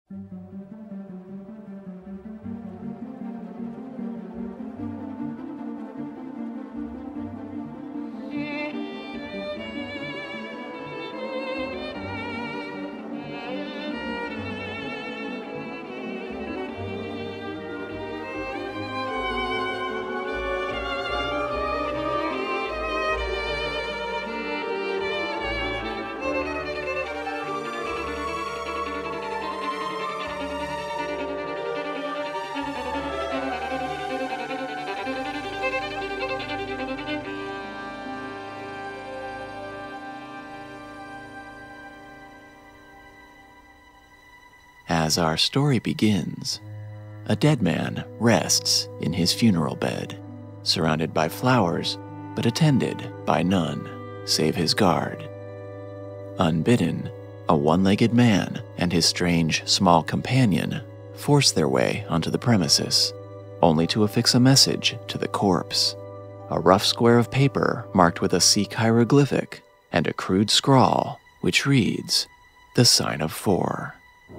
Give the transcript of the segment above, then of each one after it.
As our story begins, a dead man rests in his funeral bed, surrounded by flowers, but attended by none save his guard. Unbidden, a one-legged man and his strange, small companion force their way onto the premises, only to affix a message to the corpse, a rough square of paper marked with a Sikh hieroglyphic and a crude scrawl which reads, "The Sign of Four."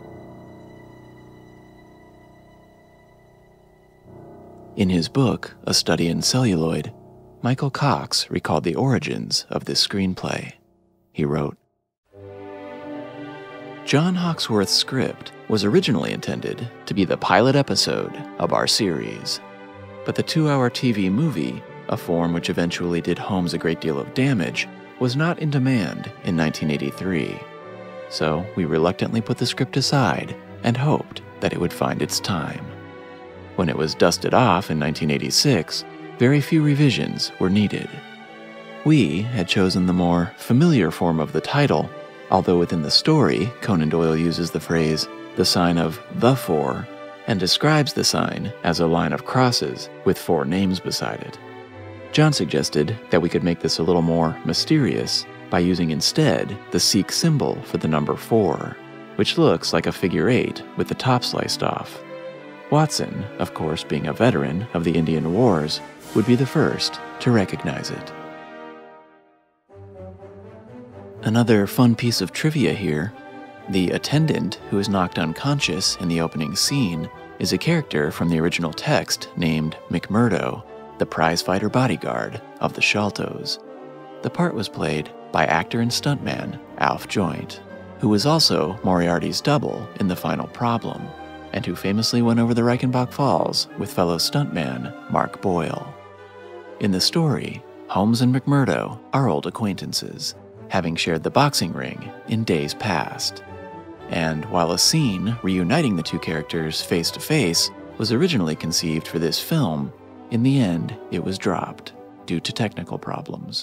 In his book, A Study in Celluloid, Michael Cox recalled the origins of this screenplay. He wrote, John Hawksworth's script was originally intended to be the pilot episode of our series, but the 2-hour TV movie, a form which eventually did Holmes a great deal of damage, was not in demand in 1983. So we reluctantly put the script aside and hoped that it would find its time. When it was dusted off in 1986, very few revisions were needed. We had chosen the more familiar form of the title, although within the story, Conan Doyle uses the phrase, "the sign of the four," and describes the sign as a line of crosses with 4 names beside it. John suggested that we could make this a little more mysterious by using instead the Sikh symbol for the number 4, which looks like a figure 8 with the top sliced off. Watson, of course being a veteran of the Indian Wars, would be the first to recognize it. Another fun piece of trivia here, the attendant who is knocked unconscious in the opening scene is a character from the original text named McMurdo, the prizefighter bodyguard of the Sholtos. The part was played by actor and stuntman Alf Joint, who was also Moriarty's double in The Final Problem, and who famously went over the Reichenbach Falls with fellow stuntman Mark Boyle. In the story, Holmes and McMurdo are old acquaintances, having shared the boxing ring in days past. And while a scene reuniting the two characters face to face was originally conceived for this film, in the end it was dropped due to technical problems.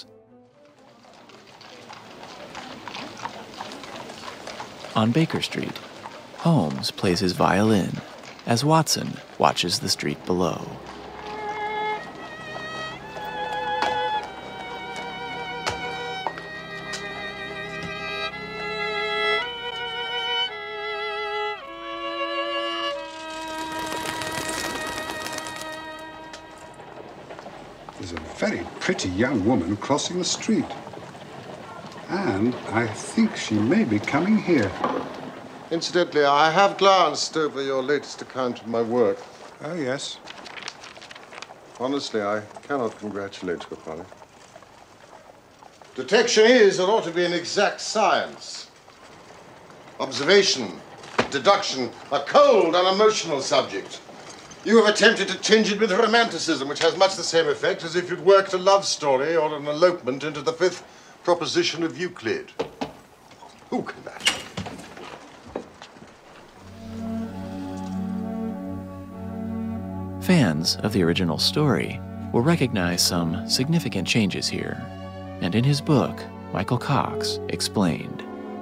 On Baker Street, Holmes plays his violin as Watson watches the street below. There's a very pretty young woman crossing the street. And I think she may be coming here. Incidentally, I have glanced over your latest account of my work. Oh, yes. Honestly, I cannot congratulate you upon it. Detection is, or ought to be, an exact science. Observation, deduction, a cold, unemotional subject. You have attempted to tinge it with romanticism, which has much the same effect as if you'd worked a love story or an elopement into the 5th proposition of Euclid. Who can that? Fans of the original story will recognize some significant changes here, and in his book, Michael Cox explained.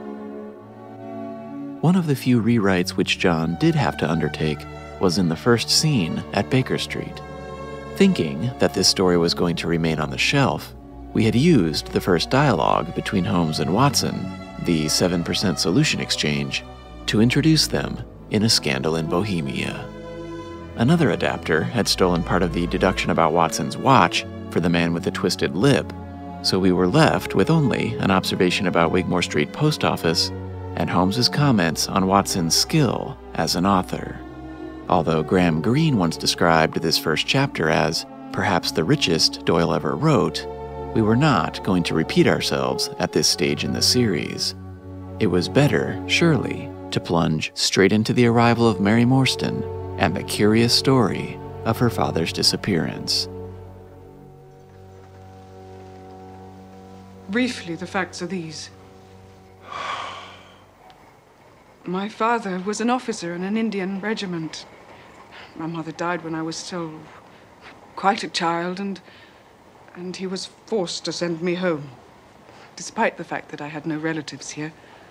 One of the few rewrites which John did have to undertake was in the first scene at Baker Street. Thinking that this story was going to remain on the shelf, we had used the first dialogue between Holmes and Watson, the 7% solution exchange, to introduce them in A Scandal in Bohemia. Another adapter had stolen part of the deduction about Watson's watch for The Man with the Twisted Lip, so we were left with only an observation about Wigmore Street Post Office and Holmes's comments on Watson's skill as an author. Although Graham Greene once described this first chapter as perhaps the richest Doyle ever wrote, we were not going to repeat ourselves at this stage in the series. It was better, surely, to plunge straight into the arrival of Mary Morstan and the curious story of her father's disappearance. Briefly, the facts are these. My father was an officer in an Indian regiment. My mother died when I was still quite a child, and he was forced to send me home, despite the fact that I had no relatives here.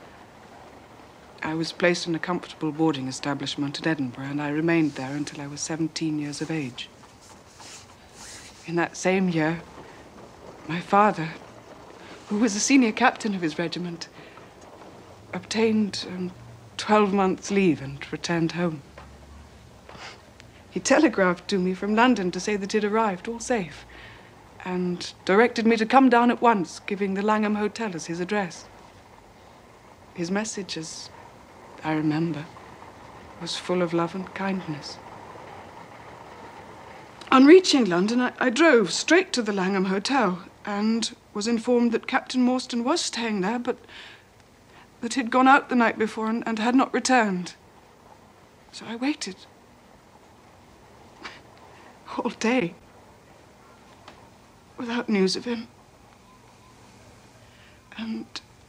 I was placed in a comfortable boarding establishment in Edinburgh, and I remained there until I was 17 years of age. In that same year, my father, who was a senior captain of his regiment, obtained 12 months' leave and returned home. He telegraphed to me from London to say that he'd arrived, all safe, and directed me to come down at once, giving the Langham Hotel as his address. His message, as I remember, was full of love and kindness. On reaching London, I drove straight to the Langham Hotel and was informed that Captain Morstan was staying there, but that he'd gone out the night before and had not returned. So I waited all day without news of him. And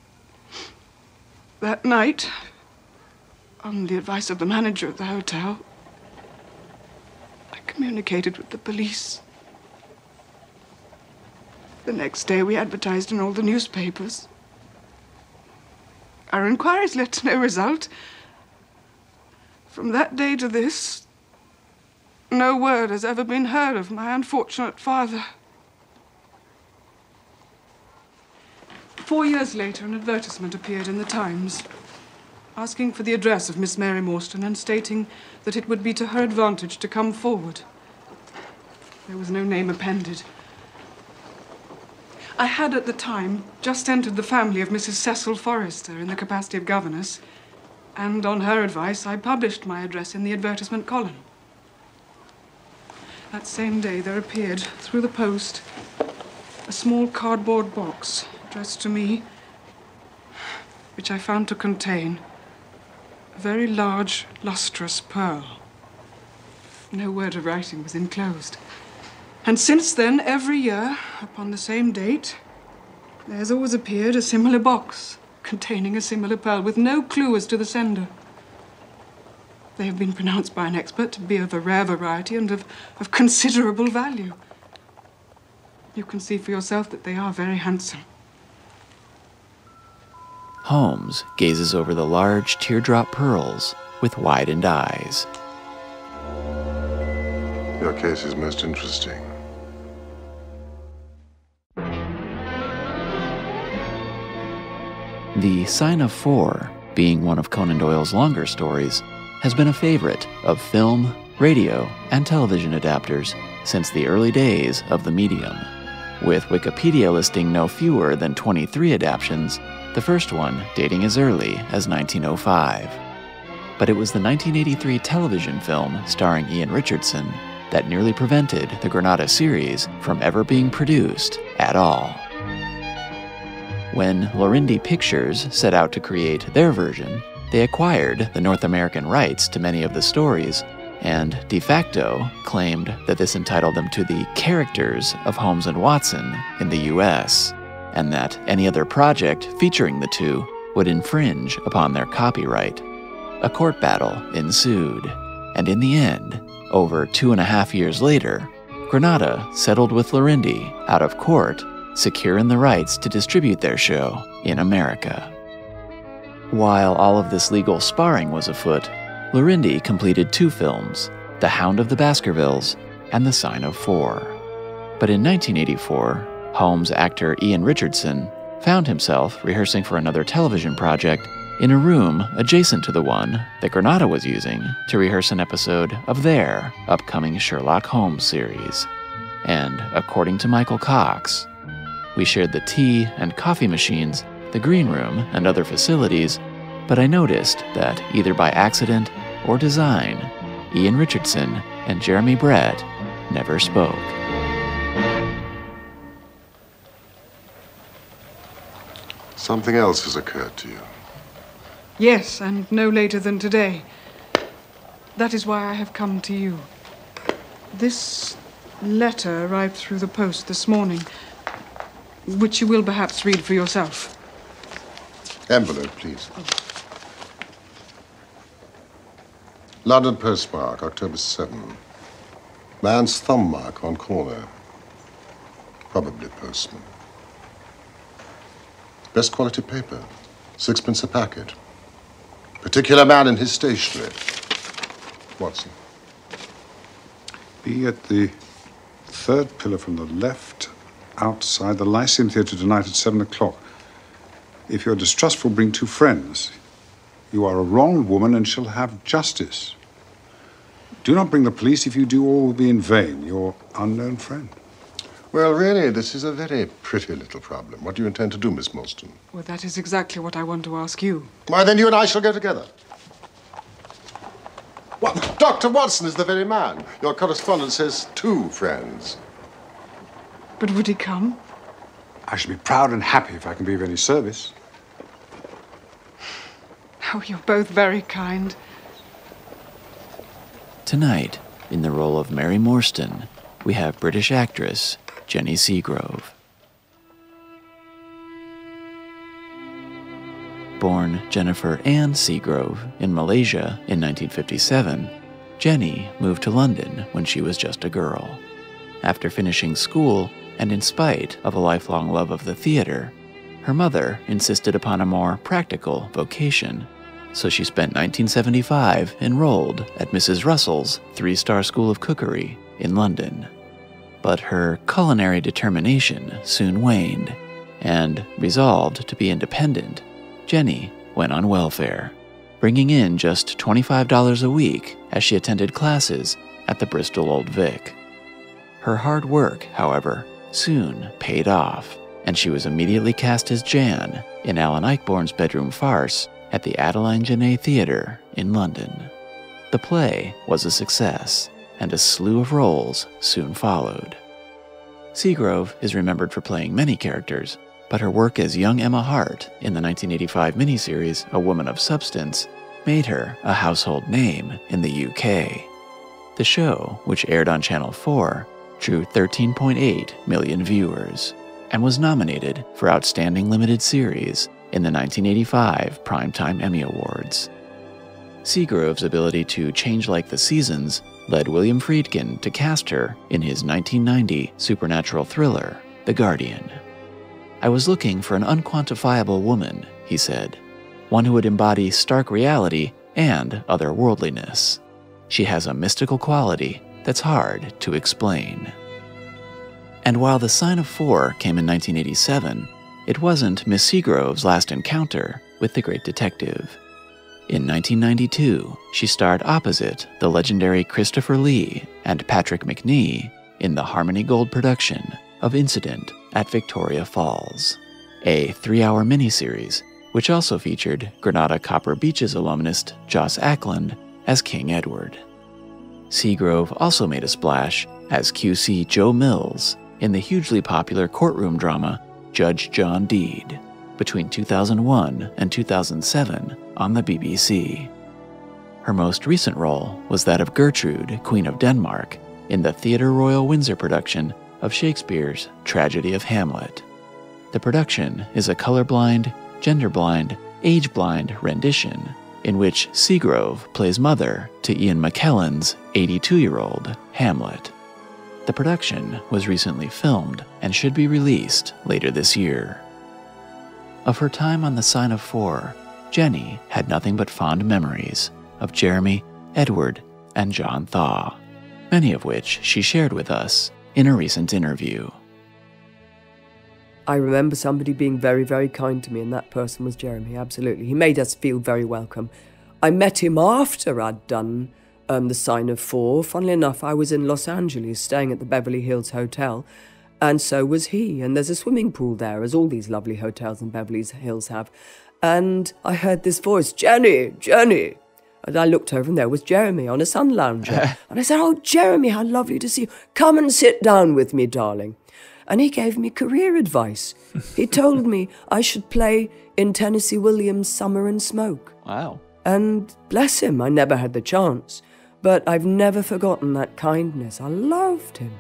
that night, on the advice of the manager of the hotel, I communicated with the police. The next day, we advertised in all the newspapers. Our inquiries led to no result. From that day to this, no word has ever been heard of my unfortunate father. 4 years later, an advertisement appeared in the Times, asking for the address of Miss Mary Morstan and stating that it would be to her advantage to come forward. There was no name appended. I had, at the time, just entered the family of Mrs. Cecil Forrester in the capacity of governess, and on her advice, I published my address in the advertisement column. That same day, there appeared, through the post, a small cardboard box addressed to me, which I found to contain a very large, lustrous pearl. No word of writing was enclosed. And since then, every year, upon the same date, there has always appeared a similar box containing a similar pearl with no clue as to the sender. They have been pronounced by an expert to be of a rare variety and of considerable value. You can see for yourself that they are very handsome. Holmes gazes over the large teardrop pearls with widened eyes. Your case is most interesting. The Sign of Four, being one of Conan Doyle's longer stories, has been a favorite of film, radio, and television adapters since the early days of the medium, with Wikipedia listing no fewer than 23 adaptations, the first one dating as early as 1905. But it was the 1983 television film starring Ian Richardson that nearly prevented the Granada series from ever being produced at all. When Laurindi Pictures set out to create their version, they acquired the North American rights to many of the stories, and de facto claimed that this entitled them to the characters of Holmes and Watson in the US, and that any other project featuring the two would infringe upon their copyright. A court battle ensued, and in the end, over 2.5 years later, Granada settled with Laurindi out of court, secure in the rights to distribute their show in America. While all of this legal sparring was afoot, Laurindi completed 2 films, The Hound of the Baskervilles and The Sign of Four. But in 1984, Holmes actor Ian Richardson found himself rehearsing for another television project in a room adjacent to the one that Granada was using to rehearse an episode of their upcoming Sherlock Holmes series. And according to Michael Cox, we shared the tea and coffee machines, the green room, and other facilities, but I noticed that either by accident or design, Ian Richardson and Jeremy Brett never spoke. Something else has occurred to you. Yes, and no later than today. That is why I have come to you. This letter arrived through the post this morning, which you will perhaps read for yourself. Envelope, please. London postmark, October 7. Man's thumb mark on corner. Probably postman. Best quality paper. 6p a packet. Particular man in his stationery. Watson. Be at the third pillar from the left, outside the Lyceum Theatre tonight at 7 o'clock. If you're distrustful, bring 2 friends. You are a wronged woman and shall have justice. Do not bring the police. If you do, all will be in vain. Your unknown friend. Well, really, this is a very pretty little problem. What do you intend to do, Miss Moulston? Well, that is exactly what I want to ask you. Why, then you and I shall go together. What? Dr. Watson is the very man. Your correspondent says 2 friends. But would he come? I shall be proud and happy if I can be of any service. Oh, you're both very kind. Tonight, in the role of Mary Morstan, we have British actress Jenny Seagrove. Born Jennifer Ann Seagrove in Malaysia in 1957, Jenny moved to London when she was just a girl. After finishing school, and in spite of a lifelong love of the theater, her mother insisted upon a more practical vocation, so she spent 1975 enrolled at Mrs. Russell's 3-star School of Cookery in London. But her culinary determination soon waned, and resolved to be independent, Jenny went on welfare, bringing in just $25 a week as she attended classes at the Bristol Old Vic. Her hard work, however, soon paid off, and she was immediately cast as Jan in Alan Ayckbourn's bedroom farce at the Adeline Genet Theatre in London. The play was a success, and a slew of roles soon followed. Seagrove is remembered for playing many characters, but her work as young Emma Hart in the 1985 miniseries A Woman of Substance made her a household name in the UK. The show, which aired on Channel 4, drew 13.8 million viewers and was nominated for Outstanding Limited Series in the 1985 Primetime Emmy Awards. Seagrove's ability to change like the seasons led William Friedkin to cast her in his 1990 supernatural thriller, The Guardian. "I was looking for an unquantifiable woman," he said, "one who would embody stark reality and otherworldliness. She has a mystical quality that's hard to explain." And while The Sign of 4 came in 1987, it wasn't Miss Seagrove's last encounter with the great detective. In 1992, she starred opposite the legendary Christopher Lee and Patrick Macnee in the Harmony Gold production of Incident at Victoria Falls, a 3-hour miniseries which also featured Granada Copper Beaches alumnist Joss Ackland as King Edward. Seagrove also made a splash as QC Joe Mills in the hugely popular courtroom drama Judge John Deed between 2001 and 2007 on the BBC. Her most recent role was that of Gertrude, Queen of Denmark, in the Theatre Royal Windsor production of Shakespeare's Tragedy of Hamlet. The production is a colorblind, genderblind, age-blind rendition in which Seagrove plays mother to Ian McKellen's 82-year-old Hamlet. The production was recently filmed and should be released later this year. Of her time on The Sign of 4, Jenny had nothing but fond memories of Jeremy, Edward, and John Thaw, many of which she shared with us in a recent interview. I remember somebody being very, very kind to me, and that person was Jeremy, absolutely. He made us feel very welcome. I met him after I'd done The Sign of 4. Funnily enough, I was in Los Angeles staying at the Beverly Hills Hotel, and so was he. And there's a swimming pool there, as all these lovely hotels in Beverly Hills have. And I heard this voice, "Jenny, Jenny." And I looked over and there was Jeremy on a sun lounger. And I said, "Oh, Jeremy, how lovely to see you. Come and sit down with me, darling." And he gave me career advice. He told me I should play in Tennessee Williams' Summer and Smoke. Wow. And bless him, I never had the chance. But I've never forgotten that kindness. I loved him.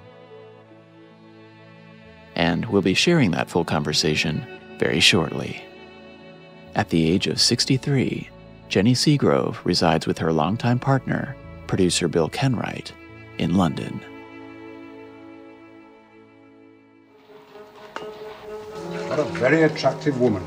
And we'll be sharing that full conversation very shortly. At the age of 63, Jenny Seagrove resides with her longtime partner, producer Bill Kenwright, in London. What a very attractive woman.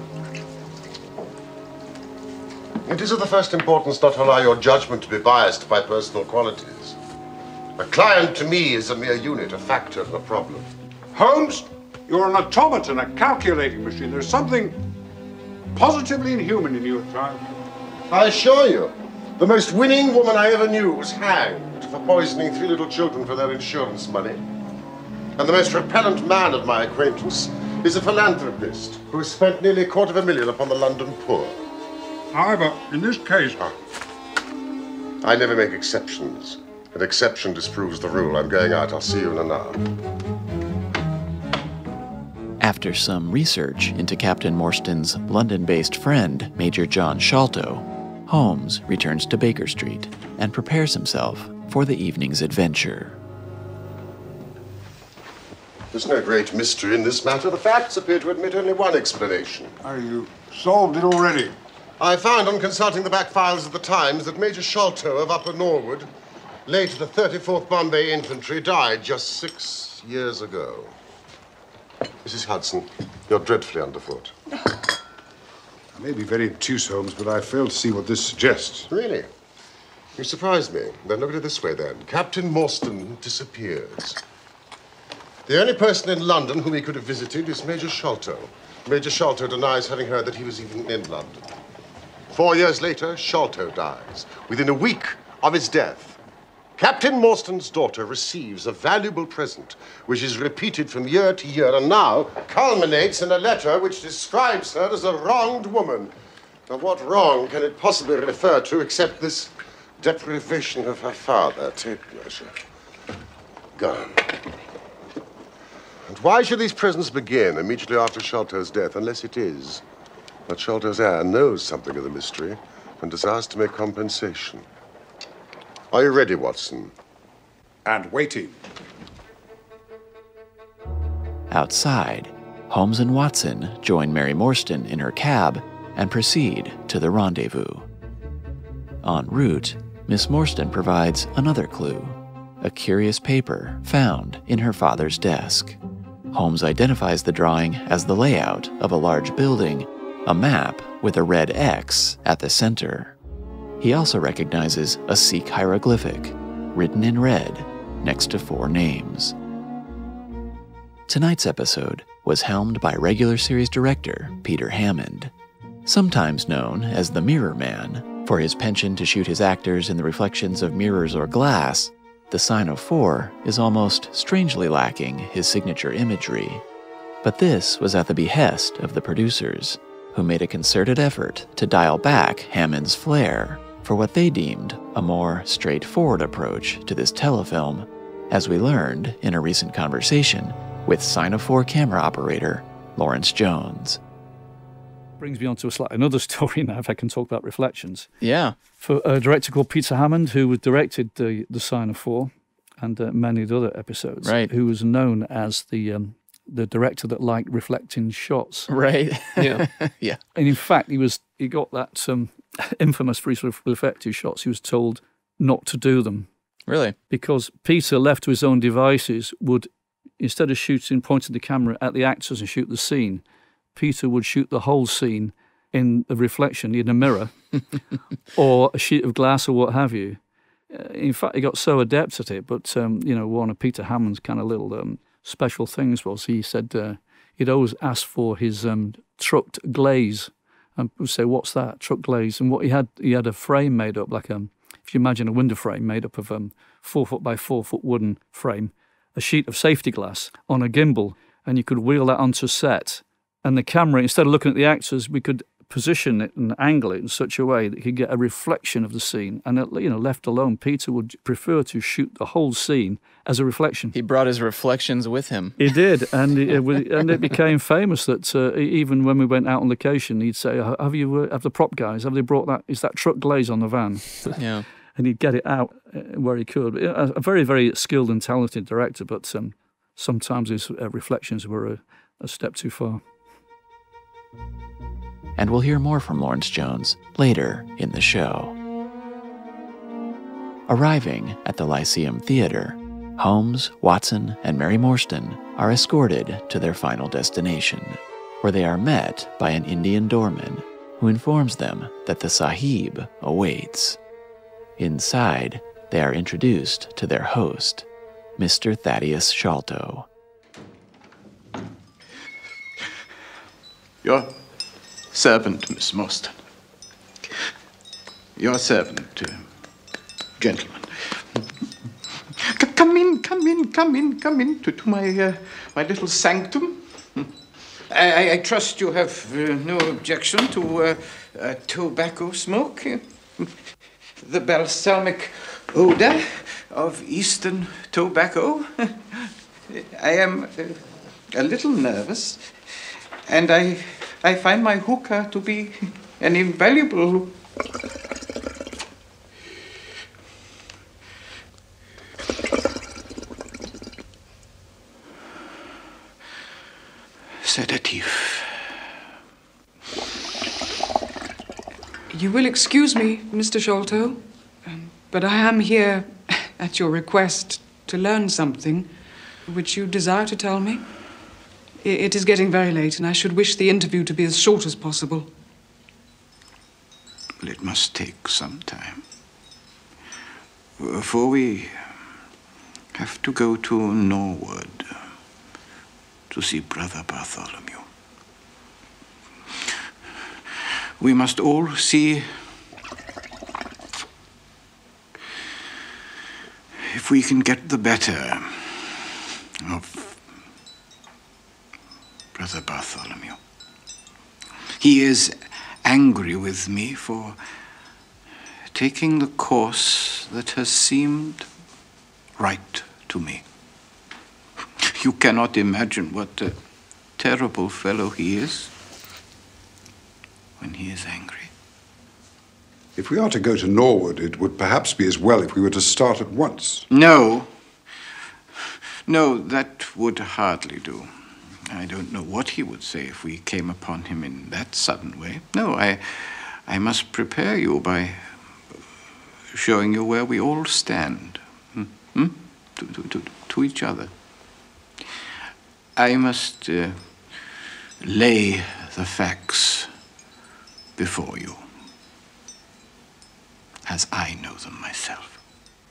It is of the first importance not to allow your judgment to be biased by personal qualities. A client to me is a mere unit, a factor, a problem. Holmes, you're an automaton, a calculating machine. There's something positively inhuman in you at times. I assure you, the most winning woman I ever knew was hanged for poisoning 3 little children for their insurance money. And the most repellent man of my acquaintance is a philanthropist who has spent nearly $250,000 upon the London poor. However, in this case... I never make exceptions. An exception disproves the rule. I'm going out. I'll see you in an hour. After some research into Captain Morstan's London-based friend, Major John Sholto, Holmes returns to Baker Street and prepares himself for the evening's adventure. There's no great mystery in this matter. The facts appear to admit only one explanation. Are you solved it already? I found on consulting the back files of the Times that Major Sholto of Upper Norwood, late of the 34th Bombay Infantry, died just 6 years ago. Mrs. Hudson, you're dreadfully underfoot. I may be very obtuse, Holmes, but I fail to see what this suggests. Really? You surprise me. Then look at it this way, then. Captain Morstan disappears. The only person in London whom he could have visited is Major Sholto. Major Sholto denies having heard that he was even in London. 4 years later, Sholto dies. Within a week of his death, Captain Morstan's daughter receives a valuable present, which is repeated from year to year, and now culminates in a letter which describes her as a wronged woman. Now, what wrong can it possibly refer to except this deprivation of her father? Take measure. Gone. And why should these presents begin immediately after Sholto's death, unless it is that Sholto's heir knows something of the mystery and desires to make compensation? Are you ready, Watson? And waiting. Outside, Holmes and Watson join Mary Morstan in her cab and proceed to the rendezvous. En route, Miss Morstan provides another clue, a curious paper found in her father's desk. Holmes identifies the drawing as the layout of a large building, a map with a red X at the center. He also recognizes a Sikh hieroglyphic, written in red, next to 4 names. Tonight's episode was helmed by regular series director Peter Hammond, sometimes known as the Mirror Man for his penchant to shoot his actors in the reflections of mirrors or glass. The Sign of 4 is almost strangely lacking his signature imagery. But this was at the behest of the producers, who made a concerted effort to dial back Hammond's flair for what they deemed a more straightforward approach to this telefilm, as we learned in a recent conversation with Sign of 4 camera operator Lawrence Jones. Brings me on to another story now, if I can talk about reflections. Yeah. For a director called Peter Hammond, who directed the Sign of 4 and many of the other episodes, right, who was known as the director that liked reflecting shots. Right. Yeah. Yeah. And in fact, he got that infamous for his reflective shots. He was told not to do them. Really? Because Peter, left to his own devices, would, instead of pointing the camera at the actors and shoot the scene, Peter would shoot the whole scene in a reflection, in a mirror, or a sheet of glass or what have you. In fact, he got so adept at it, but, one of Peter Hammond's kind of little special things was he said he'd always ask for his trucked glaze. And would say, "What's that? Truck glaze?" And what he had a frame made up, like if you imagine a window frame made up of 4 foot by 4 foot wooden frame, a sheet of safety glass on a gimbal, and you could wheel that onto set. And the camera, instead of looking at the actors, we could position it and angle it in such a way that you could get a reflection of the scene. And, left alone, Peter would prefer to shoot the whole scene as a reflection. He brought his reflections with him. He did, and it became famous that even when we went out on location, he'd say, have the prop guys, have they brought that, is that truck glaze on the van? Yeah. And he'd get it out where he could. A very, very skilled and talented director, but sometimes his reflections were a step too far. And we'll hear more from Lawrence Jones later in the show. Arriving at the Lyceum Theater, Holmes, Watson, and Mary Morstan are escorted to their final destination, where they are met by an Indian doorman who informs them that the Sahib awaits. Inside, they are introduced to their host, Mr. Thaddeus Sholto. Your servant, Miss Morstan. Your servant, gentlemen. Come in to my little sanctum. I trust you have no objection to tobacco smoke. The balsamic odor of Eastern tobacco. I am a little nervous, and I find my hookah to be an invaluable sedative. You will excuse me, Mr. Sholto, but I am here at your request to learn something which you desire to tell me. It is getting very late, and I should wish the interview to be as short as possible. Well, it must take some time. For we have to go to Norwood to see Brother Bartholomew. We must all see if we can get the better of Brother Bartholomew. He is angry with me for taking the course that has seemed right to me. You cannot imagine what a terrible fellow he is when he is angry. If we are to go to Norwood, it would perhaps be as well if we were to start at once. No, that would hardly do. I don't know what he would say if we came upon him in that sudden way. No, I must prepare you by showing you where we all stand. To each other. I must lay the facts before you, as I know them myself.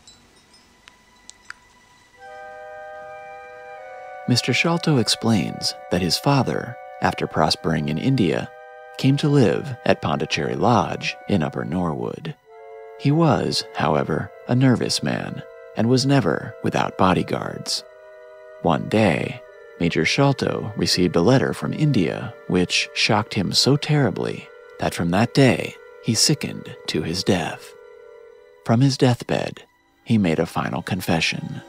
Mr. Sholto explains that his father, after prospering in India, came to live at Pondicherry Lodge in Upper Norwood. He was, however, a nervous man and was never without bodyguards. One day, Major Sholto received a letter from India which shocked him so terribly that from that day he sickened to his death. From his deathbed, he made a final confession.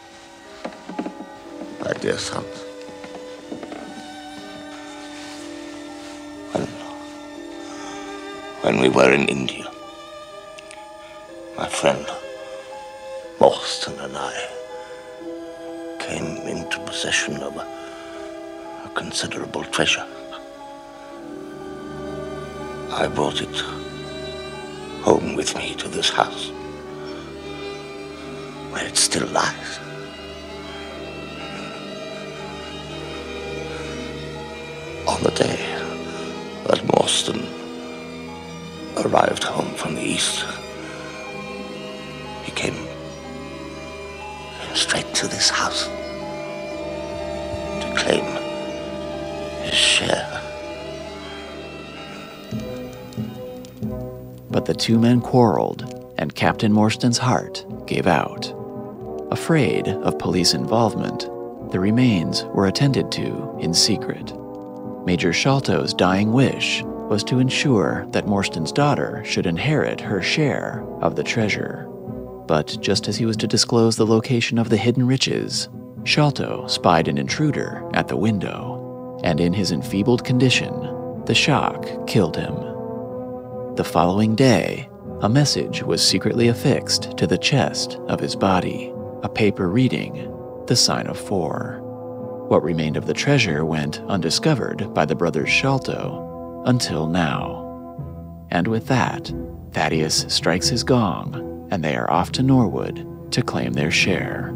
My dear son, when we were in India, my friend Morstan and I came into possession of a considerable treasure. I brought it home with me to this house, where it still lies. On the day that Morstan arrived home from the East, he came straight to this house to claim his share. But the two men quarreled, and Captain Morstan's heart gave out. Afraid of police involvement, the remains were attended to in secret. Major Sholto's dying wish was to ensure that Morstan's daughter should inherit her share of the treasure. But just as he was to disclose the location of the hidden riches, Sholto spied an intruder at the window, and in his enfeebled condition, the shock killed him. The following day, a message was secretly affixed to the chest of his body, a paper reading the sign of 4. What remained of the treasure went undiscovered by the brothers Sholto until now. And with that, Thaddeus strikes his gong, and they are off to Norwood to claim their share.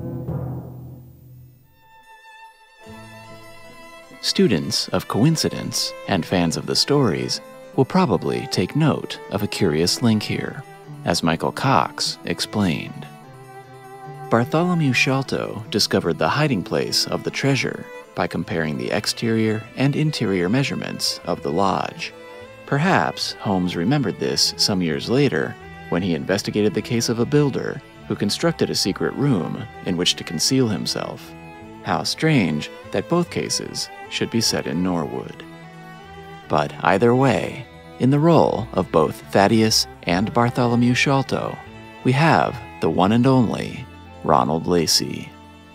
Students of coincidence and fans of the stories will probably take note of a curious link here, as Michael Cox explained. Bartholomew Sholto discovered the hiding place of the treasure by comparing the exterior and interior measurements of the lodge. Perhaps Holmes remembered this some years later when he investigated the case of a builder who constructed a secret room in which to conceal himself. How strange that both cases should be set in Norwood. But either way, in the role of both Thaddeus and Bartholomew Sholto, we have the one and only Ronald Lacey.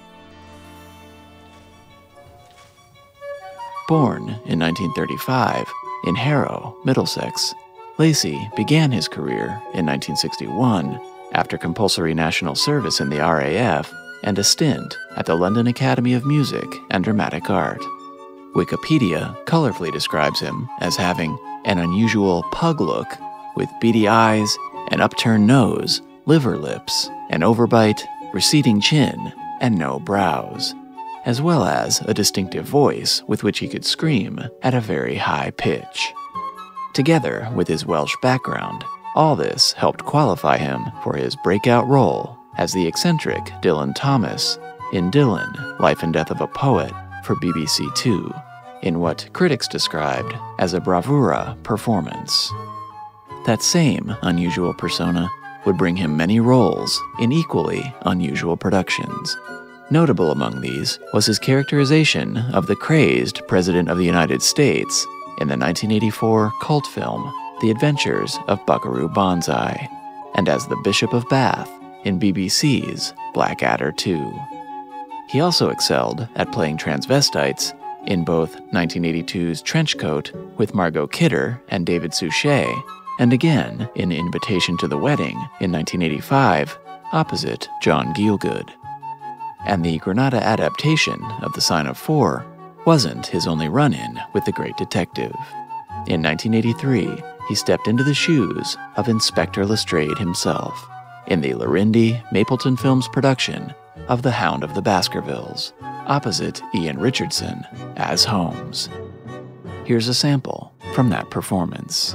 Born in 1935 in Harrow, Middlesex, Lacey began his career in 1961 after compulsory national service in the RAF and a stint at the London Academy of Music and Dramatic Art. Wikipedia colorfully describes him as having an unusual pug look with beady eyes, an upturned nose, liver lips, an overbite, receding chin, and no brows, as well as a distinctive voice with which he could scream at a very high pitch. Together with his Welsh background, all this helped qualify him for his breakout role as the eccentric Dylan Thomas in Dylan, Life and Death of a Poet for BBC Two, in what critics described as a bravura performance. That same unusual persona would bring him many roles in equally unusual productions. Notable among these was his characterization of the crazed President of the United States in the 1984 cult film The Adventures of Buckaroo Banzai, and as the Bishop of Bath in BBC's Blackadder 2. He also excelled at playing transvestites in both 1982's Trenchcoat with Margot Kidder and David Suchet, and again in Invitation to the Wedding in 1985 opposite John Gielgud. And the Granada adaptation of The Sign of 4 wasn't his only run-in with the great detective. In 1983, he stepped into the shoes of Inspector Lestrade himself in the Larindi Mapleton Films production of The Hound of the Baskervilles, opposite Ian Richardson as Holmes. Here's a sample from that performance.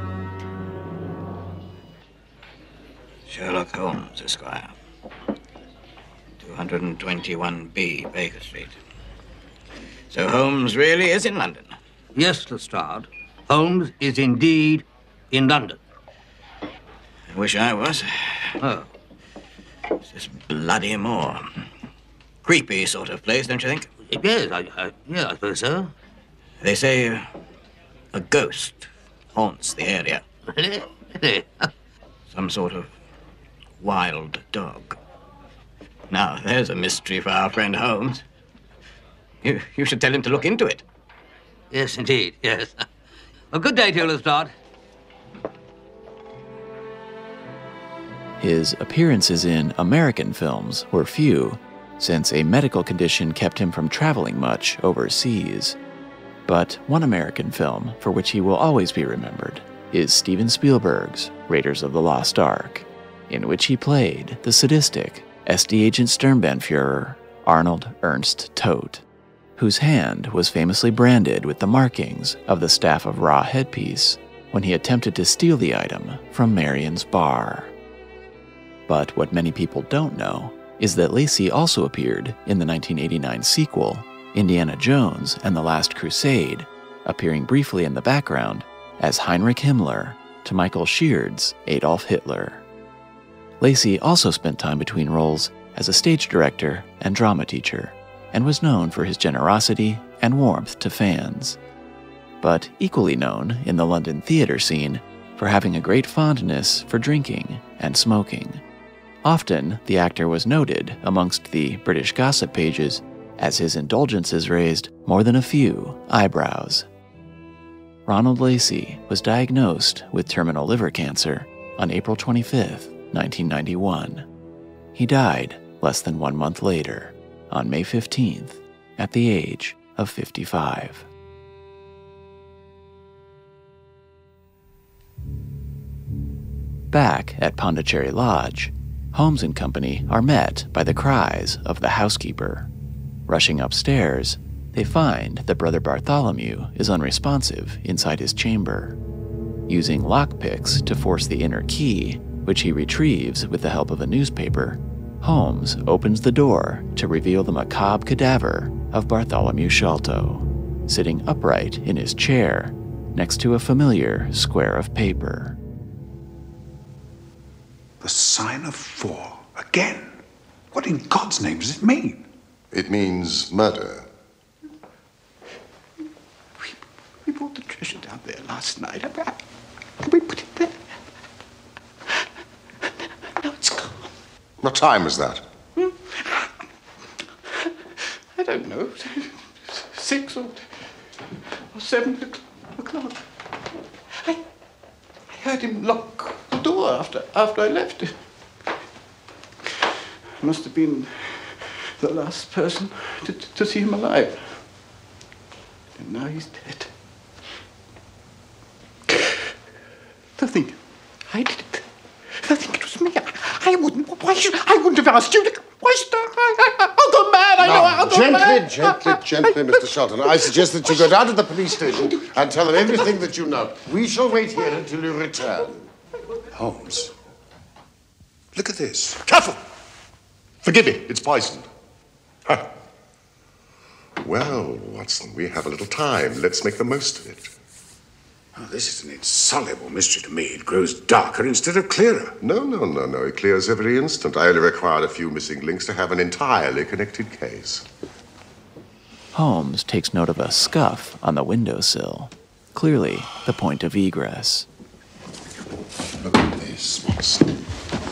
Sherlock Holmes, Esquire. 221B, Baker Street. So Holmes really is in London? Yes, Lestrade. Holmes is indeed in London. I wish I was. Oh. It's this bloody moor. Creepy sort of place, don't you think? Yes, I suppose so. They say a ghost haunts the area. Really? Some sort of wild dog. Now, there's a mystery for our friend Holmes. You should tell him to look into it. Yes, indeed, yes. A good day to you, Lestrade. His appearances in American films were few, since a medical condition kept him from traveling much overseas. But one American film for which he will always be remembered is Steven Spielberg's Raiders of the Lost Ark, in which he played the sadistic SD agent Sturmbannführer Arnold Ernst Todt, whose hand was famously branded with the markings of the staff of Ra headpiece when he attempted to steal the item from Marion's bar. But what many people don't know is that Lacey also appeared in the 1989 sequel, Indiana Jones and the Last Crusade, appearing briefly in the background as Heinrich Himmler to Michael Sheard's Adolf Hitler. Lacey also spent time between roles as a stage director and drama teacher, and was known for his generosity and warmth to fans. but equally known in the London theatre scene for having a great fondness for drinking and smoking. Often, the actor was noted amongst the British gossip pages as his indulgences raised more than a few eyebrows. Ronald Lacey was diagnosed with terminal liver cancer on April 25, 1991. He died less than 1 month later, on May 15th, at the age of 55. Back at Pondicherry Lodge, Holmes and company are met by the cries of the housekeeper. Rushing upstairs, they find that Brother Bartholomew is unresponsive inside his chamber. Using lockpicks to force the inner key, which he retrieves with the help of a newspaper, Holmes opens the door to reveal the macabre cadaver of Bartholomew Sholto, sitting upright in his chair next to a familiar square of paper. The sign of 4 again. What in God's name does it mean? It means murder. We brought the treasure down there last night. We put it there. Now it's gone. What time was that? I don't know. 6 or 7 o'clock. I heard him lock the door after I left. Must have been the last person to see him alive. And now he's dead. They'll think I did it. They'll think it was me. I wouldn't. I wouldn't have asked you to. Why should I? I'll go mad. I know I'll go mad. Gently, Mr. Shelton. I suggest that you go down to the police station and tell them everything that you know. We shall wait here until you return. Holmes, look at this. Careful! Forgive me, it's poisoned. Huh. Well, Watson, we have a little time. Let's make the most of it. Oh, this is an insoluble mystery to me. It grows darker instead of clearer. No. It clears every instant. I only required a few missing links to have an entirely connected case. Holmes takes note of a scuff on the windowsill, clearly the point of egress. Look at this, Watson.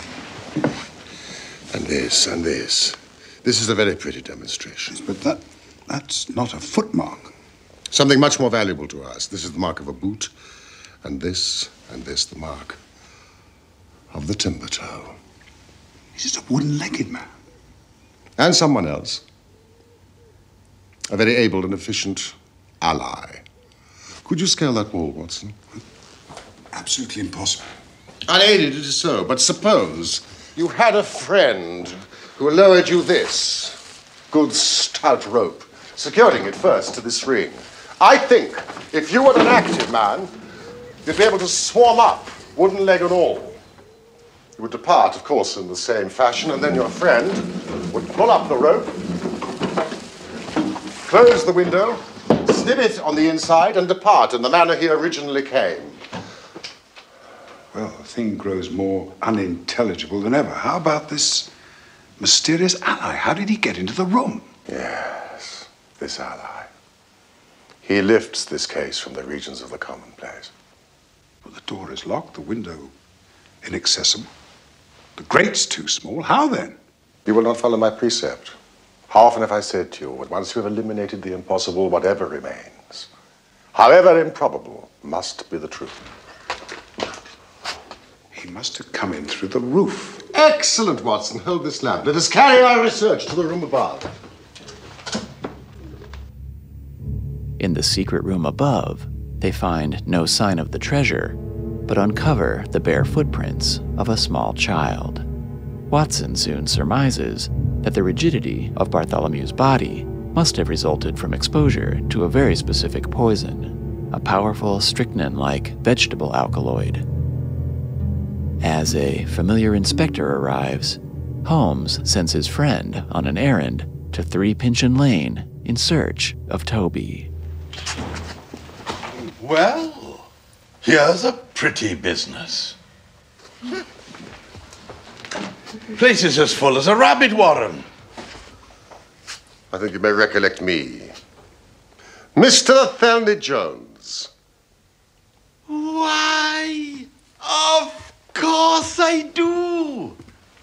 And this, and this. This is a very pretty demonstration. But that's not a footmark. Something much more valuable to us. This is the mark of a boot, and this, the mark of the timber toe. He's just a wooden-legged man. And someone else. A very able and efficient ally. Could you scale that wall, Watson? Absolutely impossible. Unaided, it is so, but suppose you had a friend who lowered you this good stout rope, securing it first to this ring. I think if you were an active man, you'd be able to swarm up, wooden leg and all. You would depart, of course, in the same fashion, and then your friend would pull up the rope, close the window, snip it on the inside, and depart in the manner he originally came. Well, the thing grows more unintelligible than ever. How about this mysterious ally? How did he get into the room? Yes, this ally. He lifts this case from the regions of the commonplace. Well, the door is locked, the window inaccessible. The grate's too small. How then? You will not follow my precept. How often have I said to you, that once you have eliminated the impossible, whatever remains, however improbable, must be the truth. He must have come in through the roof. Excellent, Watson. Hold this lamp. Let us carry our research to the room above. In the secret room above, they find no sign of the treasure, but uncover the bare footprints of a small child. Watson soon surmises that the rigidity of Bartholomew's body must have resulted from exposure to a very specific poison, a powerful strychnine-like vegetable alkaloid. As a familiar inspector arrives, Holmes sends his friend on an errand to 3 Pinchin Lane in search of Toby. Well, here's a pretty business. Place is as full as a rabbit warren. I think you may recollect me. Mr. Thelny Jones. friends. Why, of course I do.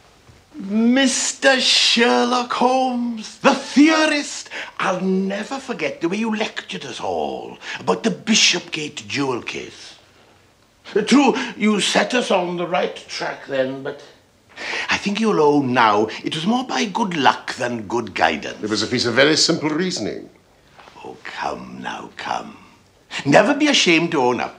Mr. Sherlock Holmes, the theorist. I'll never forget the way you lectured us all about the Bishopgate jewel case. True, you set us on the right track then, but I think you'll own now it was more by good luck than good guidance. It was a piece of very simple reasoning. Oh, come now, come. Never be ashamed to own up.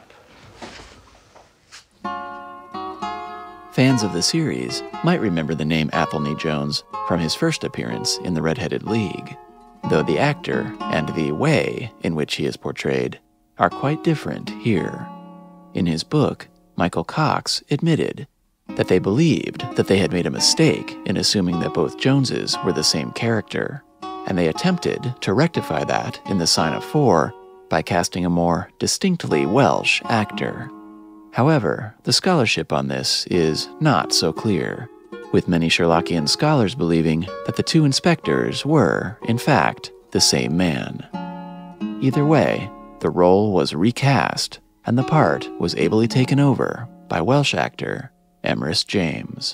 Fans of the series might remember the name Athelney Jones from his first appearance in The Red-Headed League, though the actor and the way in which he is portrayed are quite different here. In his book, Michael Cox admitted that they believed that they had made a mistake in assuming that both Joneses were the same character, and they attempted to rectify that in The Sign of Four by casting a more distinctly Welsh actor. However, the scholarship on this is not so clear, with many Sherlockian scholars believing that the two inspectors were, in fact, the same man. Either way, the role was recast, and the part was ably taken over by Welsh actor Emrys James.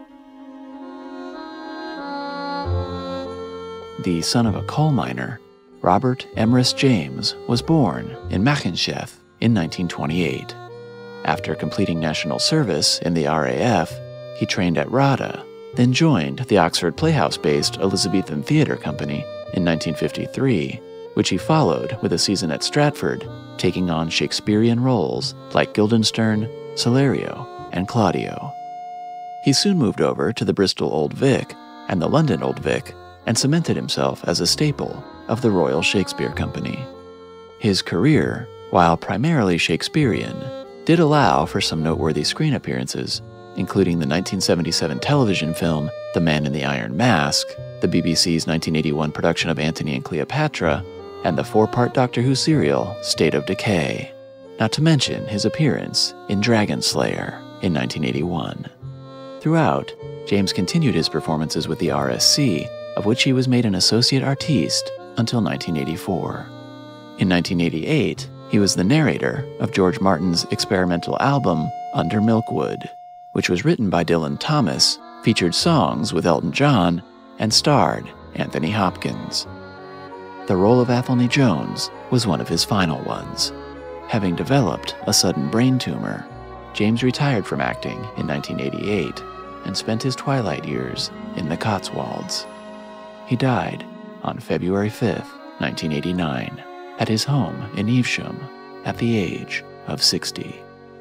The son of a coal miner, Robert Emrys James was born in Machynlleth in 1928. After completing national service in the RAF, he trained at RADA, then joined the Oxford Playhouse-based Elizabethan Theatre Company in 1953, which he followed with a season at Stratford, taking on Shakespearean roles like Guildenstern, Salerio, and Claudio. He soon moved over to the Bristol Old Vic and the London Old Vic and cemented himself as a staple of the Royal Shakespeare Company. His career, while primarily Shakespearean, did allow for some noteworthy screen appearances, including the 1977 television film The Man in the Iron Mask, the BBC's 1981 production of Antony and Cleopatra, and the 4-part Doctor Who serial State of Decay, not to mention his appearance in Dragon Slayer in 1981. Throughout, James continued his performances with the RSC, of which he was made an associate artiste until 1984. In 1988, he was the narrator of George Martin's experimental album Under Milkwood, which was written by Dylan Thomas, featured songs with Elton John, and starred Anthony Hopkins. The role of Athelney Jones was one of his final ones. Having developed a sudden brain tumor, James retired from acting in 1988 and spent his twilight years in the Cotswolds. He died on February 5, 1989, at his home in Evesham at the age of 60.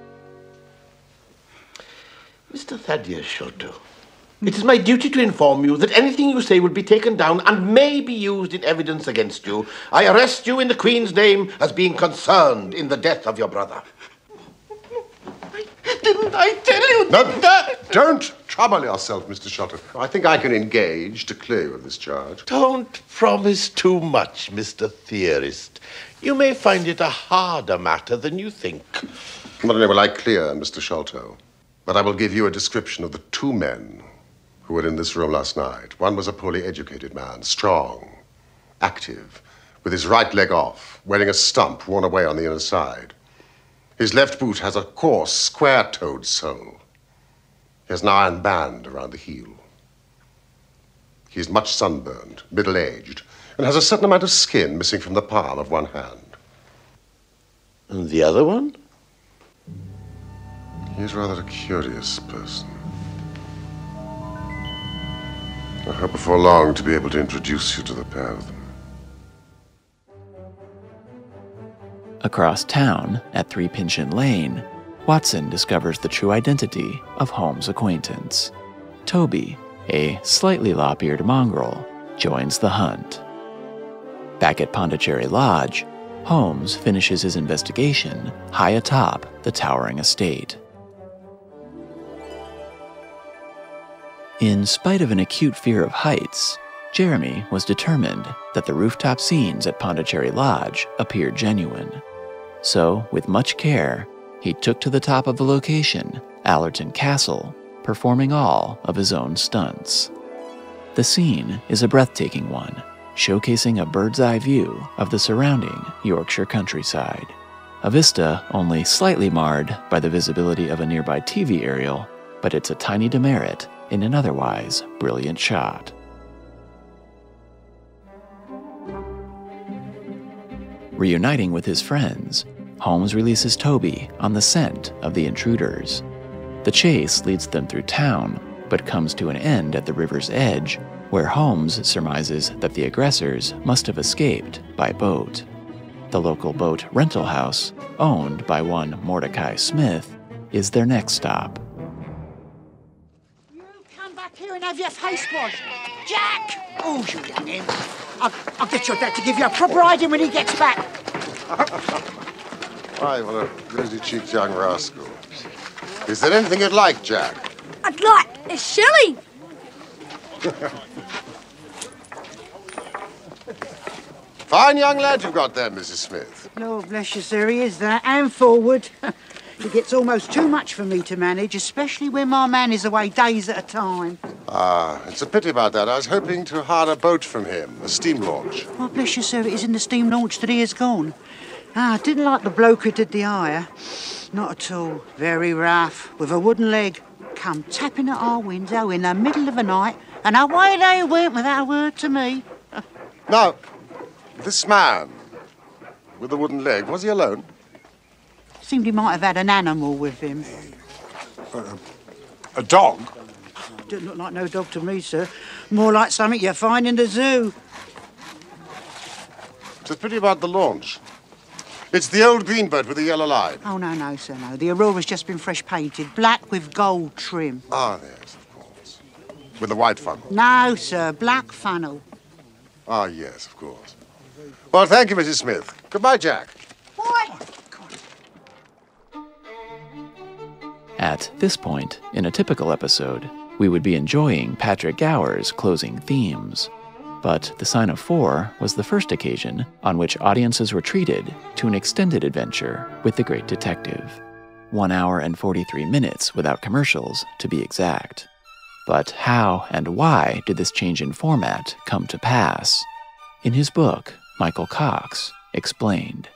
Mr. Thaddeus Sholto, it is my duty to inform you that anything you say will be taken down and may be used in evidence against you. I arrest you in the Queen's name as being concerned in the death of your brother. Didn't I tell you? No, don't trouble yourself, Mr. Sholto. I think I can engage to clear you of this charge. Don't promise too much, Mr. Theorist. You may find it a harder matter than you think. Not only will I clear Mr. Sholto, but I will give you a description of the two men who were in this room last night. One was a poorly educated man, strong, active, with his right leg off, wearing a stump worn away on the inner side. His left boot has a coarse, square-toed sole. He has an iron band around the heel. He is much sunburned, middle-aged, and has a certain amount of skin missing from the palm of one hand. And the other one? He is rather a curious person. I hope before long to be able to introduce you to the pair of them. Across town, at 3 Pinchin Lane, Watson discovers the true identity of Holmes' acquaintance. Toby, a slightly lop-eared mongrel, joins the hunt. Back at Pondicherry Lodge, Holmes finishes his investigation high atop the towering estate. In spite of an acute fear of heights, Jeremy was determined that the rooftop scenes at Pondicherry Lodge appeared genuine. So, with much care, he took to the top of the location, Allerton Castle, performing all of his own stunts. The scene is a breathtaking one, showcasing a bird's-eye view of the surrounding Yorkshire countryside. a vista only slightly marred by the visibility of a nearby TV aerial, but it's a tiny demerit in an otherwise brilliant shot. Reuniting with his friends, Holmes releases Toby on the scent of the intruders. The chase leads them through town, but comes to an end at the river's edge, where Holmes surmises that the aggressors must have escaped by boat. The local boat rental house, owned by one Mordecai Smith, is their next stop. You come back here and have your face washed. Jack! Oh, you young imp. I'll get your dad to give you a proper hiding when he gets back. Why, what a rosy-cheeked young rascal. Is there anything you'd like, Jack? I'd like a shilling. Fine young lad you've got there, Mrs. Smith. Lord bless you, sir, he is that, and forward. He gets almost too much for me to manage, especially when my man is away days at a time. Ah, it's a pity about that. I was hoping to hire a boat from him, a steam launch. Oh, bless you, sir, it isn't the steam launch that he has gone. I didn't like the bloke who did the hire. Not at all. Very rough, with a wooden leg. Come tapping at our window in the middle of the night, and away they went without a word to me. Now, this man with the wooden leg, was he alone? Seemed he might have had an animal with him. A dog? Didn't look like no dog to me, sir. More like something you find in the zoo. It's a pity about the launch. It's the old green boat with the yellow line. Oh, no, sir, no. The Aurora's just been fresh painted, black with gold trim. Ah, yes, of course. With the white funnel. No, sir, black funnel. Ah, yes, of course. Well, thank you, Mrs. Smith. Goodbye, Jack. Bye. At this point, in a typical episode, we would be enjoying Patrick Gower's closing themes. But The Sign of Four was the first occasion on which audiences were treated to an extended adventure with the great detective. 1 hour and 43 minutes without commercials, to be exact. But how and why did this change in format come to pass? In his book, Michael Cox explained.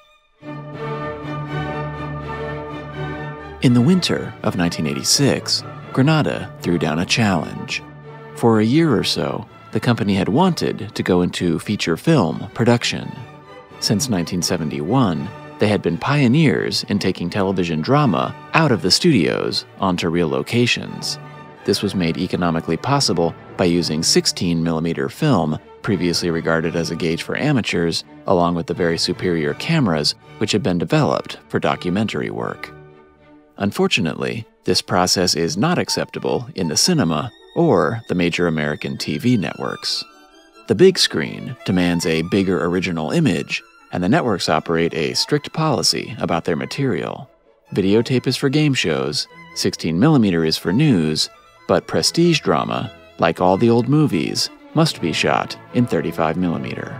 In the winter of 1986, Granada threw down a challenge. For a year or so, the company had wanted to go into feature film production. Since 1971, they had been pioneers in taking television drama out of the studios onto real locations. This was made economically possible by using 16mm film, previously regarded as a gauge for amateurs, along with the very superior cameras which had been developed for documentary work. Unfortunately, this process is not acceptable in the cinema or the major American TV networks. The big screen demands a bigger original image, and the networks operate a strict policy about their material. Videotape is for game shows, 16mm is for news, but prestige drama, like all the old movies, must be shot in 35mm.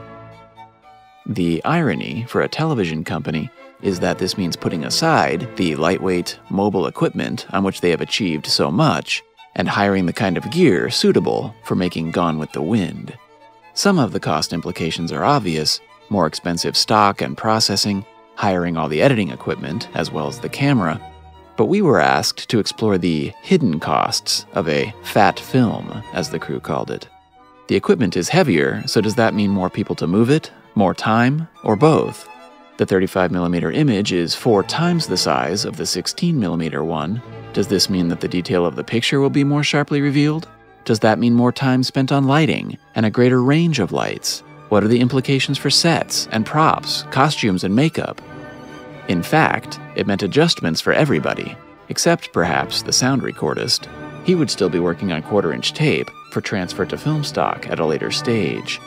The irony for a television company is that this means putting aside the lightweight, mobile equipment on which they have achieved so much and hiring the kind of gear suitable for making Gone with the Wind. Some of the cost implications are obvious: more expensive stock and processing, hiring all the editing equipment as well as the camera, but we were asked to explore the hidden costs of a fat film, as the crew called it. The equipment is heavier, so does that mean more people to move it, more time, or both? The 35mm image is 4 times the size of the 16mm one. Does this mean that the detail of the picture will be more sharply revealed? Does that mean more time spent on lighting and a greater range of lights? What are the implications for sets and props, costumes and makeup? In fact, it meant adjustments for everybody, except perhaps the sound recordist. He would still be working on 1/4-inch tape for transfer to film stock at a later stage.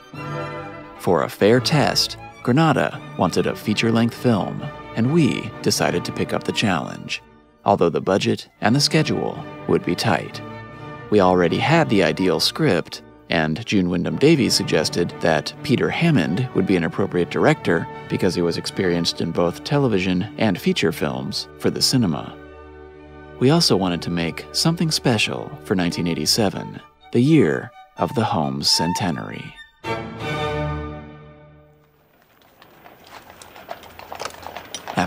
For a fair test, Granada wanted a feature-length film, and we decided to pick up the challenge, although the budget and the schedule would be tight. We already had the ideal script, and June Wyndham Davies suggested that Peter Hammond would be an appropriate director because he was experienced in both television and feature films for the cinema. We also wanted to make something special for 1987, the year of the Holmes centenary.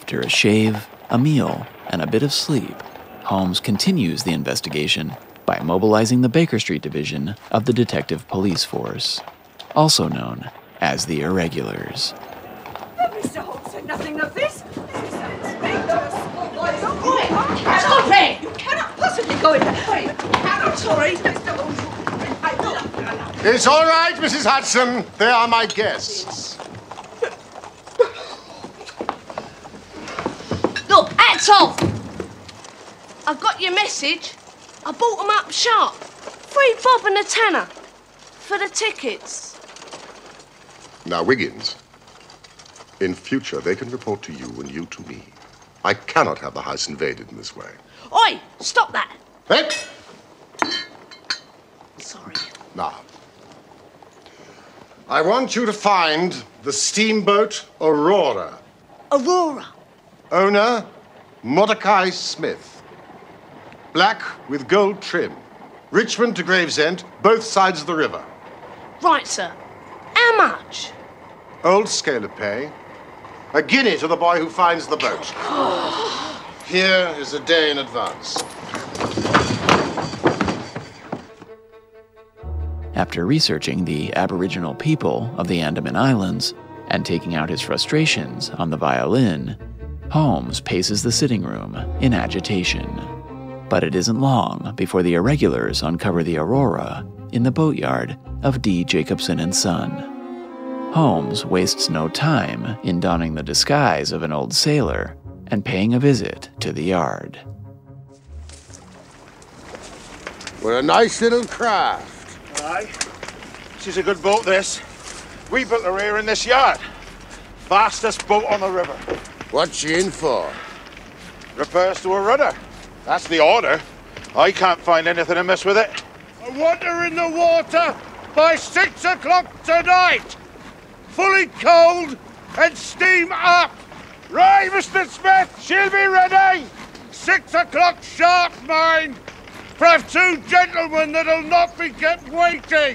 After a shave, a meal, and a bit of sleep, Holmes continues the investigation by mobilizing the Baker Street Division of the Detective Police Force, also known as the Irregulars. Mr. Holmes said nothing of this. This is outrageous. Stop it! You cannot possibly go in that way. I'm sorry, Mr. Holmes. It's all right, Mrs. Hudson. They are my guests. Look, hats off! I got your message. I bought them up sharp. £3 bob and a tenner for the tickets. Now, Wiggins, in future, they can report to you and you to me. I cannot have the house invaded in this way. Oi, stop that. Hey! Sorry. Now, I want you to find the steamboat Aurora. Aurora? Owner, Mordecai Smith. Black with gold trim. Richmond to Gravesend, both sides of the river. Right, sir. How much? Old scale of pay. A guinea to the boy who finds the boat. Here is a day in advance. After researching the Aboriginal people of the Andaman Islands and taking out his frustrations on the violin, Holmes paces the sitting room in agitation. But it isn't long before the Irregulars uncover the Aurora in the boatyard of D. Jacobson and Son. Holmes wastes no time in donning the disguise of an old sailor and paying a visit to the yard. We're a nice little craft. Aye. This is a good boat, this. We built her here in this yard. Fastest boat on the river. What's she in for? Repairs to her rudder. That's the order. I can't find anything amiss with it. I want her in the water by 6 o'clock tonight. Fully cold and steam up. Right, Mr. Smith, she'll be ready. 6 o'clock sharp, mind. For I've 2 gentlemen that'll not be kept waiting.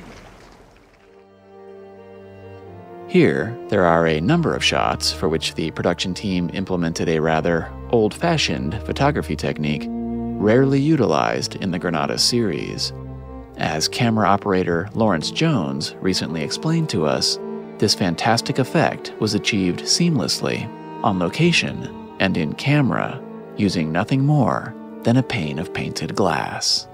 Here, there are a number of shots for which the production team implemented a rather old-fashioned photography technique rarely utilized in the Granada series. As camera operator Lawrence Jones recently explained to us, this fantastic effect was achieved seamlessly, on location, and in camera, using nothing more than a pane of painted glass.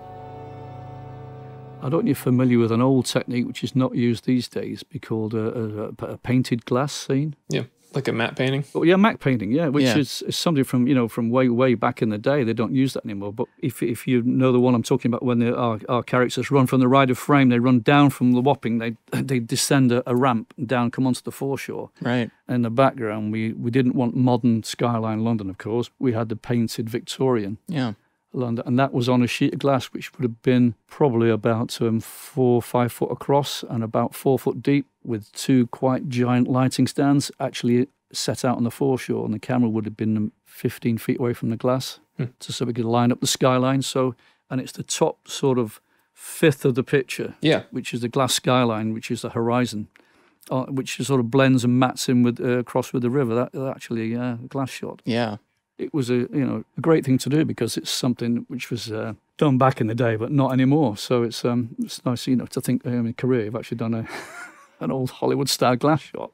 I don't know if you're familiar with an old technique which is not used these days, be called a painted glass scene. Yeah, like a matte painting. Oh, yeah, matte painting, yeah, which is something from way back in the day. They don't use that anymore. But if you know the one I'm talking about, when our characters run from the rider frame, they run down from the Wapping, they descend a ramp down, come onto the foreshore. Right. In the background, we didn't want modern skyline London, of course. We had the painted Victorian. Yeah. London, and that was on a sheet of glass which would have been probably about 4 or 5 foot across and about 4 foot deep, with 2 quite giant lighting stands actually set out on the foreshore, and the camera would have been 15 feet away from the glass, so we could line up the skyline. So, and it's the top sort of fifth of the picture, which is the glass skyline, which is the horizon, which sort of blends and mats in with across with the river. That's actually a glass shot. Yeah. It was a great thing to do because it's something which was done back in the day, but not anymore. So it's nice, to think in my career I've actually done an old Hollywood-style glass shot.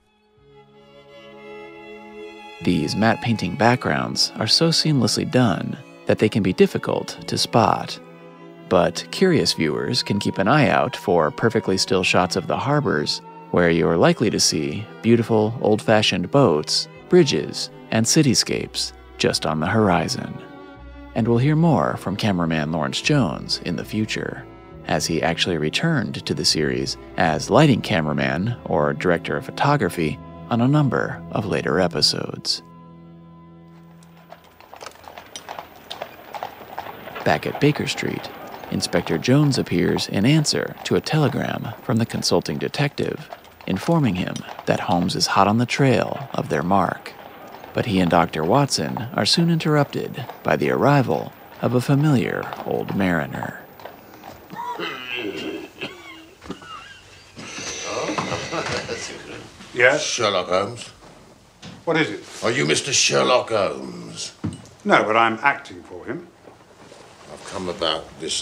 These matte painting backgrounds are so seamlessly done that they can be difficult to spot. But curious viewers can keep an eye out for perfectly still shots of the harbors, where you're likely to see beautiful old-fashioned boats, bridges, and cityscapes just on the horizon. And we'll hear more from cameraman Lawrence Jones in the future, as he actually returned to the series as lighting cameraman or director of photography on a number of later episodes. Back at Baker Street, Inspector Jones appears in answer to a telegram from the consulting detective, informing him that Holmes is hot on the trail of their mark. But he and Dr. Watson are soon interrupted by the arrival of a familiar old mariner. Yes? Sherlock Holmes. What is it? Are you Mr. Sherlock Holmes? No, but I'm acting for him. I've come about this,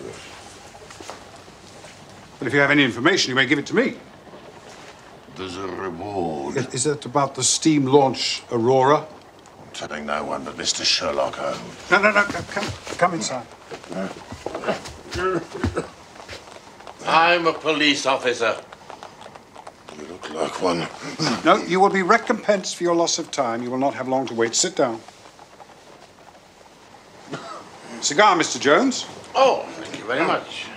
But if you have any information, you may give it to me. There's a reward. Is it about the steam launch Aurora? I'm telling no one but Mr. Sherlock Holmes. No. Come inside. I'm a police officer. You look like one. No, you will be recompensed for your loss of time. You will not have long to wait. Sit down. Cigar, Mr. Jones. Oh, thank you very much.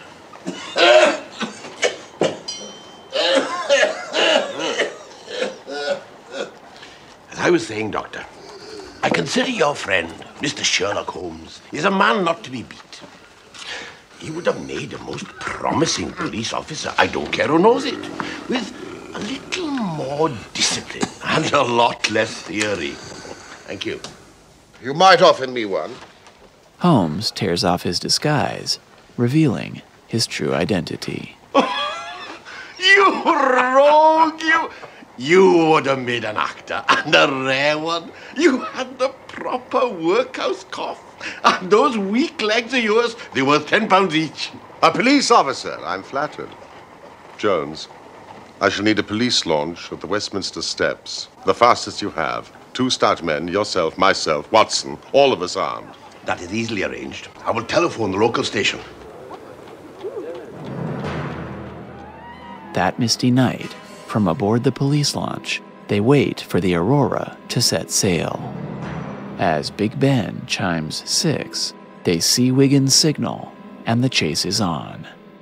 As I was saying, Doctor, I consider your friend, Mr. Sherlock Holmes, is a man not to be beat. He would have made a most promising police officer, I don't care who knows it, with a little more discipline and a lot less theory. Thank you. You might offer me one. Holmes tears off his disguise, revealing his true identity. You rogue, you! You would have made an actor, and a rare one. You had the proper workhouse cough. And those weak legs of yours, they're worth £10 each. A police officer, I'm flattered. Jones, I shall need a police launch at the Westminster Steps. The fastest you have. 2 stout men, yourself, myself, Watson, all of us armed. That is easily arranged. I will telephone the local station. That misty night, from aboard the police launch, they wait for the Aurora to set sail. As Big Ben chimes 6, they see Wiggins' signal, and the chase is on.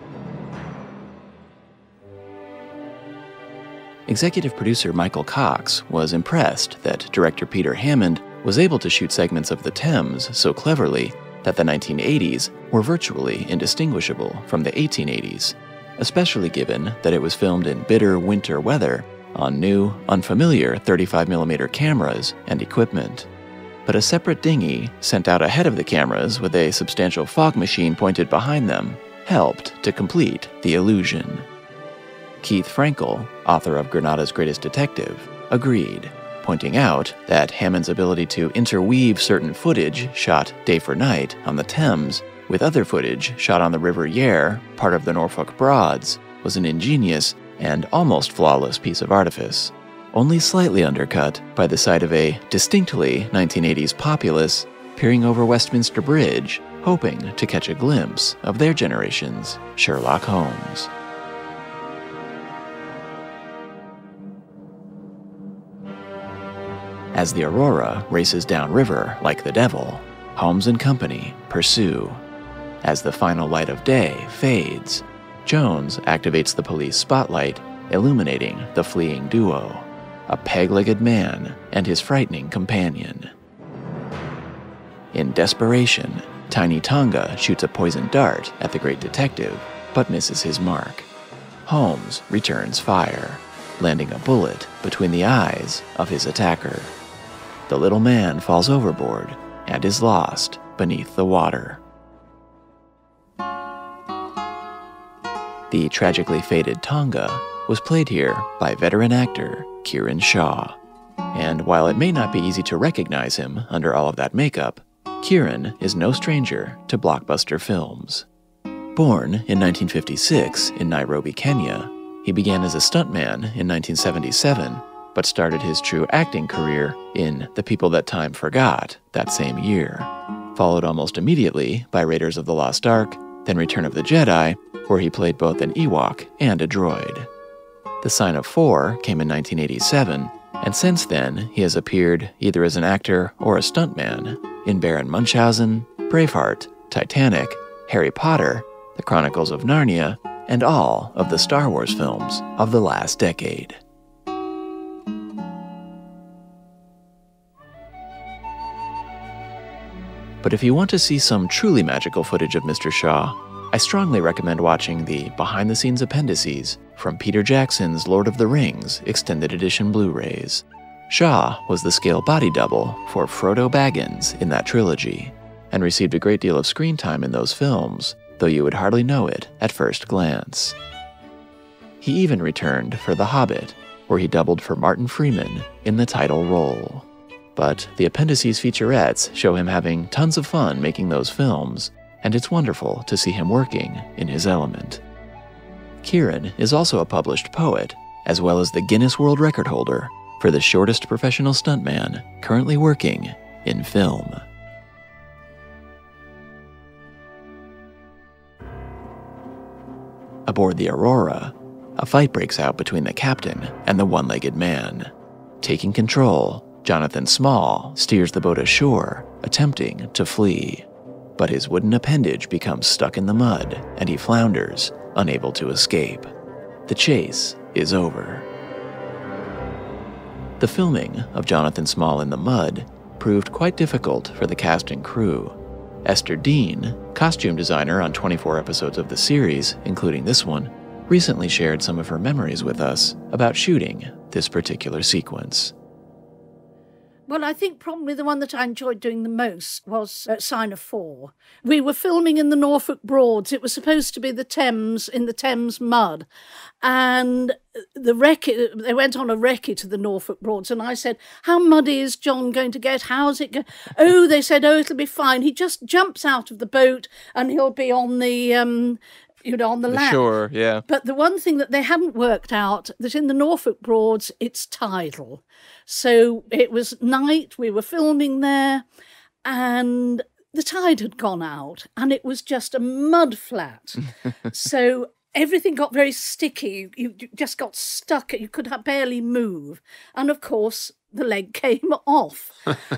Executive producer Michael Cox was impressed that director Peter Hammond was able to shoot segments of the Thames so cleverly that the 1980s were virtually indistinguishable from the 1880s, especially given that it was filmed in bitter winter weather on new, unfamiliar 35mm cameras and equipment. But a separate dinghy, sent out ahead of the cameras with a substantial fog machine pointed behind them, helped to complete the illusion. Keith Frankel, author of Granada's Greatest Detective, agreed, pointing out that Hammond's ability to interweave certain footage shot day for night on the Thames with other footage shot on the River Yare, part of the Norfolk Broads, was an ingenious and almost flawless piece of artifice, only slightly undercut by the sight of a distinctly 1980s populace peering over Westminster Bridge, hoping to catch a glimpse of their generation's Sherlock Holmes. As the Aurora races downriver like the devil, Holmes and company pursue. As the final light of day fades, Jones activates the police spotlight, illuminating the fleeing duo, a peg-legged man and his frightening companion. In desperation, Tiny Tonga shoots a poisoned dart at the great detective, but misses his mark. Holmes returns fire, landing a bullet between the eyes of his attacker. The little man falls overboard and is lost beneath the water. The tragically fated Tonga was played here by veteran actor Kieran Shaw. And while it may not be easy to recognize him under all of that makeup, Kieran is no stranger to blockbuster films. Born in 1956 in Nairobi, Kenya, he began as a stuntman in 1977, but started his true acting career in The People That Time Forgot that same year, followed almost immediately by Raiders of the Lost Ark, then Return of the Jedi, where he played both an Ewok and a droid. The Sign of 4 came in 1987, and since then he has appeared either as an actor or a stuntman in Baron Munchausen, Braveheart, Titanic, Harry Potter, The Chronicles of Narnia, and all of the Star Wars films of the last decade. But if you want to see some truly magical footage of Mr. Shaw, I strongly recommend watching the behind-the-scenes appendices from Peter Jackson's Lord of the Rings Extended Edition Blu-rays. Shaw was the scale body double for Frodo Baggins in that trilogy, and received a great deal of screen time in those films, though you would hardly know it at first glance. He even returned for The Hobbit, where he doubled for Martin Freeman in the title role. But the appendices featurettes show him having tons of fun making those films, and it's wonderful to see him working in his element. Kieran is also a published poet, as well as the Guinness World Record holder for the shortest professional stuntman currently working in film. Aboard the Aurora, a fight breaks out between the captain and the one-legged man. Taking control, Jonathan Small steers the boat ashore, attempting to flee. But his wooden appendage becomes stuck in the mud, and he flounders, unable to escape. The chase is over. The filming of Jonathan Small in the mud proved quite difficult for the cast and crew. Esther Dean, costume designer on 24 episodes of the series, including this one, recently shared some of her memories with us about shooting this particular sequence. Well, I think probably the one that I enjoyed doing the most was Sign of Four. We were filming in the Norfolk Broads. It was supposed to be the Thames, in the Thames mud. And they went on a recce to the Norfolk Broads. And I said, how muddy is John going to get? How's it going? Oh, they said, oh, it'll be fine. He just jumps out of the boat and he'll be on the... on the land. Sure, yeah. But the one thing that they hadn't worked out, that in the Norfolk Broads, it's tidal. So it was night, we were filming there, and the tide had gone out, and it was just a mud flat. So everything got very sticky. You just got stuck. You could barely move. And, of course, the leg came off.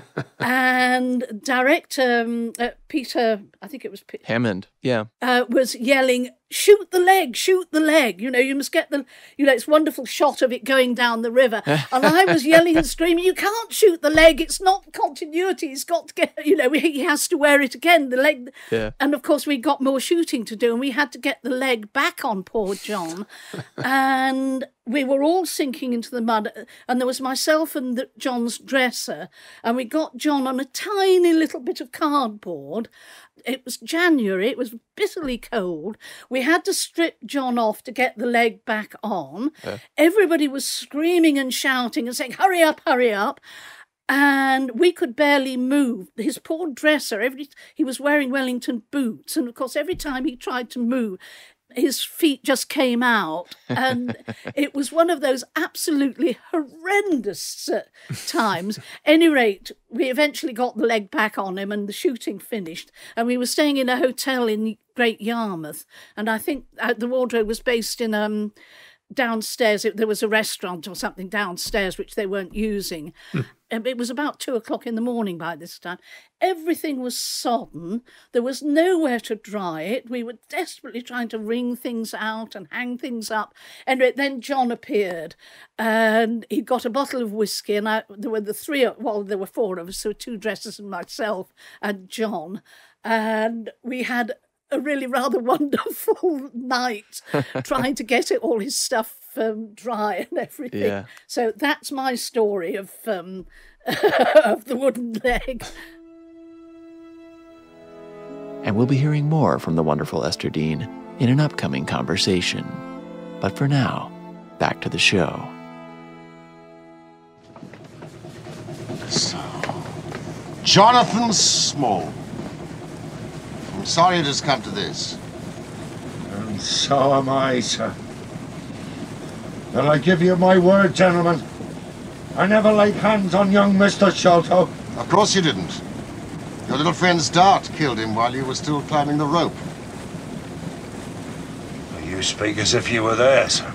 And director Peter, I think it was Hammond, yeah, was yelling, shoot the leg, shoot the leg. You must get the, it's a wonderful shot of it going down the river. And I was yelling and screaming, you can't shoot the leg. It's not continuity. He's got to get, he has to wear it again, the leg. Yeah. And of course we got more shooting to do and we had to get the leg back on poor John. And we were all sinking into the mud, and there was myself and John's dresser, and we got John on a tiny little bit of cardboard. It was January, it was bitterly cold. We had to strip John off to get the leg back on. Everybody was screaming and shouting and saying, hurry up, hurry up. And we could barely move. His poor dresser, he was wearing Wellington boots, and of course every time he tried to move, his feet just came out, and it was one of those absolutely horrendous times. Any rate, we eventually got the leg back on him and the shooting finished, and we were staying in a hotel in Great Yarmouth, and I think the wardrobe was based in downstairs. There was a restaurant or something downstairs which they weren't using. It was about 2:00 in the morning by this time. Everything was sodden. There was nowhere to dry it. We were desperately trying to wring things out and hang things up. And then John appeared, and he got a bottle of whiskey. And there were four of us, so 2 dressers and myself and John. And we had a really rather wonderful night trying to get all his stuff dry and everything. Yeah. So that's my story of of the wooden leg. And we'll be hearing more from the wonderful Esther Dean in an upcoming conversation. But for now, back to the show. So, Jonathan Small. I'm sorry it has come to this. And so am I, sir. But I give you my word, gentlemen, I never laid hands on young Mr. Sholto. Of course you didn't. Your little friend's dart killed him while you were still climbing the rope. You speak as if you were there, sir.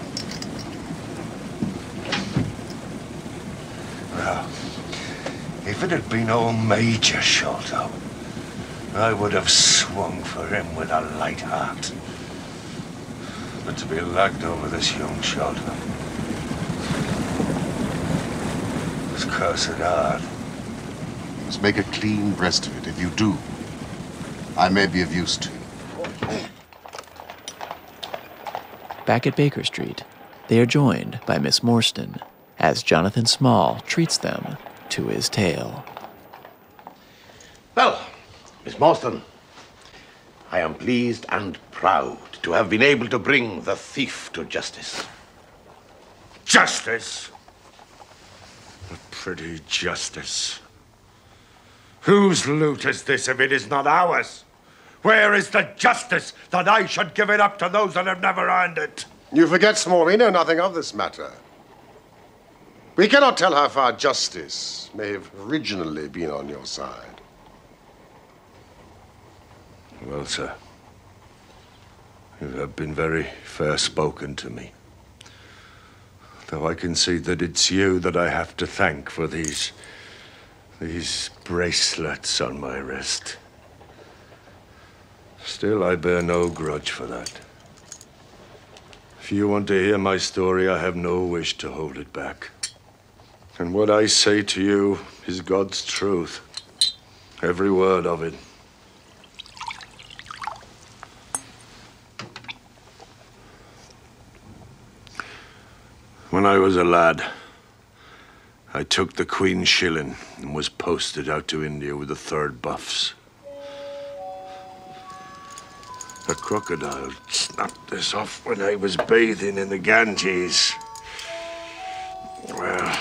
Well, if it had been old Major Sholto, I would have swung for him with a light heart. But to be lagged over this young Sholto was cursed hard. You must make a clean breast of it. If you do, I may be of use to you. Back at Baker Street, they are joined by Miss Morstan as Jonathan Small treats them to his tale. Well, Miss Morstan, I am pleased and proud to have been able to bring the thief to justice. Justice? A pretty justice. Whose loot is this if it is not ours? Where is the justice that I should give it up to those that have never earned it? You forget, Small, we know nothing of this matter. We cannot tell how far justice may have originally been on your side. Well, sir, you have been very fair-spoken to me. Though I concede that it's you that I have to thank for these bracelets on my wrist. Still, I bear no grudge for that. If you want to hear my story, I have no wish to hold it back. And what I say to you is God's truth. Every word of it. When I was a lad, I took the Queen's shilling and was posted out to India with the 3rd Buffs. A crocodile snapped this off when I was bathing in the Ganges. Well,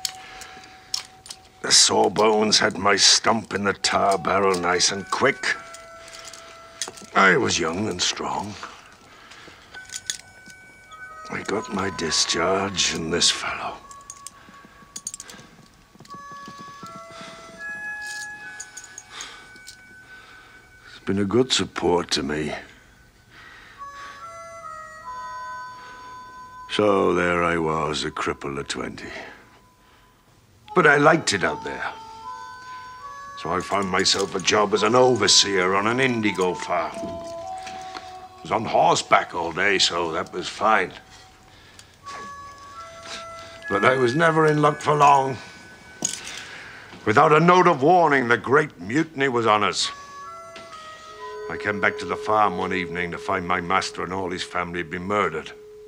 the sawbones had my stump in the tar barrel nice and quick. I was young and strong. I got my discharge, and this fellow. He's been a good support to me. So there I was, a cripple at 20. But I liked it out there. So I found myself a job as an overseer on an indigo farm. I was on horseback all day, so that was fine. But I was never in luck for long. Without a note of warning, the Great Mutiny was on us. I came back to the farm one evening to find my master and all his family had been murdered.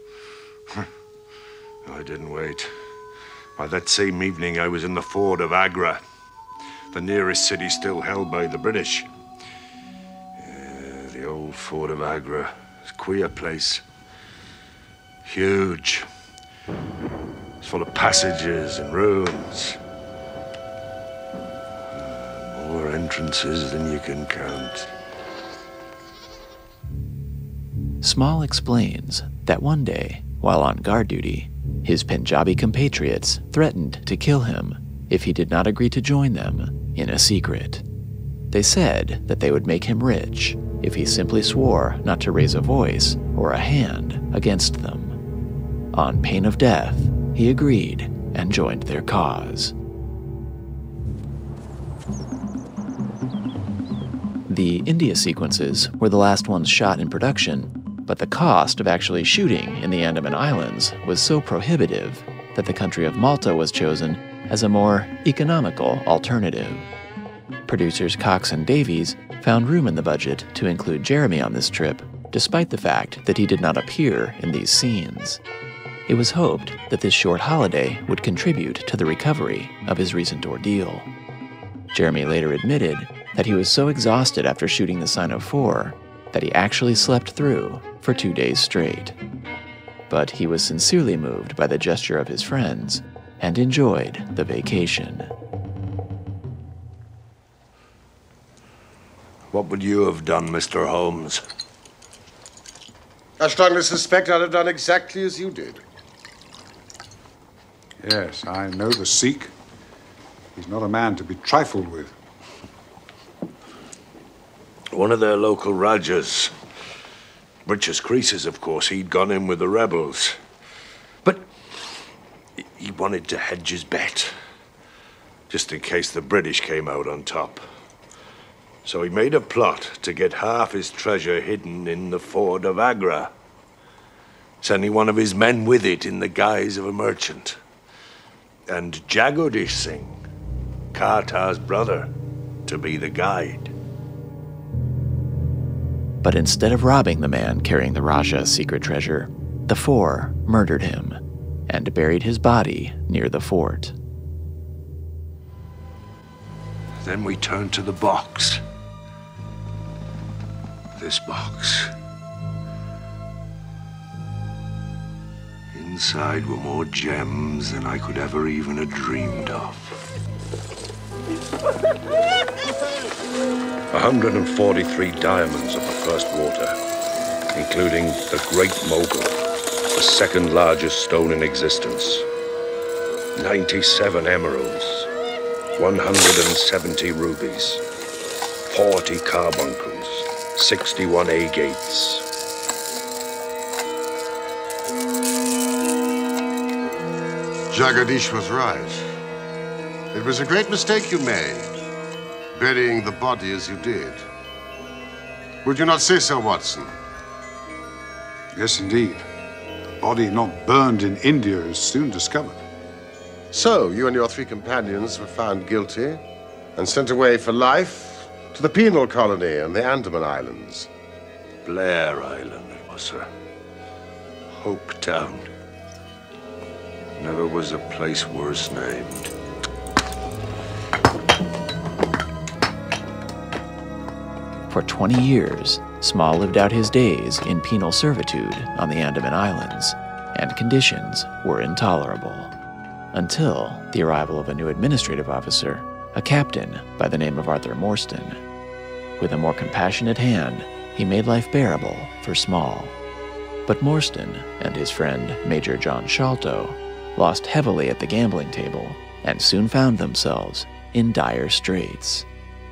I didn't wait. By that same evening, I was in the fort of Agra, the nearest city still held by the British. The old fort of Agra. It's a queer place. Huge. It's full of passages and ruins. More entrances than you can count. Small explains that one day, while on guard duty, his Punjabi compatriots threatened to kill him if he did not agree to join them in a secret. They said that they would make him rich if he simply swore not to raise a voice or a hand against them. On pain of death, he agreed and joined their cause. The India sequences were the last ones shot in production, but the cost of actually shooting in the Andaman Islands was so prohibitive that the country of Malta was chosen as a more economical alternative. Producers Cox and Davies found room in the budget to include Jeremy on this trip, despite the fact that he did not appear in these scenes. It was hoped that this short holiday would contribute to the recovery of his recent ordeal. Jeremy later admitted that he was so exhausted after shooting The Sign of Four that he actually slept through for 2 days straight. But he was sincerely moved by the gesture of his friends and enjoyed the vacation. What would you have done, Mr. Holmes? I strongly suspect I'd have done exactly as you did. Yes, I know the Sikh. He's not a man to be trifled with. One of their local Rajas, Rich's Croesus, of course, he'd gone in with the rebels. But he wanted to hedge his bet, just in case the British came out on top. So he made a plot to get half his treasure hidden in the fort of Agra, sending one of his men with it in the guise of a merchant. And Jagodish Singh, Kartar's brother, to be the guide. But instead of robbing the man carrying the Raja's secret treasure, the four murdered him and buried his body near the fort. Then we turned to the box. This box. In Inside were more gems than I could ever even have dreamed of. 143 diamonds of the first water, including the Great Mogul, the second largest stone in existence. 97 emeralds, 170 rubies, 40 carbuncles, 61 agates. Jagadish was right. It was a great mistake you made, burying the body as you did. Would you not say so, Watson? Yes, indeed. A body not burned in India is soon discovered. So, you and your 3 companions were found guilty and sent away for life to the penal colony on the Andaman Islands. Blair Island, it was, sir. Hopetown. Never was a place worse named. For 20 years, Small lived out his days in penal servitude on the Andaman Islands, and conditions were intolerable. Until the arrival of a new administrative officer, a captain by the name of Arthur Morstan. With a more compassionate hand, he made life bearable for Small. But Morstan and his friend Major John Sholto lost heavily at the gambling table and soon found themselves in dire straits.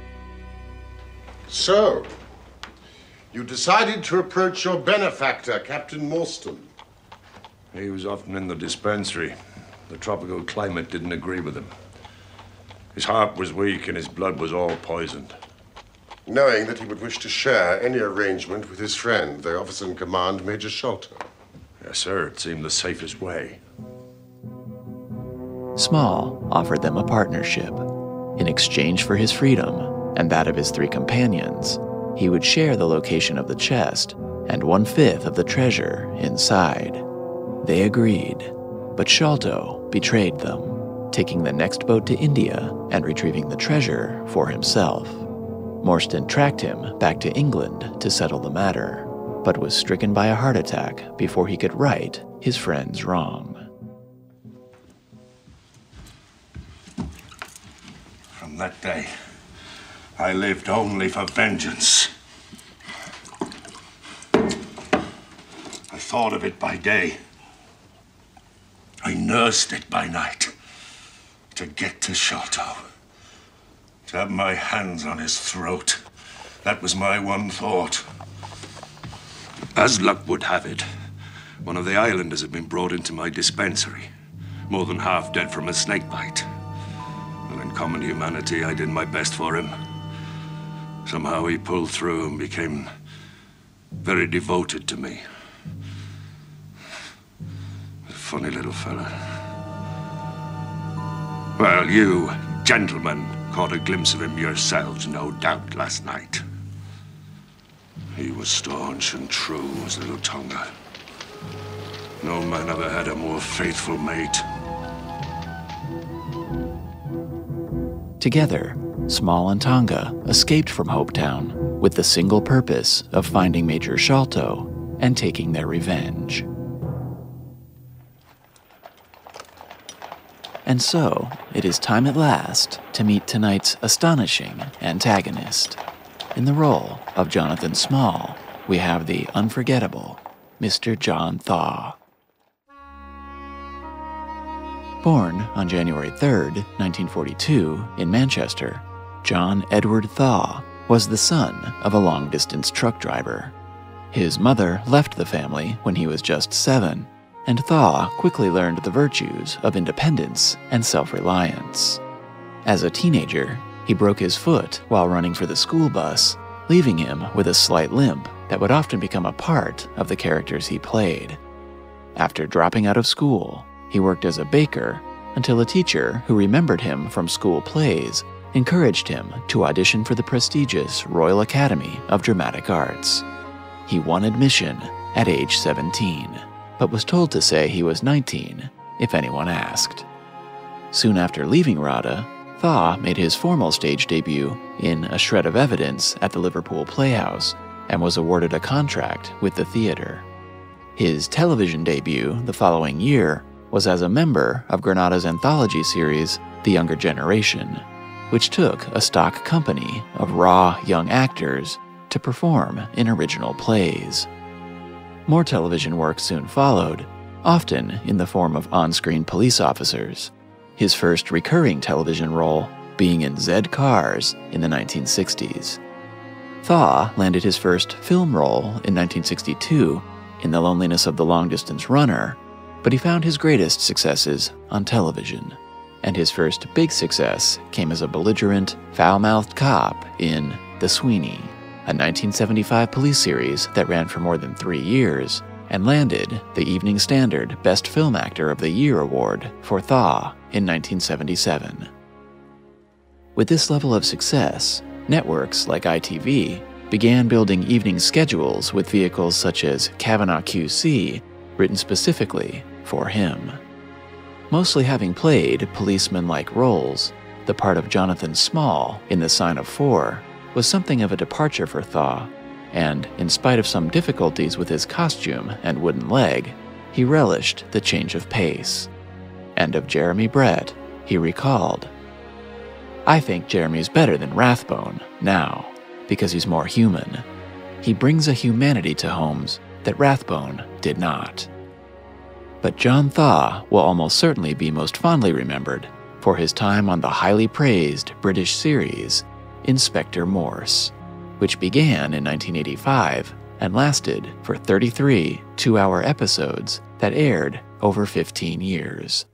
So, you decided to approach your benefactor, Captain Morstan. He was often in the dispensary. The tropical climate didn't agree with him. His heart was weak and his blood was all poisoned. Knowing that he would wish to share any arrangement with his friend, the officer in command, Major Sholto. Yes, sir. It seemed the safest way. Small offered them a partnership. In exchange for his freedom and that of his 3 companions, he would share the location of the chest and 1/5 of the treasure inside. They agreed, but Sholto betrayed them, taking the next boat to India and retrieving the treasure for himself. Morstan tracked him back to England to settle the matter, but was stricken by a heart attack before he could right his friend's wrong. From that day, I lived only for vengeance. I thought of it by day. I nursed it by night. To get to Sholto. To have my hands on his throat. That was my one thought. As luck would have it, one of the islanders had been brought into my dispensary, more than half dead from a snake bite. Well, in common humanity, I did my best for him. Somehow he pulled through and became very devoted to me. A funny little fella. Well, you gentlemen caught a glimpse of him yourselves, no doubt, last night. He was staunch and true as little Tonga. No man ever had a more faithful mate. Together, Small and Tonga escaped from Hopetown with the single purpose of finding Major Sholto and taking their revenge. And so, it is time at last to meet tonight's astonishing antagonist. In the role of Jonathan Small, we have the unforgettable Mr. John Thaw. Born on January 3rd, 1942, in Manchester, John Edward Thaw was the son of a long-distance truck driver. His mother left the family when he was just 7, and Thaw quickly learned the virtues of independence and self-reliance. As a teenager, he broke his foot while running for the school bus, leaving him with a slight limp that would often become a part of the characters he played. After dropping out of school, he worked as a baker until a teacher who remembered him from school plays encouraged him to audition for the prestigious Royal Academy of Dramatic Arts. He won admission at age 17, but was told to say he was 19 if anyone asked. Soon after leaving RADA, Thaw made his formal stage debut in A Shred of Evidence at the Liverpool Playhouse and was awarded a contract with the theater. His television debut the following year was as a member of Granada's anthology series, The Younger Generation, which took a stock company of raw young actors to perform in original plays. More television work soon followed, often in the form of on-screen police officers, his first recurring television role being in Zed Cars in the 1960s. Thaw landed his first film role in 1962 in The Loneliness of the Long-Distance Runner, but he found his greatest successes on television, and his first big success came as a belligerent, foul-mouthed cop in The Sweeney, a 1975 police series that ran for more than 3 years and landed the Evening Standard Best Film Actor of the Year award for Thaw in 1977. With this level of success, networks like ITV began building evening schedules with vehicles such as Kavanaugh QC, written specifically for him. Mostly having played policeman-like roles, the part of Jonathan Small in The Sign of 4 was something of a departure for Thaw, and in spite of some difficulties with his costume and wooden leg, he relished the change of pace. And of Jeremy Brett, he recalled, "I think Jeremy's better than Rathbone now, because he's more human. He brings a humanity to Holmes that Rathbone did not." But John Thaw will almost certainly be most fondly remembered for his time on the highly praised British series Inspector Morse, which began in 1985 and lasted for 33 two-hour episodes that aired over 15 years.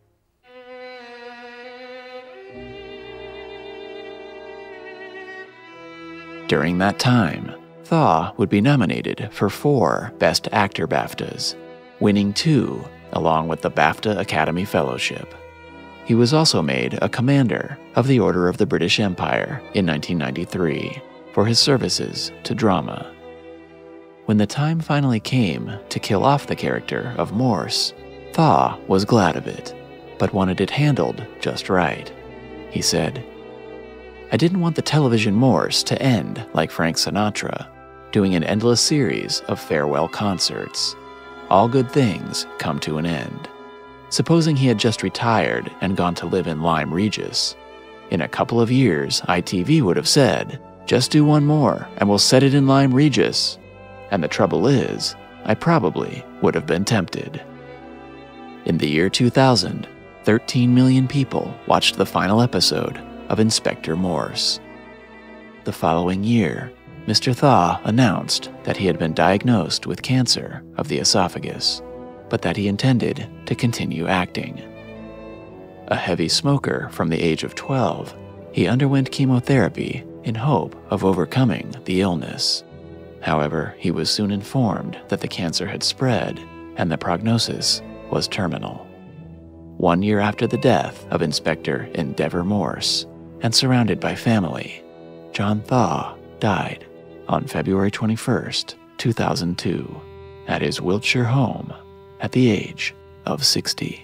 During that time, Thaw would be nominated for 4 Best Actor BAFTAs, winning 2 along with the BAFTA Academy Fellowship. He was also made a Commander of the Order of the British Empire in 1993 for his services to drama. When the time finally came to kill off the character of Morse, Thaw was glad of it, but wanted it handled just right. He said, "I didn't want the television Morse to end like Frank Sinatra, doing an endless series of farewell concerts. All good things come to an end. Supposing he had just retired and gone to live in Lyme Regis. In a couple of years, ITV would have said, 'Just do one more and we'll set it in Lyme Regis.' And the trouble is, I probably would have been tempted." In the year 2000, 13 million people watched the final episode of Inspector Morse. The following year, Mr. Thaw announced that he had been diagnosed with cancer of the esophagus, but that he intended to continue acting. A heavy smoker from the age of 12, he underwent chemotherapy in hope of overcoming the illness. However, he was soon informed that the cancer had spread and the prognosis was terminal. 1 year after the death of Inspector Endeavour Morse, and surrounded by family, John Thaw died on February 21st, 2002, at his Wiltshire home at the age of 60.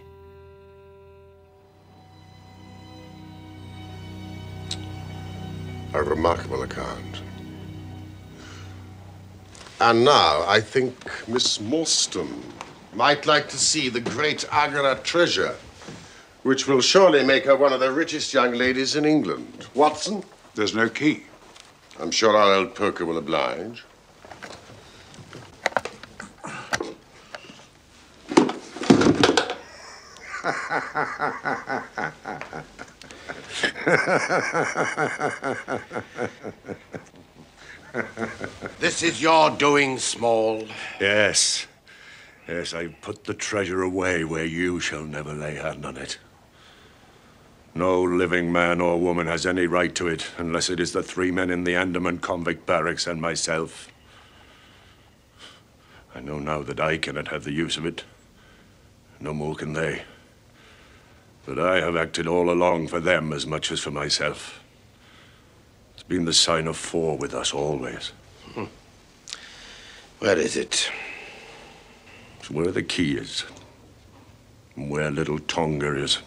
A remarkable account. And now I think Miss Morstan might like to see the great Agra treasure, which will surely make her one of the richest young ladies in England. Watson? There's no key. I'm sure our old poker will oblige. This is your doing, Small. Yes. Yes, I've put the treasure away where you shall never lay hand on it. No living man or woman has any right to it unless it is the 3 men in the Andaman convict barracks and myself. I know now that I cannot have the use of it. No more can they. But I have acted all along for them as much as for myself. It's been the sign of 4 with us always. Where is it? It's where the key is. And where little Tonga is.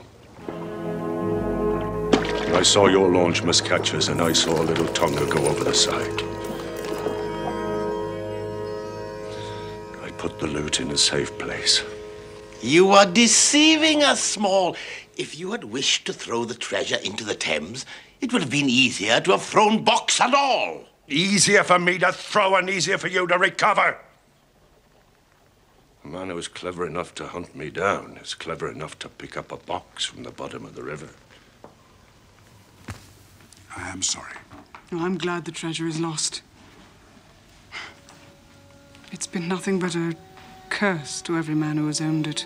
I saw your launch must catch us, and I saw little Tonga go over the side. I put put the loot in a safe place. You are deceiving us, Small. If you had wished to throw the treasure into the Thames, it would have been easier to have thrown box and all. Easier for me to throw and easier for you to recover. A man who was clever enough to hunt me down is clever enough to pick up a box from the bottom of the river. I am sorry. No, I'm glad the treasure is lost. It's been nothing but a curse to every man who has owned it.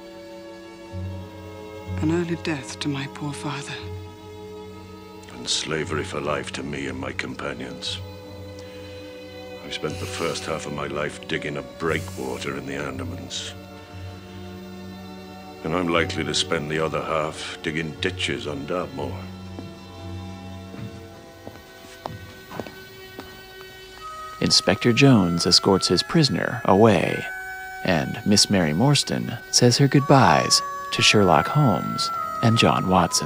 An early death to my poor father. And slavery for life to me and my companions. I spent the first half of my life digging a breakwater in the Andamans. And I'm likely to spend the other half digging ditches on Dartmoor. Inspector Jones escorts his prisoner away, and Miss Mary Morstan says her goodbyes to Sherlock Holmes and John Watson.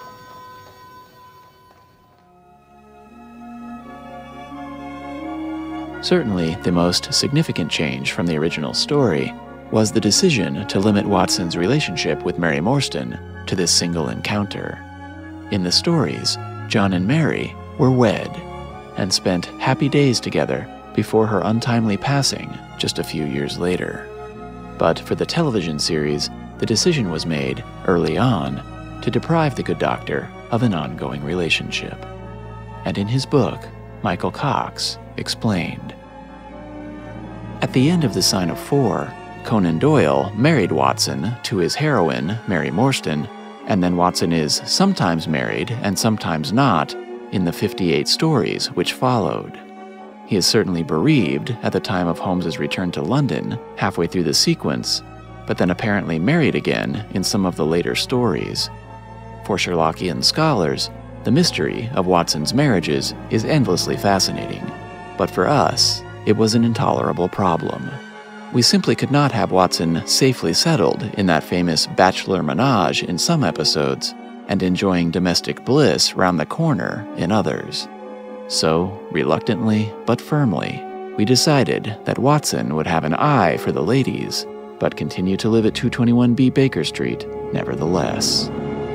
Certainly, the most significant change from the original story was the decision to limit Watson's relationship with Mary Morstan to this single encounter. In the stories, John and Mary were wed and spent happy days together before her untimely passing just a few years later. But for the television series, the decision was made early on to deprive the good doctor of an ongoing relationship. And in his book, Michael Cox explained. At the end of The Sign of Four, Conan Doyle married Watson to his heroine, Mary Morstan, and then Watson is sometimes married and sometimes not in the 58 stories which followed. He is certainly bereaved at the time of Holmes's return to London, halfway through the sequence, but then apparently married again in some of the later stories. For Sherlockian scholars, the mystery of Watson's marriages is endlessly fascinating, but for us, it was an intolerable problem. We simply could not have Watson safely settled in that famous bachelor menage in some episodes, and enjoying domestic bliss round the corner in others. So, reluctantly but firmly, we decided that Watson would have an eye for the ladies, but continue to live at 221B Baker Street nevertheless.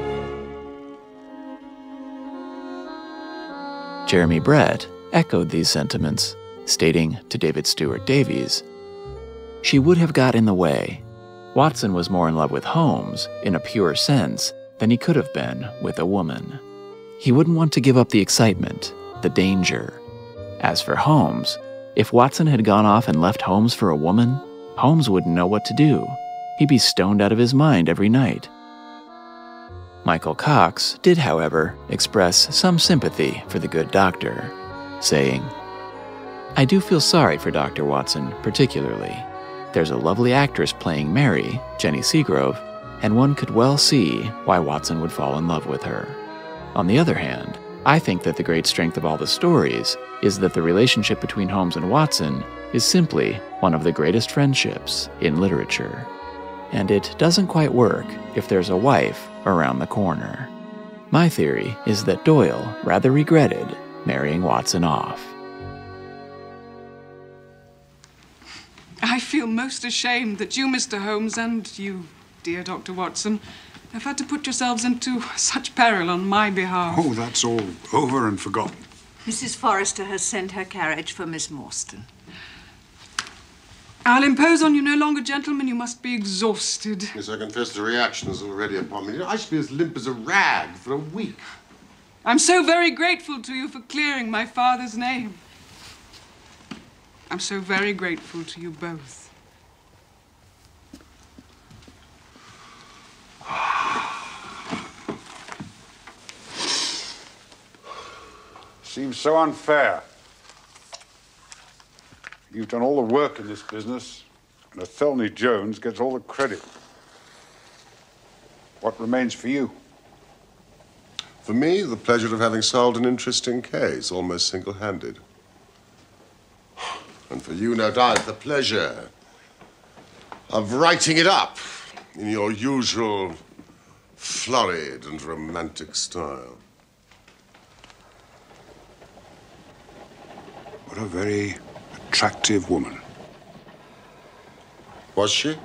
Jeremy Brett echoed these sentiments, stating to David Stewart Davies, "She would have got in the way. Watson was more in love with Holmes, in a pure sense, than he could have been with a woman. He wouldn't want to give up the excitement, the danger. As for Holmes, if Watson had gone off and left Holmes for a woman, Holmes wouldn't know what to do. He'd be stoned out of his mind every night." Michael Cox did, however, express some sympathy for the good doctor, saying, "I do feel sorry for Dr. Watson, particularly. There's a lovely actress playing Mary, Jenny Seagrove, and one could well see why Watson would fall in love with her. On the other hand, I think that the great strength of all the stories is that the relationship between Holmes and Watson is simply one of the greatest friendships in literature. And it doesn't quite work if there's a wife around the corner. My theory is that Doyle rather regretted marrying Watson off." I feel most ashamed that you, Mr. Holmes, and you, dear Dr. Watson, have had to put yourselves into such peril on my behalf. Oh, that's all over and forgotten. Mrs. Forrester has sent her carriage for Miss Morstan. I'll impose on you no longer, gentlemen. You must be exhausted. Yes, I confess the reaction is already upon me. I should be as limp as a rag for a week. I'm so very grateful to you for clearing my father's name. I'm so very grateful to you both. Seems so unfair. You've done all the work in this business, and Athelney Jones gets all the credit. What remains for you? For me, the pleasure of having solved an interesting case, almost single-handed. And for you, no doubt, the pleasure of writing it up in your usual flurried and romantic style. What a very attractive woman. Was she?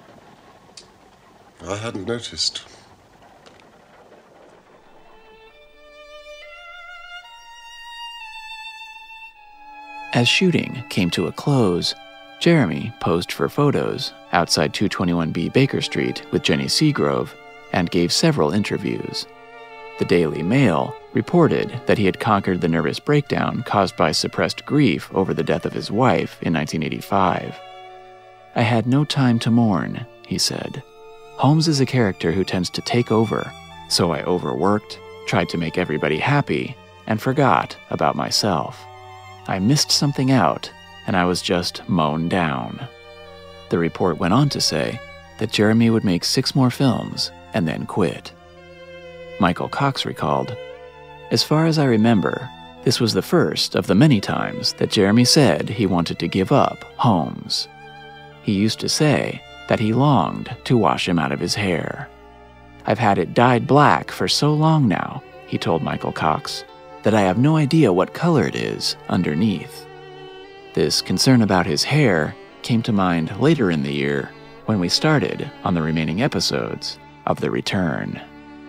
I hadn't noticed. As shooting came to a close, Jeremy posed for photos outside 221B Baker Street with Jenny Seagrove and gave several interviews. The Daily Mail reported that he had conquered the nervous breakdown caused by suppressed grief over the death of his wife in 1985. "I had no time to mourn," he said. "Holmes is a character who tends to take over, so I overworked, tried to make everybody happy, and forgot about myself. I missed something out, and I was just mown down." The report went on to say that Jeremy would make 6 more films and then quit. Michael Cox recalled, "As far as I remember, this was the first of the many times that Jeremy said he wanted to give up Holmes. He used to say that he longed to wash him out of his hair. I've had it dyed black for so long now," he told Michael Cox, "that I have no idea what color it is underneath." This concern about his hair came to mind later in the year when we started on the remaining episodes of The Return.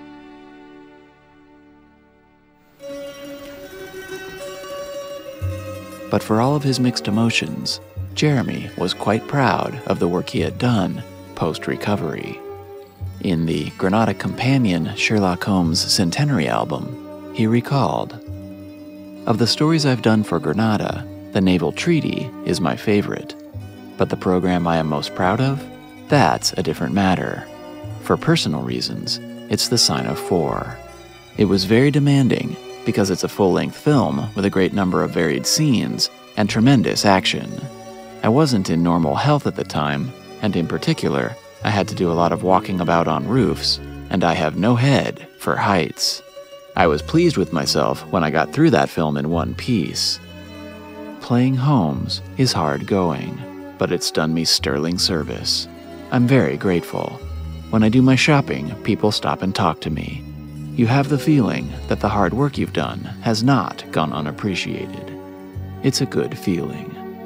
But for all of his mixed emotions, Jeremy was quite proud of the work he had done post-recovery. In the Granada Companion Sherlock Holmes Centenary album, he recalled, "Of the stories I've done for Granada, The Naval Treaty is my favorite. But the program I am most proud of? That's a different matter. For personal reasons, it's The Sign of 4. It was very demanding because it's a full-length film with a great number of varied scenes and tremendous action. I wasn't in normal health at the time, and in particular, I had to do a lot of walking about on roofs, and I have no head for heights. I was pleased with myself when I got through that film in one piece. Playing Holmes is hard going, but it's done me sterling service. I'm very grateful. When I do my shopping, people stop and talk to me. You have the feeling that the hard work you've done has not gone unappreciated. It's a good feeling."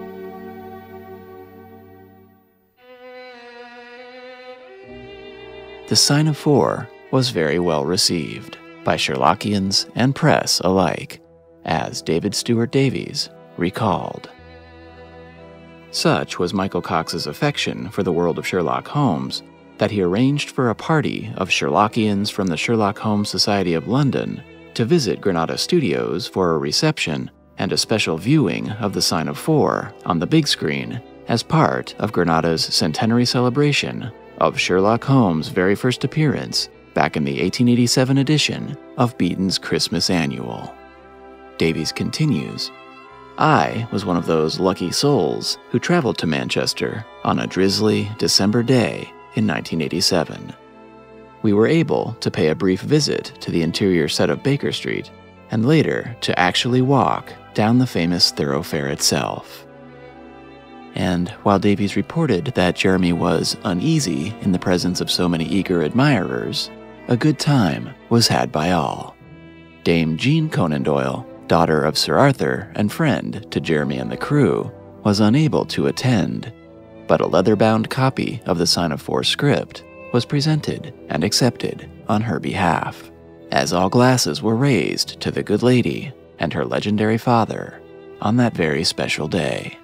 The Sign of 4 was very well received by Sherlockians and press alike, as David Stuart Davies recalled. Such was Michael Cox's affection for the world of Sherlock Holmes that he arranged for a party of Sherlockians from the Sherlock Holmes Society of London to visit Granada Studios for a reception and a special viewing of The Sign of 4 on the big screen as part of Granada's centenary celebration of Sherlock Holmes' very first appearance back in the 1887 edition of Beaton's Christmas Annual. Davies continues, "I was one of those lucky souls who traveled to Manchester on a drizzly December day in 1987. We were able to pay a brief visit to the interior set of Baker Street, and later to actually walk down the famous thoroughfare itself." And while Davies reported that Jeremy was uneasy in the presence of so many eager admirers, a good time was had by all. Dame Jean Conan Doyle, daughter of Sir Arthur and friend to Jeremy and the crew, was unable to attend, but a leather-bound copy of the Sign of 4 script was presented and accepted on her behalf, as all glasses were raised to the good lady and her legendary father on that very special day.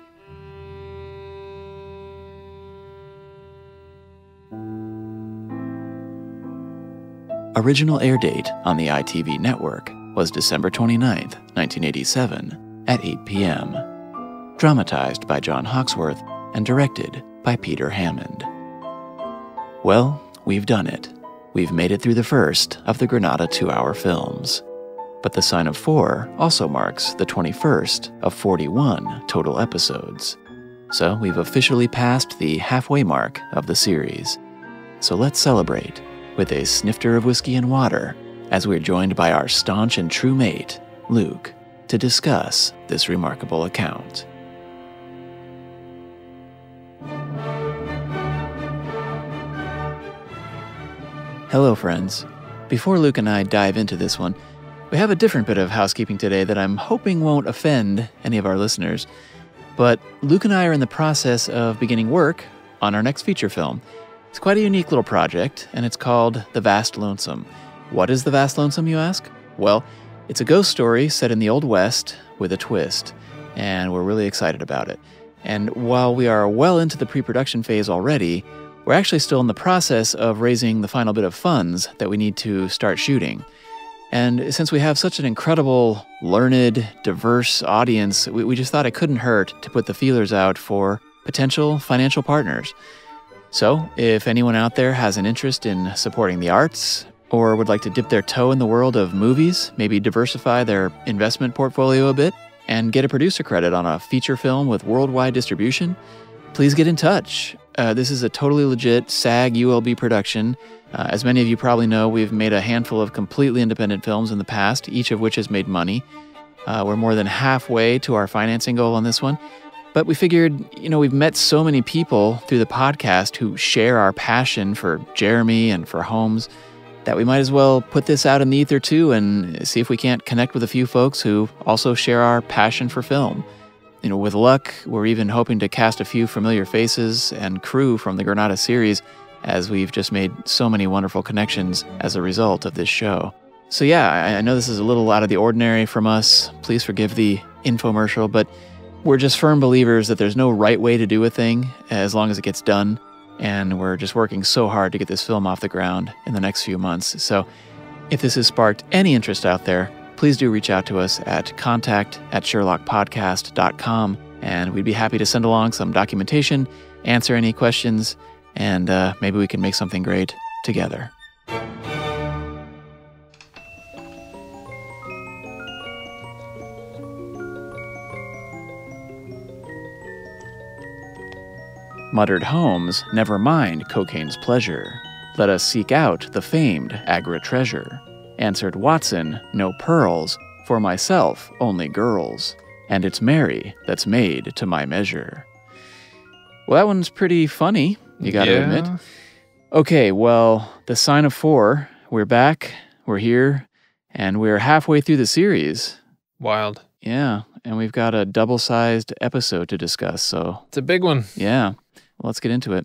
Original air date on the ITV network was December 29, 1987, at 8 p.m. Dramatized by John Hawksworth and directed by Peter Hammond. Well, we've done it. We've made it through the first of the Granada 2-hour films. But The Sign of 4 also marks the 21st of 41 total episodes. So we've officially passed the halfway mark of the series. So let's celebrate with a snifter of whiskey and water as we're joined by our staunch and true mate, Luke, to discuss this remarkable account. Hello, friends. Before Luke and I dive into this one, we have a different bit of housekeeping today that I'm hoping won't offend any of our listeners. But Luke and I are in the process of beginning work on our next feature film. It's quite a unique little project, and it's called The Vast Lonesome. What is The Vast Lonesome, you ask? Well, it's a ghost story set in the Old West with a twist, and we're really excited about it. And while we are well into the pre-production phase already, we're actually still in the process of raising the final bit of funds that we need to start shooting. And since we have such an incredible, learned, diverse audience, we just thought it couldn't hurt to put the feelers out for potential financial partners. So, if anyone out there has an interest in supporting the arts, or would like to dip their toe in the world of movies, maybe diversify their investment portfolio a bit, and get a producer credit on a feature film with worldwide distribution, please get in touch. This is a totally legit SAG ULB production. As many of you probably know, we've made a handful of completely independent films in the past, each of which has made money. We're more than halfway to our financing goal on this one. But we figured, we've met so many people through the podcast who share our passion for Jeremy and for Holmes that we might as well put this out in the ether too and see if we can't connect with a few folks who also share our passion for film. With luck, we're even hoping to cast a few familiar faces and crew from the Granada series, as we've just made so many wonderful connections as a result of this show. So yeah, I know this is a little out of the ordinary from us. Please forgive the infomercial, but we're just firm believers that there's no right way to do a thing as long as it gets done, and we're just working so hard to get this film off the ground in the next few months. So if this has sparked any interest out there, please do reach out to us at contact@sherlockpodcast.com, and we'd be happy to send along some documentation, answer any questions, and maybe we can make something great together. Muttered Holmes, "Never mind cocaine's pleasure. Let us seek out the famed Agra treasure." Answered Watson, "No pearls, for myself only girls, and it's Mary that's made to my measure." Well, that one's pretty funny, you gotta admit. Okay, well, The Sign of Four, we're back, we're here, and we're halfway through the series. Wild. Yeah, and we've got a double-sized episode to discuss, so... It's a big one. Yeah. Well, let's get into it.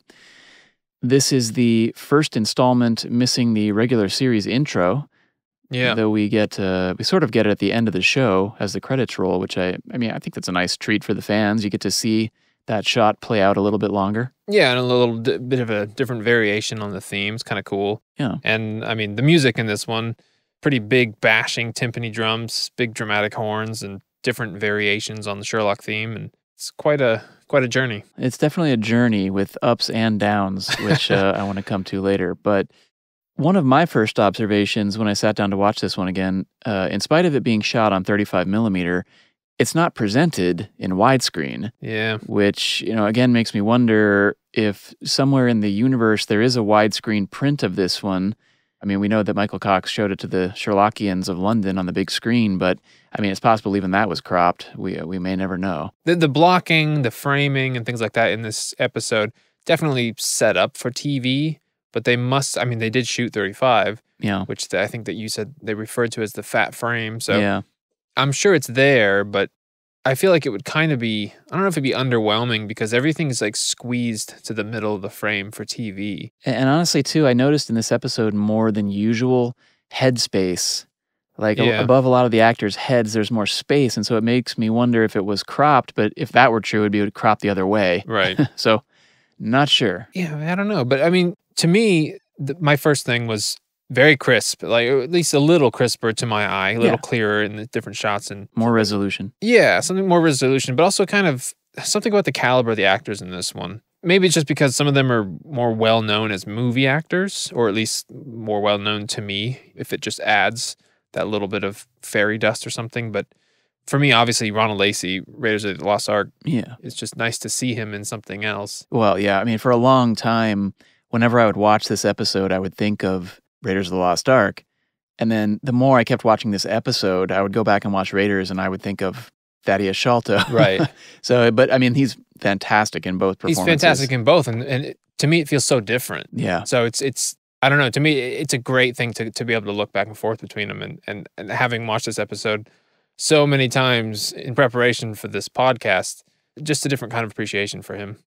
This is the first installment missing the regular series intro. Yeah. Though we sort of get it at the end of the show as the credits roll, which I think that's a nice treat for the fans. You get to see that shot play out a little bit longer. Yeah, and a little bit of a different variation on the themes, kind of cool. Yeah. And the music in this one, pretty big bashing timpani drums, big dramatic horns, and different variations on the Sherlock theme, and it's quite a journey. It's definitely a journey with ups and downs, which I want to come to later. But one of my first observations when I sat down to watch this one again, in spite of it being shot on 35 millimeter, it's not presented in widescreen. Yeah. Which, again, makes me wonder if somewhere in the universe there is a widescreen print of this one. We know that Michael Cox showed it to the Sherlockians of London on the big screen, but it's possible even that was cropped. We may never know. The blocking, the framing, and things like that in this episode definitely set up for TV, but they did shoot 35, which I think that you said they referred to as the fat frame. So yeah. I'm sure it's there, but I feel like it would kind of be, I don't know if it'd be underwhelming because everything's like squeezed to the middle of the frame for TV. And honestly, too, I noticed in this episode more than usual headspace. Like above a lot of the actors' heads, there's more space. And so it makes me wonder if it was cropped, but if that were true, it would crop the other way. Right. So not sure. Yeah, I don't know. But to me, my first thing was very crisp, like at least a little crisper to my eye, a little clearer in the different shots and more resolution. Yeah, something more resolution, but also kind of something about the caliber of the actors in this one. Maybe it's just because some of them are more well known as movie actors, or at least more well known to me, if it just adds that little bit of fairy dust or something. But for me, obviously, Ronald Lacey, Raiders of the Lost Ark, it's just nice to see him in something else. Well, yeah, for a long time, whenever I would watch this episode, I would think of Raiders of the Lost Ark. And then the more I kept watching this episode, I would go back and watch Raiders and I would think of Thaddeus Sholto. Right. So, but he's fantastic in both performances. He's fantastic in both. And to me, it feels so different. Yeah. So it's I don't know. To me, it's a great thing to be able to look back and forth between them. And having watched this episode so many times in preparation for this podcast, just a different kind of appreciation for him.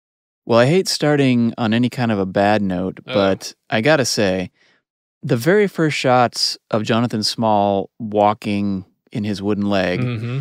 Well, I hate starting on any kind of a bad note, but I gotta say, the very first shots of Jonathan Small walking in his wooden leg,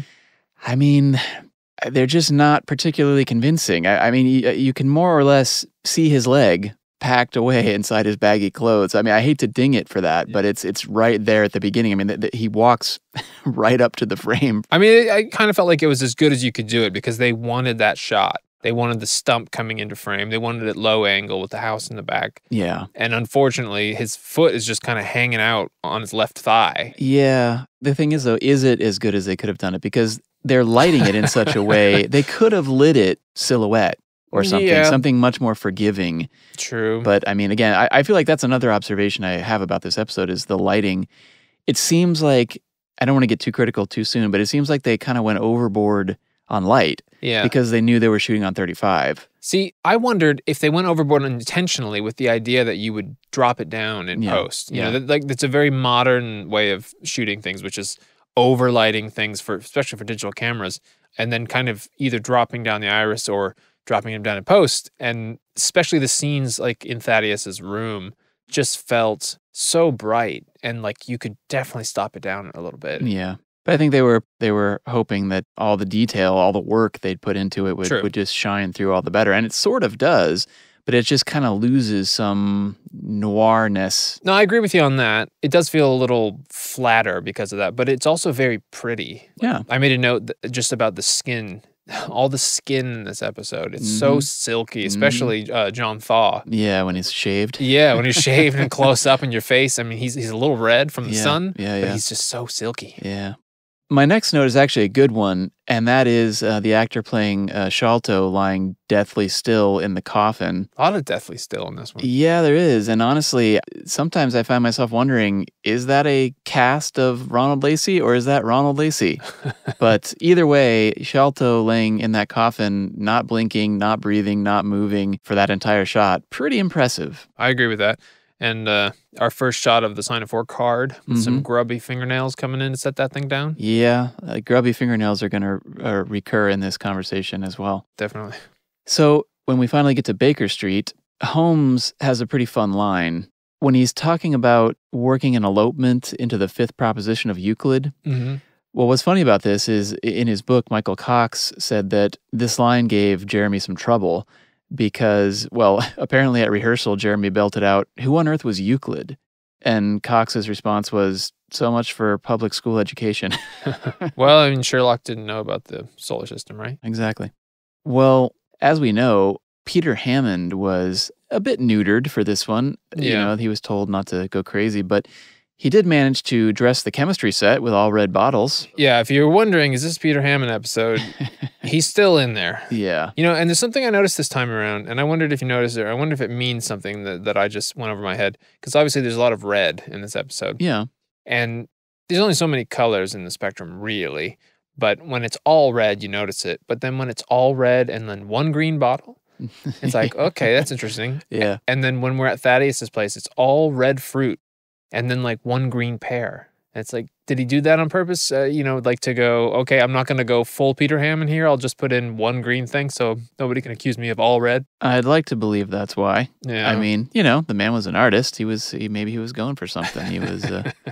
I mean, they're just not particularly convincing. I mean, you can more or less see his leg packed away inside his baggy clothes. I mean, I hate to ding it for that, but it's right there at the beginning. I mean, he walks right up to the frame. I mean, I kind of felt like it was as good as you could do it because they wanted that shot. They wanted the stump coming into frame. They wanted it low angle with the house in the back. Yeah. And unfortunately, his foot is just kind of hanging out on his left thigh. Yeah. The thing is, though, is it as good as they could have done it? Because they're lighting it in such a way, they could have lit it silhouette or something much more forgiving. True. But I mean, again, I feel like that's another observation I have about this episode is the lighting. It seems like, I don't want to get too critical too soon, but it seems like they kind of went overboard on light. Yeah. Because they knew they were shooting on 35. See, I wondered if they went overboard intentionally with the idea that you would drop it down in post. You know, like that's a very modern way of shooting things, which is overlighting things especially for digital cameras, and then kind of either dropping down the iris or dropping them down in post. And especially the scenes like in Thaddeus's room just felt so bright, and like you could definitely stop it down a little bit. Yeah. But I think they were hoping that all the detail, all the work they'd put into it would just shine through all the better. And it sort of does, but it just kind of loses some noirness. No, I agree with you on that. It does feel a little flatter because of that, but it's also very pretty. Yeah. I made a note just about the skin. All the skin in this episode. It's so silky, especially John Thaw. Yeah, when he's shaved. Yeah, when he's shaved and close up in your face. I mean, he's a little red from the sun, but he's just so silky. Yeah. My next note is actually a good one, and that is the actor playing Sholto lying deathly still in the coffin. A lot of deathly still in this one. Yeah, there is. And honestly, sometimes I find myself wondering, is that a cast of Ronald Lacey or is that Ronald Lacey? But either way, Sholto laying in that coffin, not blinking, not breathing, not moving for that entire shot. Pretty impressive. I agree with that. And our first shot of the Sign of Four card with some grubby fingernails coming in to set that thing down. Yeah, grubby fingernails are going to recur in this conversation as well. Definitely. So when we finally get to Baker Street, Holmes has a pretty fun line. When he's talking about working an elopement into the fifth proposition of Euclid, well, what's funny about this is in his book, Michael Cox said that this line gave Jeremy some trouble because, well, apparently at rehearsal, Jeremy belted out, "Who on earth was Euclid?" And Cox's response was, "So much for public school education." Well, I mean, Sherlock didn't know about the solar system, right? Exactly. Well, as we know, Peter Hammond was a bit neutered for this one. You know, he was told not to go crazy, but he did manage to dress the chemistry set with all red bottles. Yeah, if you're wondering, is this Peter Hammond episode? He's still in there. Yeah. You know, and there's something I noticed this time around, and I wondered if you noticed it. I wonder if it means something that I just went over my head. Because obviously there's a lot of red in this episode. Yeah. And there's only so many colors in the spectrum, really. But when it's all red, you notice it. But then when it's all red and then one green bottle, it's like, okay, that's interesting. Yeah. And then when we're at Thaddeus's place, it's all red fruit. And then like one green pear. And it's like, did he do that on purpose? You know, like to go, okay, I'm not going to go full Peter Hammond here. I'll just put in one green thing so nobody can accuse me of all red. I'd like to believe that's why. Yeah. I mean, you know, the man was an artist. Maybe he was going for something. He was,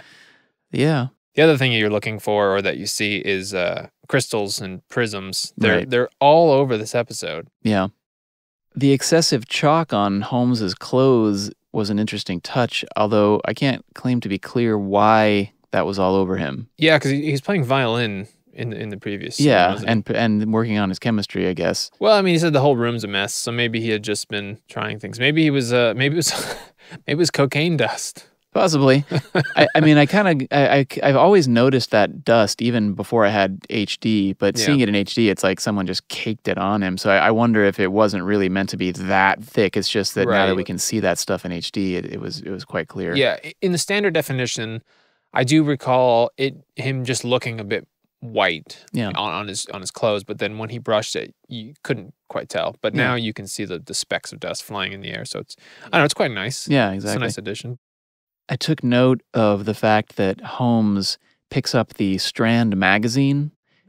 yeah. The other thing you're looking for or that you see is crystals and prisms. They're all over this episode. Yeah. The excessive chalk on Holmes's clothes was an interesting touch, although I can't claim to be clear why that was all over him. Yeah, because he's playing violin in the previous scene, and working on his chemistry, I guess. Well, I mean, he said the whole room's a mess, so maybe he had just been trying things. Maybe it was cocaine dust. Possibly. I mean, I've always noticed that dust even before I had HD, but seeing it in HD, it's like someone just caked it on him. So I wonder if it wasn't really meant to be that thick. It's just that now that we can see that stuff in HD, it was quite clear. Yeah, in the standard definition, I do recall him just looking a bit white on his clothes, but then when he brushed it, you couldn't quite tell. But now you can see the specks of dust flying in the air. So it's quite nice. Yeah, exactly. It's a nice addition. I took note of the fact that Holmes picks up the Strand magazine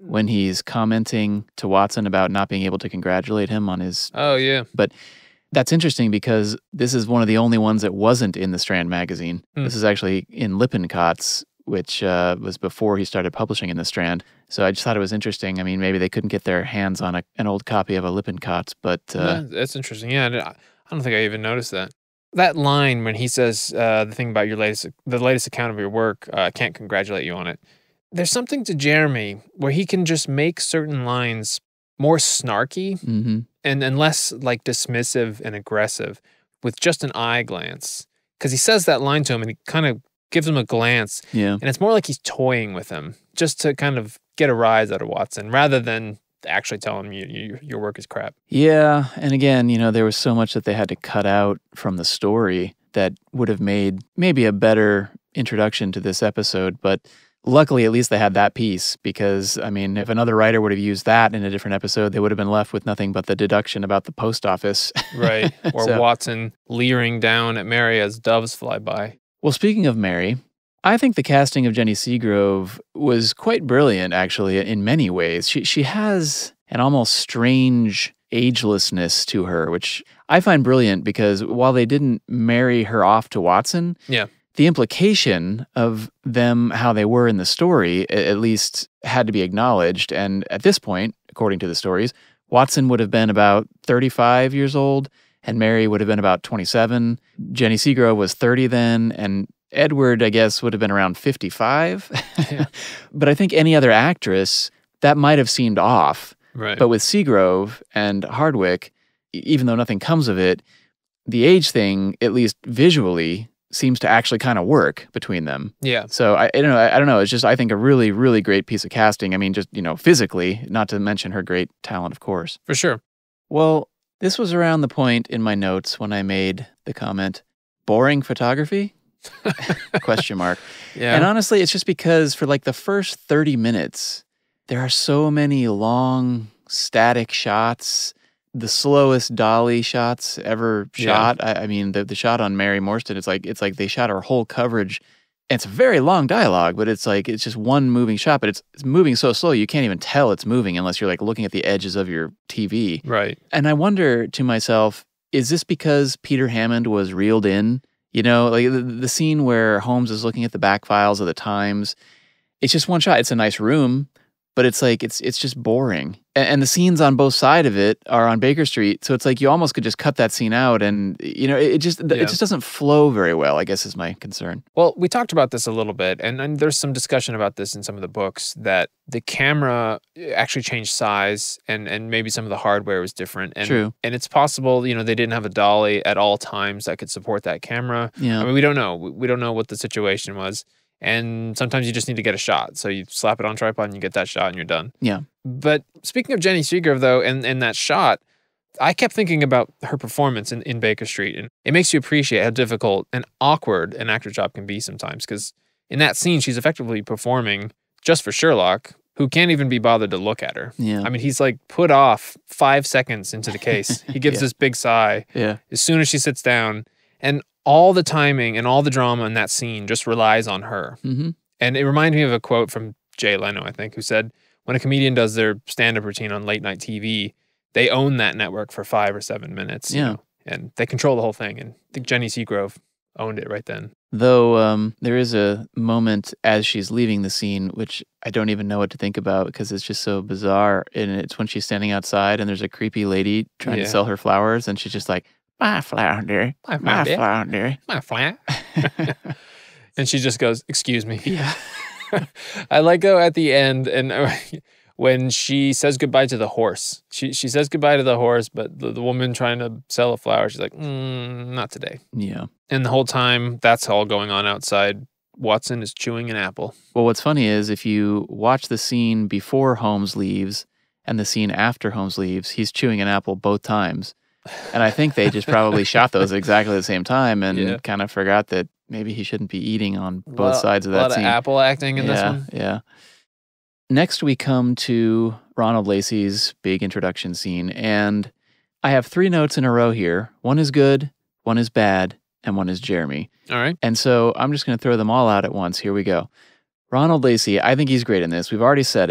when he's commenting to Watson about not being able to congratulate him on his... Oh, yeah. But that's interesting because this is one of the only ones that wasn't in the Strand magazine. This is actually in Lippincott's, which was before he started publishing in the Strand. So I just thought it was interesting. I mean, maybe they couldn't get their hands on an old copy of a Lippincott, but... No, that's interesting. Yeah, I don't think I even noticed that. That line when he says the thing about the latest account of your work, I can't congratulate you on it. There's something to Jeremy where he can just make certain lines more snarky and less like dismissive and aggressive with just an eye glance. Because he says that line to him and he kind of gives him a glance. Yeah. And it's more like he's toying with him just to kind of get a rise out of Watson rather than actually tell him your work is crap. Yeah. And again, there was so much that they had to cut out from the story that would have made maybe a better introduction to this episode. But luckily, at least they had that piece because, I mean, if another writer would have used that in a different episode, they would have been left with nothing but the deduction about the post office. Right. Or Watson leering down at Mary as doves fly by. Well, speaking of Mary, I think the casting of Jenny Seagrove was quite brilliant, actually, in many ways. She has an almost strange agelessness to her, which I find brilliant because while they didn't marry her off to Watson, the implication of them, how they were in the story, at least had to be acknowledged. And at this point, according to the stories, Watson would have been about 35 years old, and Mary would have been about 27. Jenny Seagrove was 30 then, and Edward, I guess, would have been around 55. Yeah. But I think any other actress, that might have seemed off. Right. But with Seagrove and Hardwick, even though nothing comes of it, the age thing, at least visually, seems to actually kind of work between them. Yeah. So I don't know. It's just, I think, a really, really great piece of casting. I mean, just, physically, not to mention her great talent, of course. For sure. Well, this was around the point in my notes when I made the comment, boring photography? ? Yeah. And honestly, it's just because for like the first 30 minutes, there are so many long static shots, the slowest dolly shots ever shot. I mean, the shot on Mary Morstan, it's like they shot her whole coverage. And it's a very long dialogue, but it's just one moving shot, but it's moving so slow you can't even tell it's moving unless you're like looking at the edges of your TV. Right. And I wonder to myself, is this because Peter Hammond was reeled in? Like the scene where Holmes is looking at the back files of the Times, it's just one shot. It's a nice room, but it's like, it's just boring. And the scenes on both sides of it are on Baker Street. So it's like you almost could just cut that scene out and, it just doesn't flow very well, I guess is my concern. Well, we talked about this a little bit, and there's some discussion about this in some of the books, that the camera actually changed size and maybe some of the hardware was different. And, True. And it's possible, they didn't have a dolly at all times that could support that camera. Yeah. I mean, we don't know. We don't know what the situation was. And sometimes you just need to get a shot. So you slap it on tripod and you get that shot and you're done. Yeah. But speaking of Jenny Seagrove, though, and that shot, I kept thinking about her performance in Baker Street. And it makes you appreciate how difficult and awkward an actor job can be sometimes. Because in that scene, she's effectively performing just for Sherlock, who can't even be bothered to look at her. Yeah. I mean, he's like put off 5 seconds into the case. He gives this big sigh as soon as she sits down. And all the timing and all the drama in that scene just relies on her. Mm-hmm. And it reminded me of a quote from Jay Leno, I think, who said, when a comedian does their stand-up routine on late night TV, they own that network for 5 or 7 minutes. Yeah. And they control the whole thing. And I think Jenny Seagrove owned it right then. Though there is a moment as she's leaving the scene, which I don't even know what to think about because it's just so bizarre. And it's when she's standing outside and there's a creepy lady trying to sell her flowers. And she's just like, my flounder, my flounder. My flower. And she just goes, excuse me. Yeah. I like though at the end and when she says goodbye to the horse. She says goodbye to the horse, but the woman trying to sell a flower, she's like, not today. Yeah. And the whole time that's all going on outside, Watson is chewing an apple. Well, what's funny is if you watch the scene before Holmes leaves and the scene after Holmes leaves, he's chewing an apple both times. And I think they just probably shot those at exactly the same time and kind of forgot that maybe he shouldn't be eating on both sides of that scene. A lot of apple acting in this one. Yeah. Next, we come to Ronald Lacey's big introduction scene. And I have 3 notes in a row here. One is good, one is bad, and one is Jeremy. All right. And so I'm just going to throw them all out at once. Here we go. Ronald Lacey, I think he's great in this. We've already said it.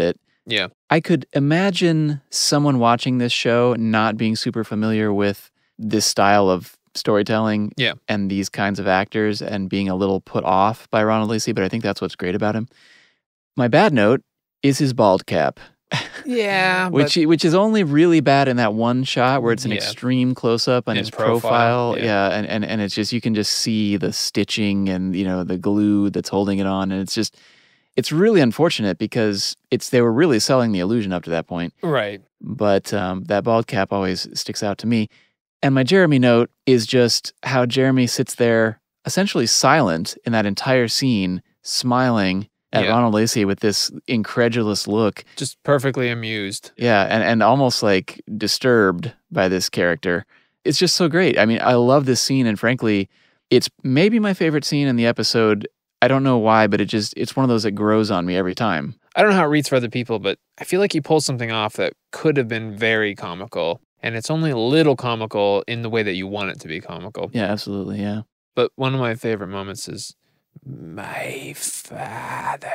Yeah. I could imagine someone watching this show not being super familiar with this style of storytelling and these kinds of actors and being a little put off by Ronald Lacey, but I think that's what's great about him. My bad note is his bald cap. Yeah, which is only really bad in that one shot where it's an extreme close up on his profile. Yeah, and it's just, you can just see the stitching and, you know, the glue that's holding it on, and it's really unfortunate because they were really selling the illusion up to that point. Right. But that bald cap always sticks out to me. And my Jeremy note is just how Jeremy sits there essentially silent in that entire scene, smiling at Ronald Lacey with this incredulous look. Just perfectly amused. Yeah, and almost like disturbed by this character. It's just so great. I mean, I love this scene, and frankly, it's maybe my favorite scene in the episode. I don't know why, but it's one of those that grows on me every time. I don't know how it reads for other people, but I feel like he pulls something off that could have been very comical, and it's only a little comical in the way that you want it to be comical. Yeah, absolutely, yeah. But one of my favorite moments is, my father.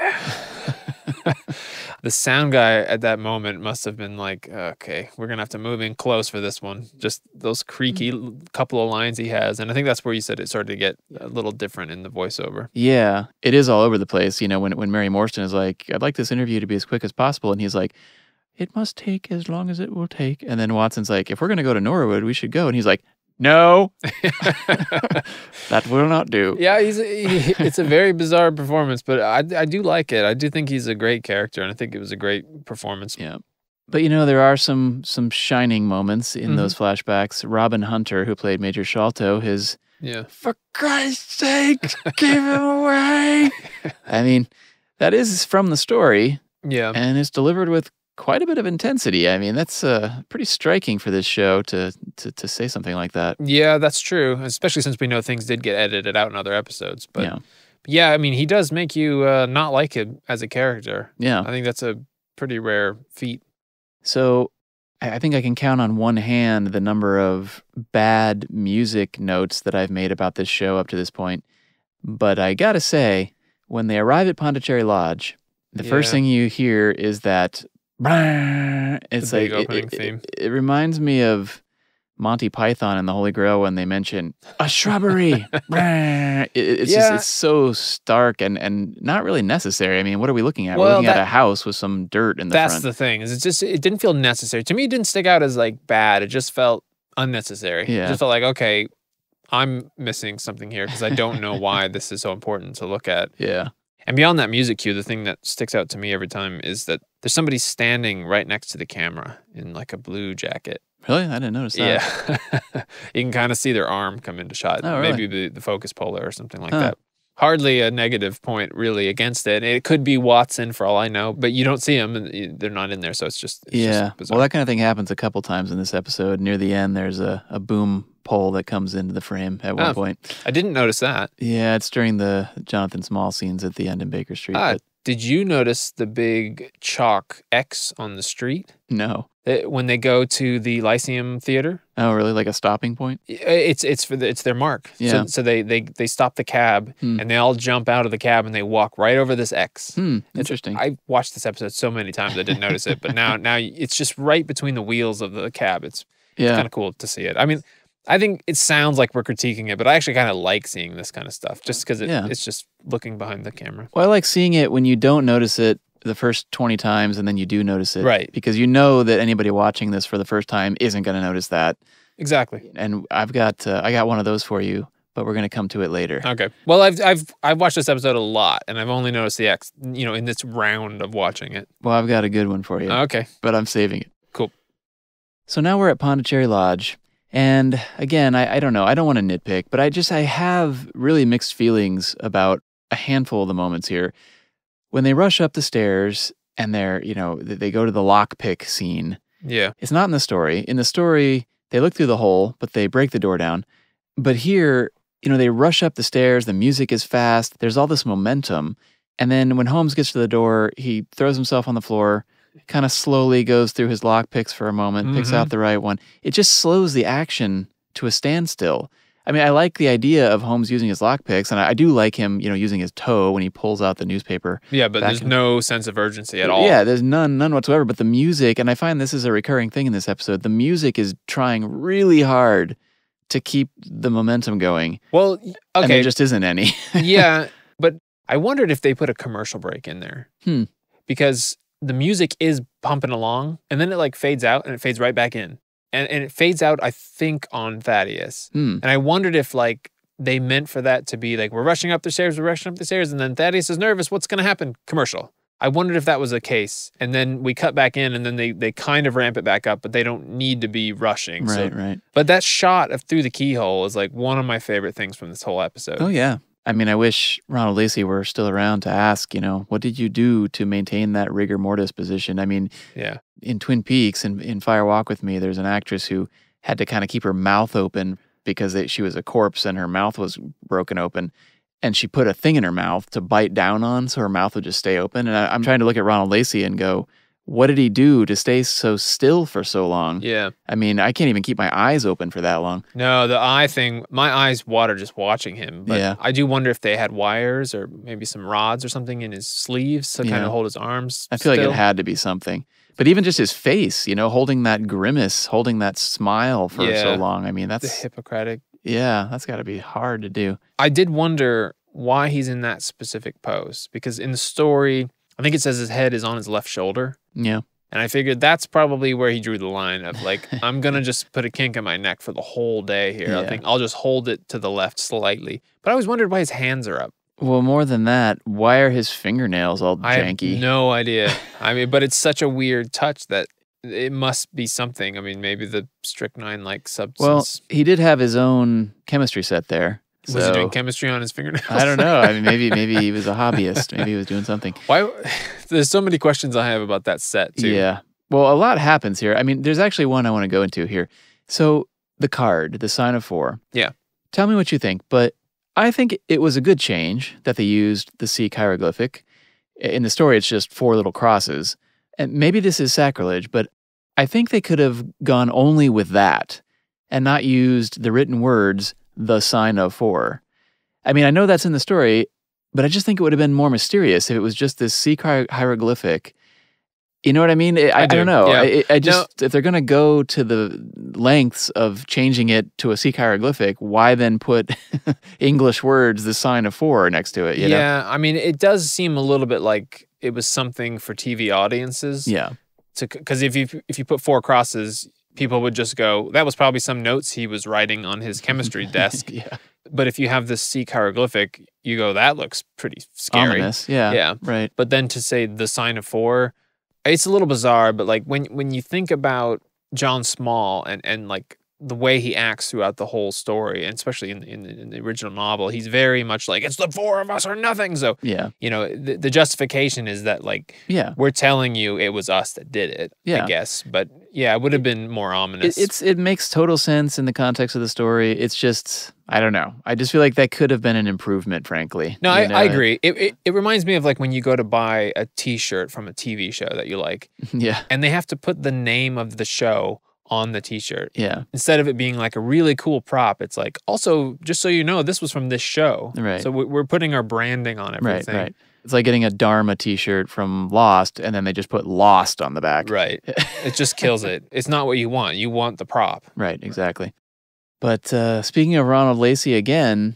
The sound guy at that moment must have been like, okay, we're going to have to move in close for this one. Just those creaky couple of lines he has. And I think that's where you said it started to get a little different in the voiceover. Yeah, it is all over the place. You know, when Mary Morstan is like, I'd like this interview to be as quick as possible. And he's like, it must take as long as it will take. And then Watson's like, if we're going to go to Norwood, we should go. And he's like, no, that will not do. Yeah, it's a very bizarre performance, but I do like it. I do think he's a great character, and I think it was a great performance. Yeah. But, you know, there are some shining moments in those flashbacks. Robin Hunter, who played Major Sholto, for Christ's sake, give him away. I mean, that is from the story. Yeah. And it's delivered with quite a bit of intensity. I mean, that's pretty striking for this show to say something like that. Yeah, that's true, especially since we know things did get edited out in other episodes. But yeah, I mean, he does make you not like him as a character. Yeah. I think that's a pretty rare feat. So I think I can count on one hand the number of bad music notes that I've made about this show up to this point. But I gotta say, when they arrive at Pondicherry Lodge, the first thing you hear is that it's the big like opening theme. It reminds me of Monty Python and the Holy Grail when they mention a shrubbery. It's just, it's so stark and not really necessary. I mean, what are we looking at? We're looking at a house with some dirt in the front. That's the thing. Is it didn't feel necessary. To me, it didn't stick out as like bad. It just felt unnecessary. Yeah. It just felt like, okay, I'm missing something here because I don't know why this is so important to look at. Yeah. And beyond that music cue, the thing that sticks out to me every time is that there's somebody standing right next to the camera in like a blue jacket. Really? I didn't notice that. Yeah. You can kind of see their arm come into shot. Oh, really? Maybe the focus puller or something like that. Hardly a negative point really against it. It could be Watson for all I know, but you don't see them and they're not in there. So it's just just bizarre. Well, that kind of thing happens a couple times in this episode. Near the end, there's a boom pole that comes into the frame at one point. I didn't notice that. Yeah, it's during the Jonathan Small scenes at the end in Baker Street. Did you notice the big chalk X on the street? No. When they go to the Lyceum Theater? Oh, really? Like a stopping point? It's their mark. Yeah. So they stop the cab and they all jump out of the cab and they walk right over this X. Interesting. I watched this episode so many times I didn't notice it, but now it's just right between the wheels of the cab. It's kind of cool to see it. I mean, I think it sounds like we're critiquing it, but I actually kind of like seeing this kind of stuff just because it's just looking behind the camera. Well, I like seeing it when you don't notice it the first 20 times and then you do notice it. Right. Because you know that anybody watching this for the first time isn't going to notice that. Exactly. And I got one of those for you, but we're going to come to it later. Okay. Well, I've watched this episode a lot and I've only noticed the X, in this round of watching it. Well, I've got a good one for you. Okay. But I'm saving it. Cool. So now we're at Pondicherry Lodge. And again, I don't know. I don't want to nitpick, but I have really mixed feelings about a handful of the moments here. When they rush up the stairs and they go to the lockpick scene. Yeah. It's not in the story. In the story, they look through the hole, but they break the door down. But here, they rush up the stairs. The music is fast. There's all this momentum. And then when Holmes gets to the door, he throws himself on the floor, kind of slowly goes through his lockpicks for a moment, picks out the right one. It just slows the action to a standstill. I mean, I like the idea of Holmes using his lockpicks, and I do like him, using his toe when he pulls out the newspaper. Yeah, but there's no sense of urgency at all. Yeah, there's none whatsoever. But the music, and I find this is a recurring thing in this episode, the music is trying really hard to keep the momentum going. Well, okay. And there just isn't any. Yeah, but I wondered if they put a commercial break in there. Because the music is pumping along, and then it like fades out, and it fades right back in. And it fades out, I think, on Thaddeus. And I wondered if, like, they meant for that to be, like, we're rushing up the stairs, and then Thaddeus is nervous, what's going to happen? Commercial. I wondered if that was the case. And then we cut back in, and then they kind of ramp it back up, but they don't need to be rushing. Right. But that shot of through the keyhole is, like, one of my favorite things from this whole episode. Oh, yeah. I mean, I wish Ronald Lacey were still around to ask, what did you do to maintain that rigor mortis position? I mean, in Twin Peaks, in Fire Walk with Me, there's an actress who had to kind of keep her mouth open because she was a corpse and her mouth was broken open. And she put a thing in her mouth to bite down on so her mouth would just stay open. And I'm trying to look at Ronald Lacey and go, what did he do to stay so still for so long? Yeah. I mean, I can't even keep my eyes open for that long. No, the eye thing, my eyes water just watching him. But Yeah. I do wonder if they had wires or maybe some rods or something in his sleeves to kind of hold his arms. I feel like still. it had to be something. But even just his face, holding that grimace, holding that smile for so long. I mean, the that's Hippocratic. Yeah, that's got to be hard to do. I did wonder why he's in that specific pose. Because in the story, I think it says his head is on his left shoulder. Yeah. And I figured that's probably where he drew the line of like, I'm going to just put a kink in my neck for the whole day here. I Yeah. think I'll just hold it to the left slightly. But I always wondered why his hands are up. Well, more than that, why are his fingernails all I janky? have no idea. I mean, but it's such a weird touch that it must be something. I mean, maybe the strychnine-like substance. Well, he did have his own chemistry set there. Was he doing chemistry on his fingernails? I don't know. I mean, maybe he was a hobbyist. Maybe he was doing something. Why? There's so many questions I have about that set too. Yeah. Well, a lot happens here. I mean, there's actually one I want to go into here. So the card, the sign of 4. Yeah. Tell me what you think. But I think it was a good change that they used the C hieroglyphic. In the story, it's just 4 little crosses. And maybe this is sacrilege, but I think they could have gone only with that and not used the written words, the sign of 4. I mean, I know that's in the story, but I just think it would have been more mysterious if it was just this C hieroglyphic. You know what I mean? I don't know. Yeah. If they're going to go to the lengths of changing it to a Sikh hieroglyphic, why then put English words, the sign of 4 next to it? You know? I mean, it does seem a little bit like it was something for TV audiences. Yeah. Because if you put 4 crosses, people would just go, that was probably some notes he was writing on his chemistry desk. Yeah. But if you have this Sikh hieroglyphic, you go, that looks pretty scary. Ominous. Yeah. Yeah. Right. But then to say the sign of 4, it's a little bizarre, but like when you think about John Small and like the way he acts throughout the whole story, and especially in the original novel, he's very much like, it's the 4 of us or nothing. So, yeah, the justification is that like, we're telling you it was us that did it, I guess. But yeah, it would have been more ominous. It makes total sense in the context of the story. It's just, I don't know. I just feel like that could have been an improvement, frankly. No, I agree. It reminds me of like when you go to buy a T-shirt from a TV show that you like. Yeah. And they have to put the name of the show on the T-shirt. Yeah. Instead of it being like a really cool prop, it's like, also, just so you know, this was from this show. Right. So we're putting our branding on everything. Right. It's like getting a Dharma T-shirt from Lost, and then they just put Lost on the back. Right. It just kills it. It's not what you want. You want the prop. Right, exactly. But speaking of Ronald Lacey again,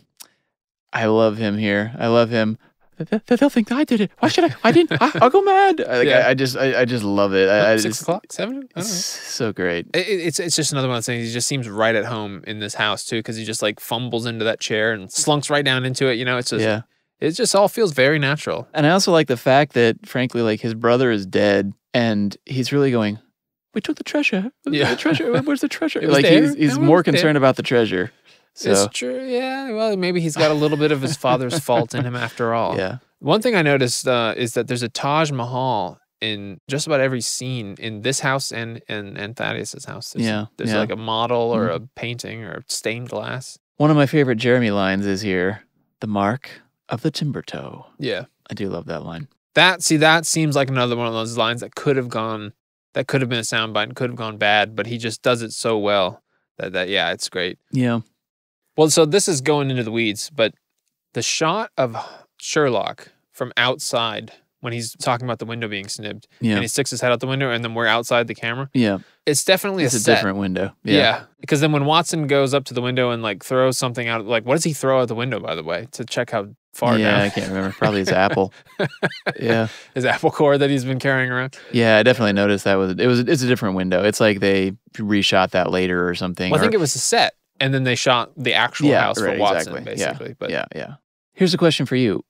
I love him here. I love him. They'll think I did it. Why should I? I didn't. I'll go mad. I just love it. 6 o'clock, 7? I don't know. It's so great. It's just another one of those things. He just seems right at home in this house too, because he just like fumbles into that chair and slunks right down into it. You know, it's just it just all feels very natural. And I also like the fact that, frankly, like his brother is dead, and he's really going, "We took the treasure. The treasure. Where's the treasure?" Like he's more concerned about the treasure. So. It's true. Yeah. Well, maybe he's got a little bit of his father's fault in him after all. Yeah. One thing I noticed is that there's a Taj Mahal in just about every scene in this house and Thaddeus's house. There's like a model or a painting or stained glass. One of my favorite Jeremy lines is here, "The mark of the timber toe." Yeah. I do love that line. That seems like another one of those lines that could have been a soundbite and could have gone bad, but he just does it so well that yeah, it's great. Yeah. Well, so this is going into the weeds, but the shot of Sherlock from outside when he's talking about the window being snibbed, Yeah. and he sticks his head out the window, and then we're outside the camera. Yeah. It's definitely It's a a set. different window. Yeah. Yeah. Because then when Watson goes up to the window and like throws something out, like what does he throw out the window, by the way, to check how far Yeah, down? I can't remember. Probably his apple. Yeah. His apple core that he's been carrying around. Yeah, I definitely noticed that it's a different window. It's like they reshot that later or something. Well, I think or- it was a set, and then they shot the actual house for Watson, basically. Yeah. But yeah. Here's a question for you.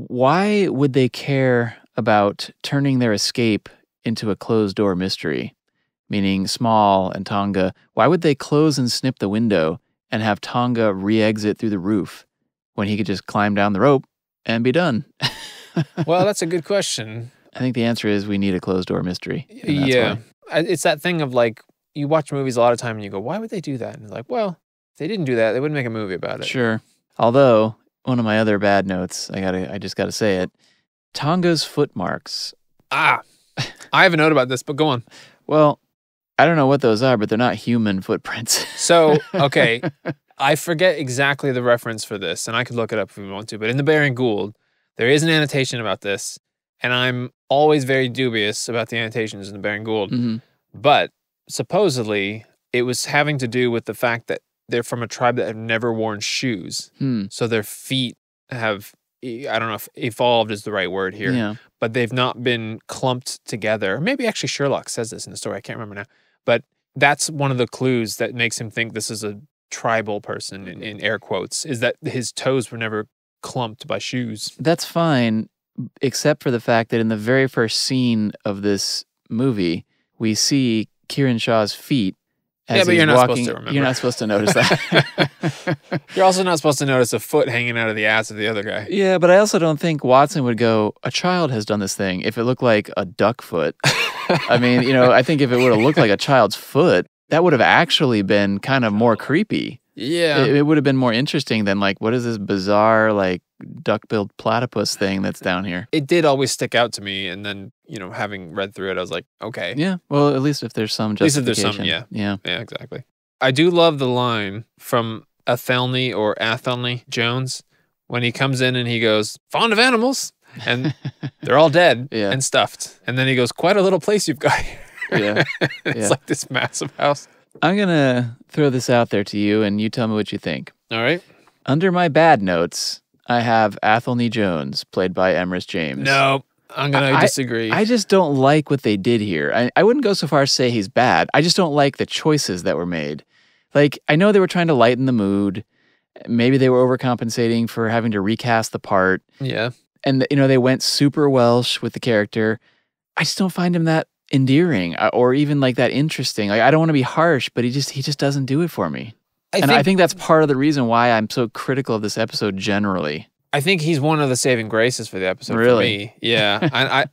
Why would they care about turning their escape into a closed door mystery? Meaning Small and Tonga. Why would they close and snip the window and have Tonga re-exit through the roof when he could just climb down the rope and be done? well, that's a good question. I think the answer is we need a closed door mystery. and that's Yeah. why. It's that thing of like, you watch movies a lot of time and you go, why would they do that? And it's like, well, if they didn't do that, they wouldn't make a movie about it. Sure. Although, one of my other bad notes, I just gotta say it. Tonga's footmarks. Ah, I have a note about this, but go on. Well, I don't know what those are, but they're not human footprints. So, okay, I forget exactly the reference for this, and I could look it up if we want to, but in the Bear and Gould, there is an annotation about this, and I'm always very dubious about the annotations in the Bear and Gould. Mhm. But supposedly, it was having to do with the fact that they're from a tribe that have never worn shoes. So their feet have, I don't know if evolved is the right word here, Yeah. but they've not been clumped together. Maybe actually Sherlock says this in the story. I can't remember now. But that's one of the clues that makes him think this is a tribal person, in air quotes, is that his toes were never clumped by shoes. That's fine, except for the fact that in the very first scene of this movie, we see Kieran Shaw's feet. As Yeah, but he's you're not supposed walking. to remember. You're not supposed to notice that. You're also not supposed to notice a foot hanging out of the ass of the other guy. Yeah, but I also don't think Watson would go, a child has done this thing, if it looked like a duck foot. I mean, I think if it would have looked like a child's foot, that would have actually been kind of more creepy. Yeah. It would have been more interesting than like, what is this bizarre, like, duck-billed platypus thing that's down here? It did always stick out to me, and then, having read through it, I was like, okay. Yeah, well, at least if there's some At least justification. if there's some, Yeah. Yeah, exactly. I do love the line from Athelney or Athelney Jones when he comes in and he goes, fond of animals, and they're all dead and stuffed. And then he goes, quite a little place you've got here. Yeah. It's Yeah. like this massive house. I'm going to throw this out there to you, and you tell me what you think. All right. Under my bad notes, I have Athelney Jones, played by Emrys James. No, I'm going to disagree. I just don't like what they did here. I wouldn't go so far as to say he's bad. I just don't like the choices that were made. Like, I know they were trying to lighten the mood. Maybe they were overcompensating for having to recast the part. Yeah. And, they went super Welsh with the character. I just don't find him that endearing or even like that interesting. Like, I don't want to be harsh, but he just doesn't do it for me. I think that's part of the reason why I'm so critical of this episode generally. I think he's one of the saving graces for the episode Really? for me. Yeah.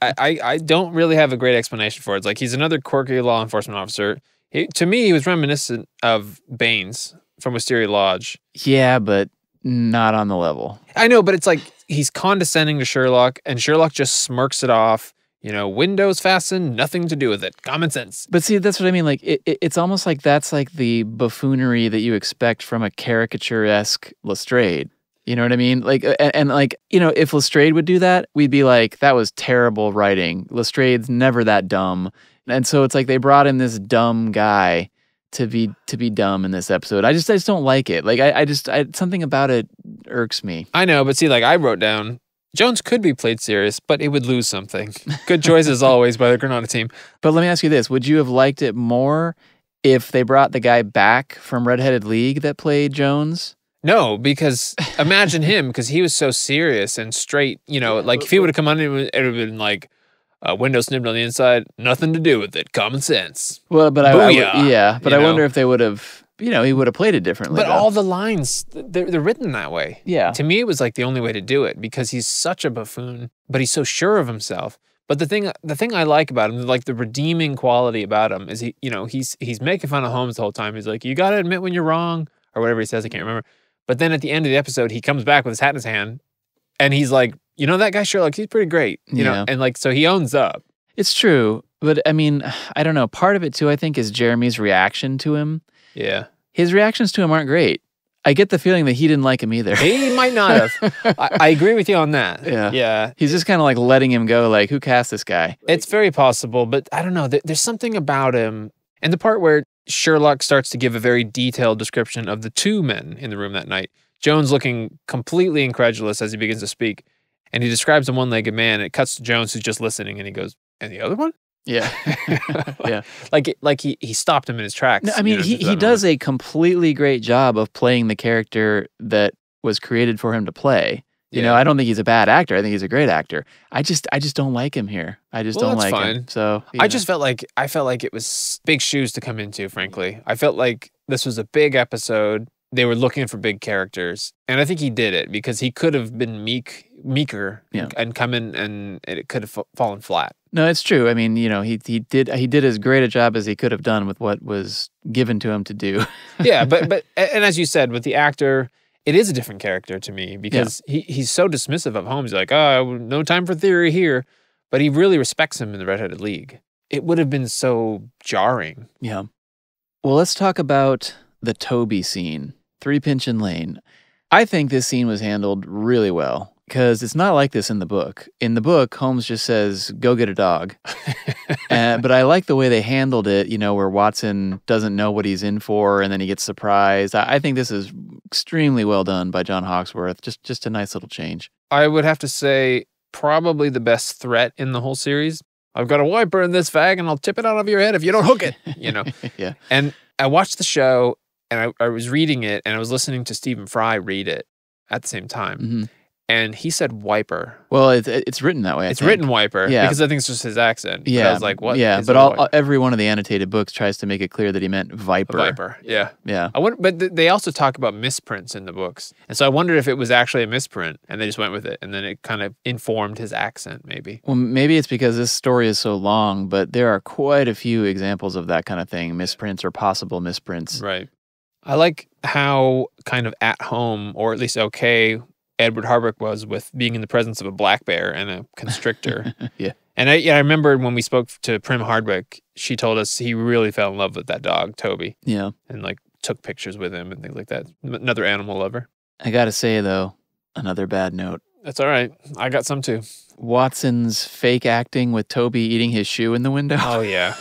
I don't really have a great explanation for it. It's like he's another quirky law enforcement officer. To me, he was reminiscent of Baines from Wisteria Lodge. Yeah, but not on the level. I know, but it's like he's condescending to Sherlock, and Sherlock just smirks it off. Windows fastened, nothing to do with it. Common sense. But see, that's what I mean. Like, it's almost like that's like the buffoonery that you expect from a caricature-esque Lestrade. You know what I mean? Like, and like, if Lestrade would do that, we'd be like, that was terrible writing. Lestrade's never that dumb. And so it's like they brought in this dumb guy to be dumb in this episode. I just don't like it. Like, I something about it irks me. I know, but see, like I wrote down, Jones could be played serious, but it would lose something. Good choice as always by the Granada team. But let me ask you this. Would you have liked it more if they brought the guy back from Red-Headed League that played Jones? No, because imagine him, because he was so serious and straight. Like if he would have come on, it would have been like, window snipped on the inside, nothing to do with it, common sense. Well, but I wonder if they would have, he would have played it differently. But though. all the lines, they're written that way. Yeah. To me, it was like the only way to do it because he's such a buffoon, but he's so sure of himself. But the thing I like about him, like the redeeming quality about him, is he's making fun of Holmes the whole time. He's like, you got to admit when you're wrong, or whatever he says. I can't remember. But then at the end of the episode, he comes back with his hat in his hand, and he's like, that guy Sherlock, he's pretty great. You know, and like so he owns up. It's true, but I mean, I don't know. Part of it too, I think, is Jeremy's reaction to him. Yeah. His reactions to him aren't great. I get the feeling that he didn't like him either. He might not have. I agree with you on that. Yeah. He's just kind of like letting him go, like, who cast this guy? It's very possible, but I don't know. There's something about him. And the part where Sherlock starts to give a very detailed description of the two men in the room that night. Jones looking completely incredulous as he begins to speak. And he describes a one-legged man. And it cuts to Jones, who's just listening, and he goes, and the other one? Yeah. Yeah. Like he stopped him in his tracks. No, I mean, he does a completely great job of playing the character that was created for him to play. You know, I don't think he's a bad actor. I think he's a great actor. I just don't like him here. I just don't like him. So I felt like it was big shoes to come into, frankly. I felt like this was a big episode. They were looking for big characters. And I think he did it because he could have been meeker and come in and it could have fallen flat. No, it's true. I mean, you know, he did as great a job as he could have done with what was given to him to do. Yeah, but as you said, with the actor, it is a different character to me because he's so dismissive of Holmes. He's like, oh, no time for theory here. But he really respects him in the Red-Headed League. It would have been so jarring. Yeah. Well, let's talk about the Toby scene, 3 Pinchin Lane. I think this scene was handled really well because it's not like this in the book. In the book, Holmes just says, go get a dog. But I like the way they handled it, you know, where Watson doesn't know what he's in for and then he gets surprised. I think this is extremely well done by John Hawksworth. Just a nice little change. I would have to say probably the best threat in the whole series. I've got a wiper in this fag and I'll tip it out of your head if you don't hook it, you know. Yeah. And I watched the show and I was reading it and I was listening to Stephen Fry read it at the same time. Mm-hmm. And he said wiper. Well, it's written that way. It's written wiper because I think it's just his accent. Yeah, but I was like, what? Yeah, but every one of the annotated books tries to make it clear that he meant viper. Viper. Yeah, yeah. But they also talk about misprints in the books, and so I wondered if it was actually a misprint, and they just went with it, and then it kind of informed his accent, maybe. Well, maybe it's because this story is so long, but there are quite a few examples of that kind of thing, misprints or possible misprints. Right. I like how kind of at home, or at least okay, Edward Harbrick was with being in the presence of a black bear and a constrictor. Yeah. And I remember when we spoke to Prim Hardwick, she told us he really fell in love with that dog, Toby. Yeah. And like took pictures with him and things like that. Another animal lover. I gotta say, though, another bad note. That's all right. I got some too. Watson's fake acting with Toby eating his shoe in the window. Oh, yeah.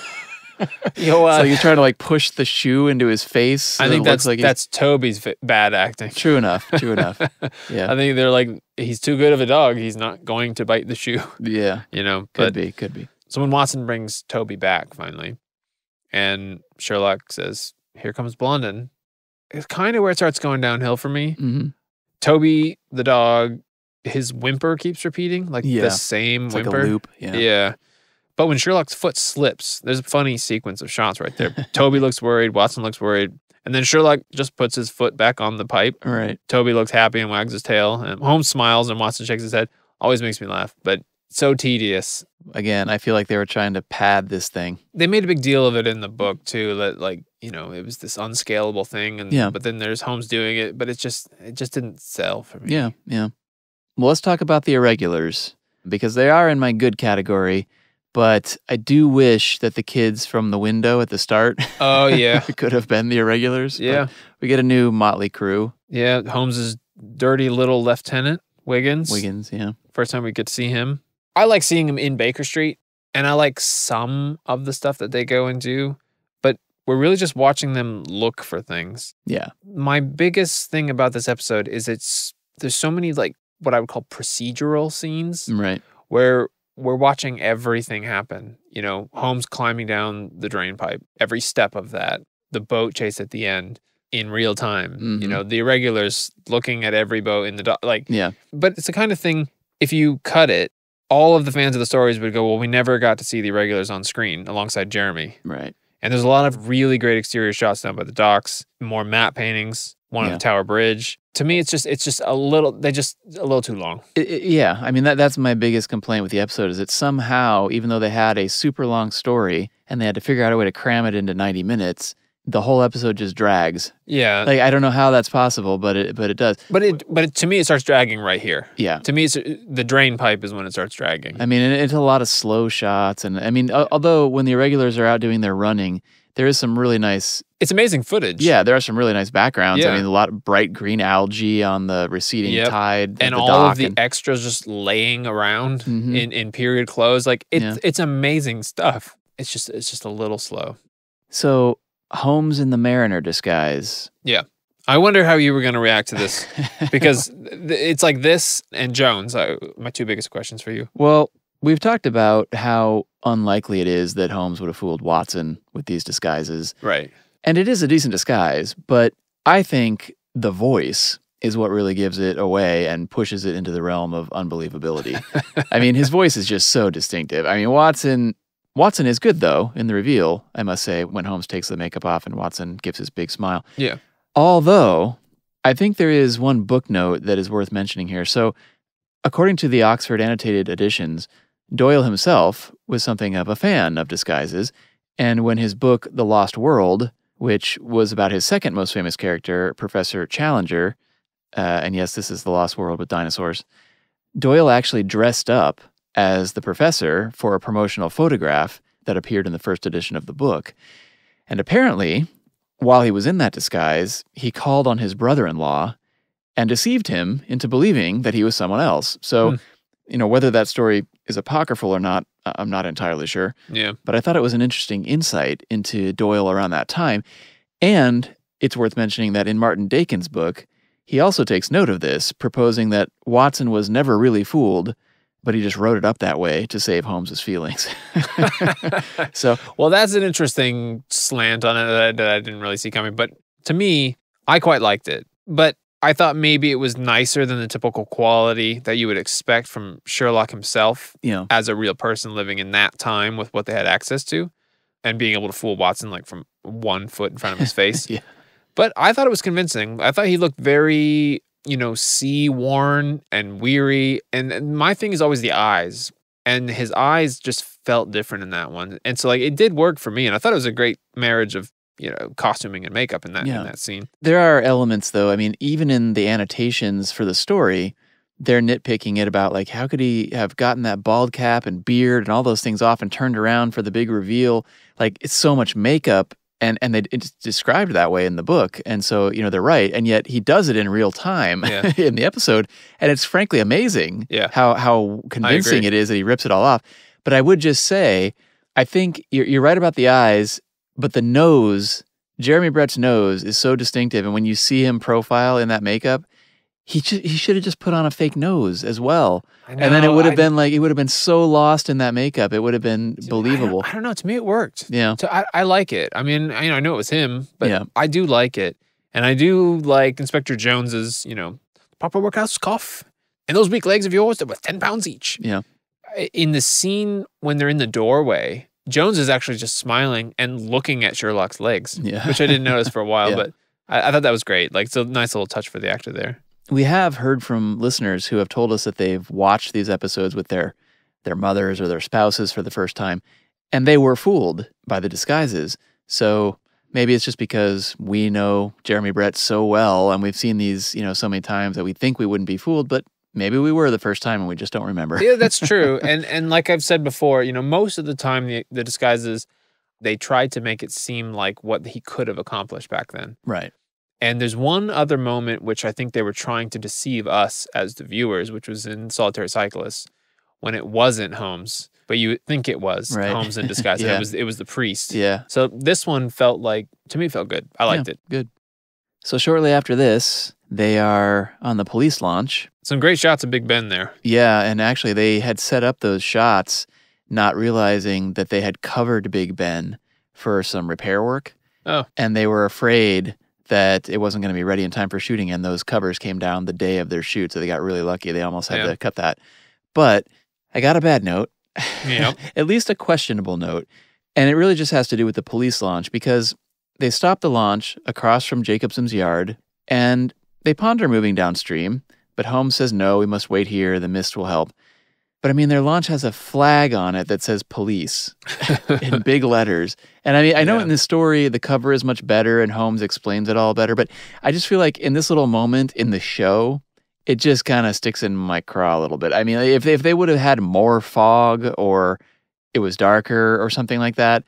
So you're trying to like push the shoe into his face. I think that's Toby's bad acting. True enough. True enough. Yeah. I think they're like, he's too good of a dog. He's not going to bite the shoe. Yeah. You know, could be. So when Watson brings Toby back finally, and Sherlock says, "Here comes Blondin," it's kind of where it starts going downhill for me. Mm-hmm. Toby, the dog, his whimper keeps repeating, like the same it's whimper. Like a loop. Yeah. But when Sherlock's foot slips, there's a funny sequence of shots right there. Toby looks worried, Watson looks worried, and then Sherlock just puts his foot back on the pipe. Right. Toby looks happy and wags his tail, and Holmes smiles and Watson shakes his head. Always makes me laugh, but so tedious. Again, I feel like they were trying to pad this thing. They made a big deal of it in the book too, that like, you know, it was this unscalable thing, and but then there's Holmes doing it, but it just didn't sell for me. Yeah, yeah. Well, let's talk about the irregulars, because they are in my good category. But I do wish that the kids from the window at the start could have been the irregulars. Yeah. We get a new motley crew. Yeah, Holmes's dirty little lieutenant, Wiggins. Yeah. First time we get to see him. I like seeing him in Baker Street, and I like some of the stuff that they go and do, but we're really just watching them look for things. Yeah. My biggest thing about this episode is there's so many like what I would call procedural scenes. Right. Where we're watching everything happen. You know, Holmes climbing down the drain pipe, every step of that, the boat chase at the end in real time. Mm-hmm. You know, the irregulars looking at every boat in the yeah. But it's the kind of thing, if you cut it, all of the fans of the stories would go, well, we never got to see the irregulars on screen alongside Jeremy. Right. And there's a lot of really great exterior shots down by the docks, more matte paintings, one on the Tower Bridge. To me, it's just a little too long. Yeah, I mean, that's my biggest complaint with the episode is that somehow, even though they had a super long story and they had to figure out a way to cram it into 90 minutes, the whole episode just drags. Yeah. Like, I don't know how that's possible, but it does. But to me, it starts dragging right here. Yeah. To me, the drain pipe is when it starts dragging. I mean, it's a lot of slow shots. And I mean, although when the irregulars are out doing their running, there is some really nice It's amazing footage. Yeah, there are some really nice backgrounds. Yeah. I mean, a lot of bright green algae on the receding tide and of the all dock of the extras just laying around in period clothes. Like it's amazing stuff. It's just a little slow. So Holmes in the Mariner disguise. Yeah. I wonder how you were going to react to this because it's like this and Jones, my two biggest questions for you. Well, we've talked about how unlikely it is that Holmes would have fooled Watson with these disguises. Right. And it is a decent disguise, but I think the voice is what really gives it away and pushes it into the realm of unbelievability. I mean, his voice is just so distinctive. I mean, Watson is good, though, in the reveal, I must say, when Holmes takes the makeup off and Watson gives his big smile. Yeah. Although, I think there is one book note that is worth mentioning here. So, according to the Oxford Annotated Editions, Doyle himself was something of a fan of disguises, and when his book, The Lost World, which was about his second most famous character, Professor Challenger, and yes, this is The Lost World with dinosaurs, Doyle actually dressed up as the professor for a promotional photograph that appeared in the first edition of the book. And apparently, while he was in that disguise, he called on his brother-in-law and deceived him into believing that he was someone else. So, whether that story is apocryphal or not, I'm not entirely sure. Yeah. But I thought it was an interesting insight into Doyle around that time. And it's worth mentioning that in Martin Dakin's book, he also takes note of this, proposing that Watson was never really fooled, but he just wrote it up that way to save Holmes's feelings. So, well, that's an interesting slant on it that I didn't really see coming. But to me, I quite liked it. But I thought maybe it was nicer than the typical quality that you would expect from Sherlock himself as a real person living in that time with what they had access to and being able to fool Watson like from 1 foot in front of his face. Yeah. But I thought it was convincing. I thought he looked very, sea-worn and weary. And my thing is always the eyes. And his eyes just felt different in that one. And so, it did work for me. And I thought it was a great marriage of, costuming and makeup in that scene. There are elements, though. I mean, even in the annotations for the story, they're nitpicking it about, how could he have gotten that bald cap and beard and all those things off and turned around for the big reveal? It's so much makeup. And it's described that way in the book. And so, they're right. And yet he does it in real time in the episode. And it's frankly amazing how convincing it is that he rips it all off. But I would just say, I think you're right about the eyes, but the nose, Jeremy Brett's nose is so distinctive. And when you see him profile in that makeup, he should have just put on a fake nose as well. And then it would have been it would have been so lost in that makeup. It would have been believable. I don't know. To me, it worked. Yeah. So I like it. I mean, I know it was him, but I do like it. And I do like Inspector Jones's, proper workhouse cough. And those weak legs of yours, they're worth 10 pounds each. Yeah. In the scene when they're in the doorway, Jones is actually just smiling and looking at Sherlock's legs, which I didn't notice for a while, but I thought that was great. It's a nice little touch for the actor there. We have heard from listeners who have told us that they've watched these episodes with their mothers or their spouses for the first time, and they were fooled by the disguises. So maybe it's just because we know Jeremy Brett so well, and we've seen these, so many times that we think we wouldn't be fooled, but maybe we were the first time and we just don't remember. Yeah, that's true. And like I've said before, most of the time the disguises, they tried to make it seem like what he could have accomplished back then. Right. And there's one other moment which I think they were trying to deceive us as the viewers, which was in Solitary Cyclist, when it wasn't Holmes, but you would think it was Holmes in disguise. Yeah. And it was the priest. Yeah. So this one felt to me, felt good. I liked it. Good. So shortly after this, they are on the police launch. Some great shots of Big Ben there. Yeah, and actually they had set up those shots not realizing that they had covered Big Ben for some repair work. Oh. And they were afraid that it wasn't going to be ready in time for shooting, and those covers came down the day of their shoot, so they got really lucky. They almost had to cut that. But I got a bad note, at least a questionable note, and it really just has to do with the police launch, because they stopped the launch across from Jacobson's yard, and they ponder moving downstream, but Holmes says, no, we must wait here, the mist will help. But I mean, their launch has a flag on it that says police in big letters. And I mean, I know in this story, the cover is much better and Holmes explains it all better, but I just feel like in this little moment in the show, it just kind of sticks in my craw a little bit. I mean, if they would have had more fog or it was darker or something like that,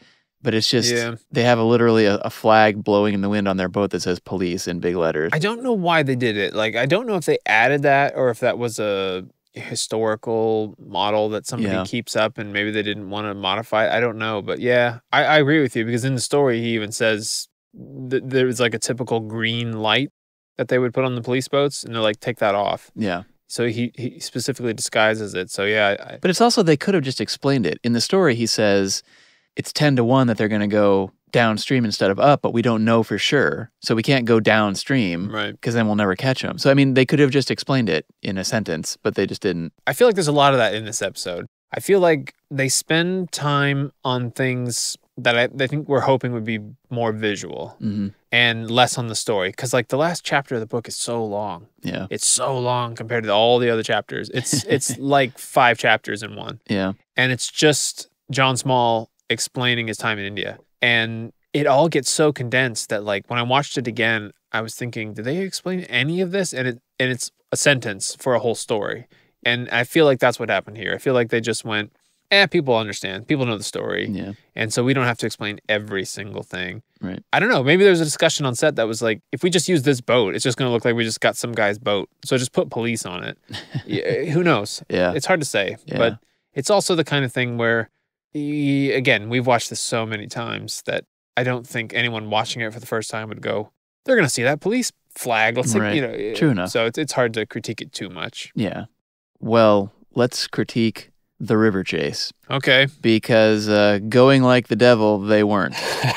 But it's just, they have literally a flag blowing in the wind on their boat that says police in big letters. I don't know why they did it. Like, I don't know if they added that or if that was a historical model that somebody keeps up and maybe they didn't want to modify it. I don't know. But yeah, I agree with you because in the story, he even says there was like a typical green light that they would put on the police boats and they're like, take that off. Yeah. So he specifically disguises it. So yeah. But it's also, they could have just explained it. In the story, he says it's 10-1 that they're going to go downstream instead of up, but we don't know for sure. So we can't go downstream because then we'll never catch them. So, I mean, they could have just explained it in a sentence, but they just didn't. I feel like there's a lot of that in this episode. I feel like they spend time on things that I think we're hoping would be more visual and less on the story. Because, like, the last chapter of the book is so long. Yeah. It's so long compared to all the other chapters. It's like 5 chapters in one. Yeah. And it's just John Small explaining his time in India. And it all gets so condensed that, like, when I watched it again, I was thinking, did they explain any of this? And it's a sentence for a whole story. And I feel like that's what happened here. I feel like they just went, people understand. People know the story. Yeah. And so we don't have to explain every single thing. Right. I don't know. Maybe there's a discussion on set that was like, if we just use this boat, it's just going to look like we just got some guy's boat. So just put police on it. Who knows? Yeah. It's hard to say. Yeah. But it's also the kind of thing where, again, we've watched this so many times that I don't think anyone watching it for the first time would go, they're going to see that police flag. Let's Right. say, True enough. So it's hard to critique it too much. Yeah. Well, let's critique the river chase. Okay. Because going like the devil, they weren't.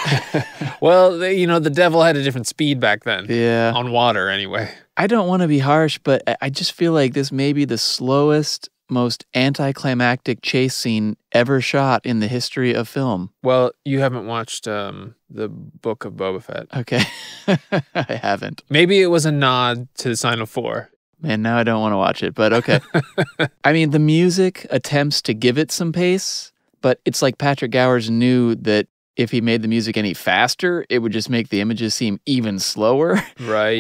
Well, the devil had a different speed back then. Yeah. On water, anyway. I don't want to be harsh, but I just feel like this may be the slowest, most anticlimactic chase scene ever shot in the history of film. Well, you haven't watched the Book of Boba Fett. Okay. I haven't. Maybe it was a nod to the Sign of 4. Man, now I don't want to watch it, but okay. I mean, the music attempts to give it some pace, but it's like Patrick Gowers knew that if he made the music any faster, it would just make the images seem even slower. Right.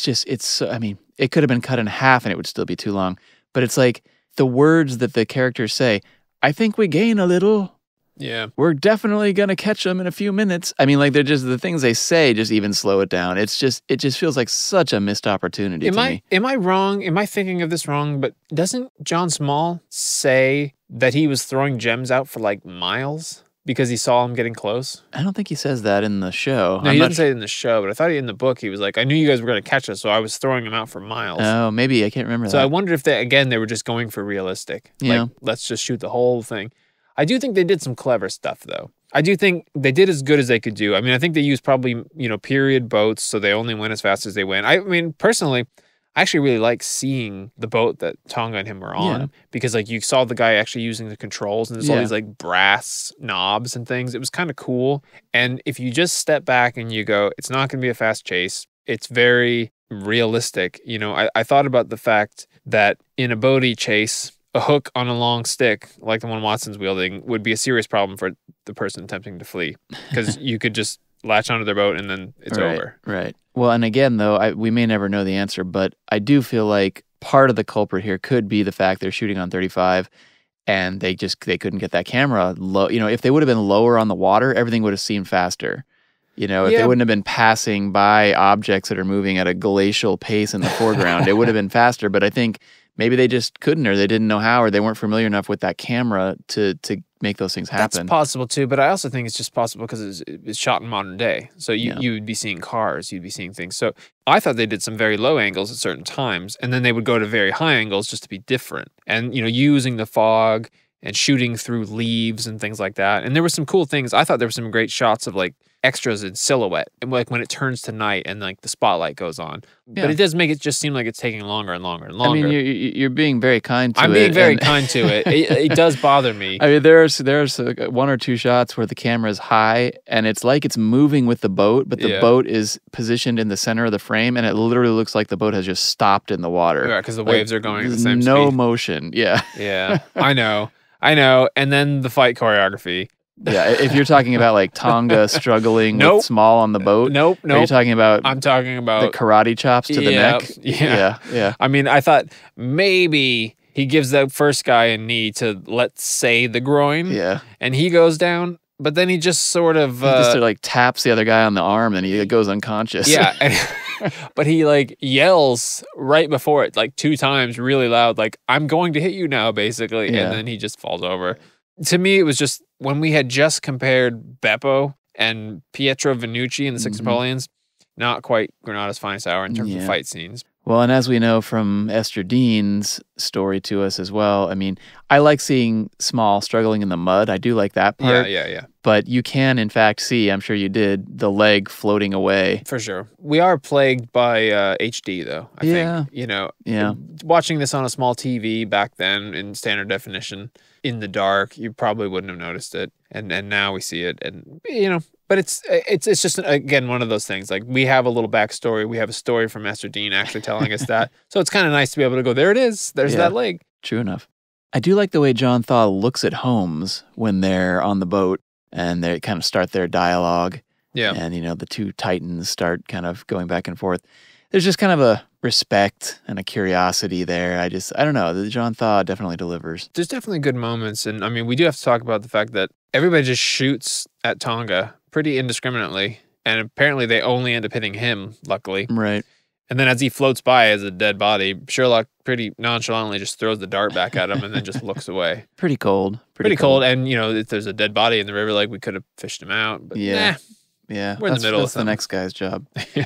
I mean, it could have been cut in half and it would still be too long. But it's like the words that the characters say, I think we gain a little. Yeah. We're definitely going to catch them in a few minutes. I mean, like, they're just, the things they say just even slow it down. It just feels like such a missed opportunity to me. Am I wrong? Am I thinking of this wrong? But doesn't John Small say that he was throwing gems out for like miles because he saw him getting close? I don't think he says that in the show. No, he didn't say it in the show, but I thought in the book he was like, I knew you guys were going to catch us, so I was throwing them out for miles. Oh, maybe. I can't remember that. So I wondered if they were just going for realistic. Yeah. Like, let's just shoot the whole thing. I do think they did some clever stuff, though. I do think they did as good as they could do. I mean, I think they used probably, period boats, so they only went as fast as they went. I mean, personally, I actually really like seeing the boat that Tonga and him were on because, like, you saw the guy actually using the controls and there's all these, like, brass knobs and things. It was kind of cool. And if you just step back and you go, it's not going to be a fast chase. It's very realistic. I thought about the fact that in a boaty chase, a hook on a long stick, like the one Watson's wielding, would be a serious problem for the person attempting to flee because you could just latch onto their boat and then it's over. Right. Well, and again, though, we may never know the answer, but I do feel like part of the culprit here could be the fact they're shooting on 35 and they couldn't get that camera low. If they would have been lower on the water, everything would have seemed faster. If they wouldn't have been passing by objects that are moving at a glacial pace in the foreground, it would have been faster. But I think maybe they just couldn't, or they didn't know how, or they weren't familiar enough with that camera to make those things happen. That's possible too, but I also think it's just possible because it's shot in modern day. So you would be seeing cars, you'd be seeing things. So I thought they did some very low angles at certain times, and then they would go to very high angles just to be different. And, using the fog and shooting through leaves and things like that. And there were some cool things. I thought there were some great shots of like extras in silhouette, and like when it turns to night and like the spotlight goes on. Yeah. But it does make it just seem like it's taking longer and longer and longer. I mean, you're being very kind to it. I'm being very kind to it. It does bother me. I mean, there's one or two shots where the camera is high and it's like it's moving with the boat, but the boat is positioned in the center of the frame, and it literally looks like the boat has just stopped in the water. Yeah, because the waves are going at the same speed. No motion. Yeah. Yeah. I know. And then the fight choreography. Yeah, if you're talking about like Tonga struggling with Small on the boat. Nope. Are you talking about? I'm talking about the karate chops to the neck. Yeah. I mean, I thought maybe he gives that first guy a knee to, let's say, the groin. Yeah. And he goes down. but then he just sort of he just like taps the other guy on the arm and he goes unconscious. Yeah, but he like yells right before it like 2 times really loud, like, I'm going to hit you now, basically. Yeah. And then he just falls over. To me, it was just when we had just compared Beppo and Pietro Venucci in The Six Napoleons, not quite Granada's finest hour in terms of fight scenes. Well, and as we know from Esther Dean's story to us as well, I mean, I like seeing Small struggling in the mud. I do like that part. Yeah. But you can, in fact, see, I'm sure you did, the leg floating away. For sure. We are plagued by HD, though, I think. You know, watching this on a small TV back then in standard definition in the dark, you probably wouldn't have noticed it. And now we see it. And, you know, but it's just, again, one of those things. Like, we have a little backstory. We have a story from Esther Dean actually telling us that. So it's kind of nice to be able to go, there it is. There's that leg. True enough. I do like the way John Thaw looks at Holmes when they're on the boat and they kind of start their dialogue. Yeah. And, you know, the two titans start kind of going back and forth. There's just kind of a respect and a curiosity there. I don't know. The John Thaw definitely delivers. There's definitely good moments. And, I mean, we do have to talk about the fact that everybody just shoots at Tonga pretty indiscriminately. And apparently they only end up hitting him, luckily. Right. And then as he floats by as a dead body, Sherlock pretty nonchalantly just throws the dart back at him and then just looks away. Pretty cold. Pretty cold. And, you know, if there's a dead body in the river, like, we could have fished him out. But Yeah. We're in the middle That's of the next guy's job.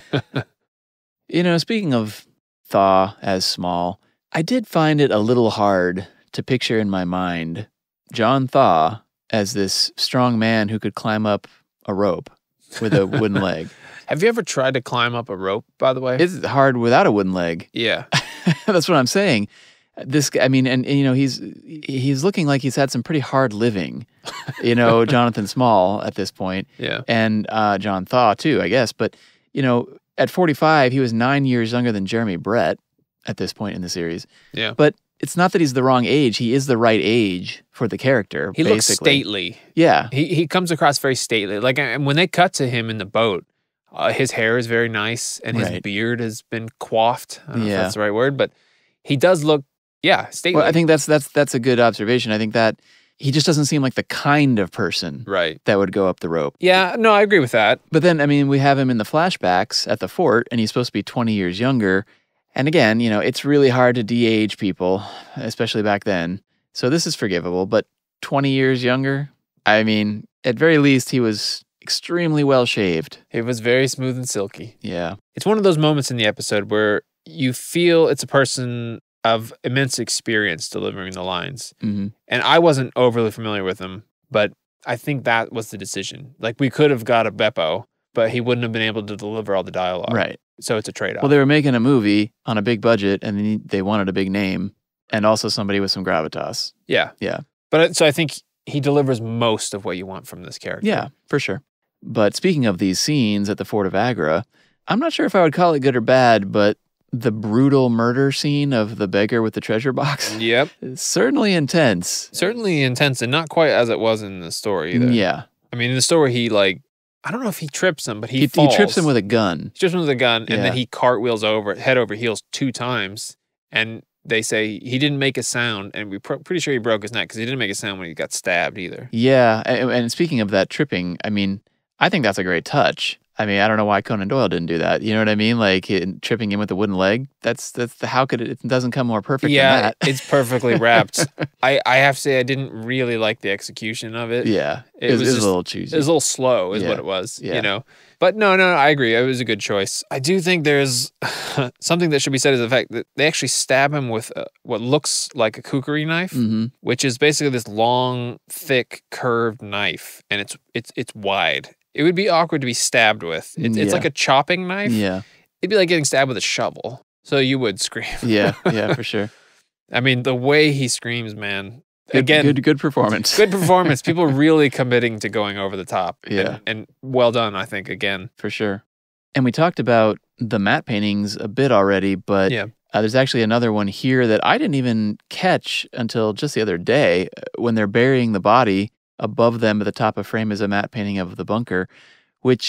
You know, speaking of Thaw as Small, I did find it a little hard to picture in my mind John Thaw as this strong man who could climb up a rope with a wooden leg. Have you ever tried to climb up a rope, by the way? It's hard without a wooden leg. Yeah. That's what I'm saying. This guy, I mean, and you know, he's looking like he's had some pretty hard living, you know, Jonathan Small at this point. Yeah. And John Thaw too, I guess. But, you know, at 45, he was 9 years younger than Jeremy Brett at this point in the series. Yeah. But it's not that he's the wrong age. He is the right age for the character, He looks stately. Yeah. He comes across very stately. Like, and when they cut to him in the boat, his hair is very nice and his beard has been coiffed. I don't know if that's the right word, but he does look, stately. Well, I think that's a good observation. I think that he just doesn't seem like the kind of person that would go up the rope. Yeah, no, I agree with that. But then, I mean, we have him in the flashbacks at the fort, and he's supposed to be 20 years younger. And again, you know, it's really hard to de-age people, especially back then. So this is forgivable, but 20 years younger? I mean, at very least, he was extremely well shaved. It was very smooth and silky. Yeah. It's one of those moments in the episode where you feel it's a person of immense experience delivering the lines. Mm-hmm. And I wasn't overly familiar with him, but I think that was the decision. Like, we could have got a Beppo, but he wouldn't have been able to deliver all the dialogue. Right. So it's a trade-off. Well, they were making a movie on a big budget, and they wanted a big name, and also somebody with some gravitas. Yeah. Yeah. But so I think he delivers most of what you want from this character. Yeah, for sure. But speaking of these scenes at the Fort of Agra, I'm not sure if I would call it good or bad, but the brutal murder scene of the beggar with the treasure box. Yep. Is certainly intense. Certainly intense, and not quite as it was in the story either. Yeah. I mean, in the story, he I don't know if he trips him, but he falls. He trips him with a gun. He trips him with a gun, and Yeah. then he cartwheels over, head over heels 2 times. And they say he didn't make a sound, and we're pretty sure he broke his neck because he didn't make a sound when he got stabbed either. Yeah. And speaking of that tripping, I mean, I think that's a great touch. I mean, I don't know why Conan Doyle didn't do that. You know what I mean? Like tripping him with a wooden leg. How could it doesn't come more perfect than that. It's perfectly wrapped. I have to say I didn't really like the execution of it. Yeah. It was just a little cheesy. It was a little slow is what it was, you know. But no, I agree. It was a good choice. I do think there's something that should be said is the fact that they actually stab him with what looks like a kukri knife, which is basically this long, thick, curved knife, and it's wide. It would be awkward to be stabbed with. It's like a chopping knife. Yeah. It'd be like getting stabbed with a shovel. So you would scream. Yeah, for sure. I mean, the way he screams, man. Good performance. Good performance. People really committing to going over the top. Yeah. And well done, I think, again. For sure. And we talked about the matte paintings a bit already, but there's actually another one here that I didn't even catch until just the other day when they're burying the body. Above them at the top of frame is a matte painting of the bunker, which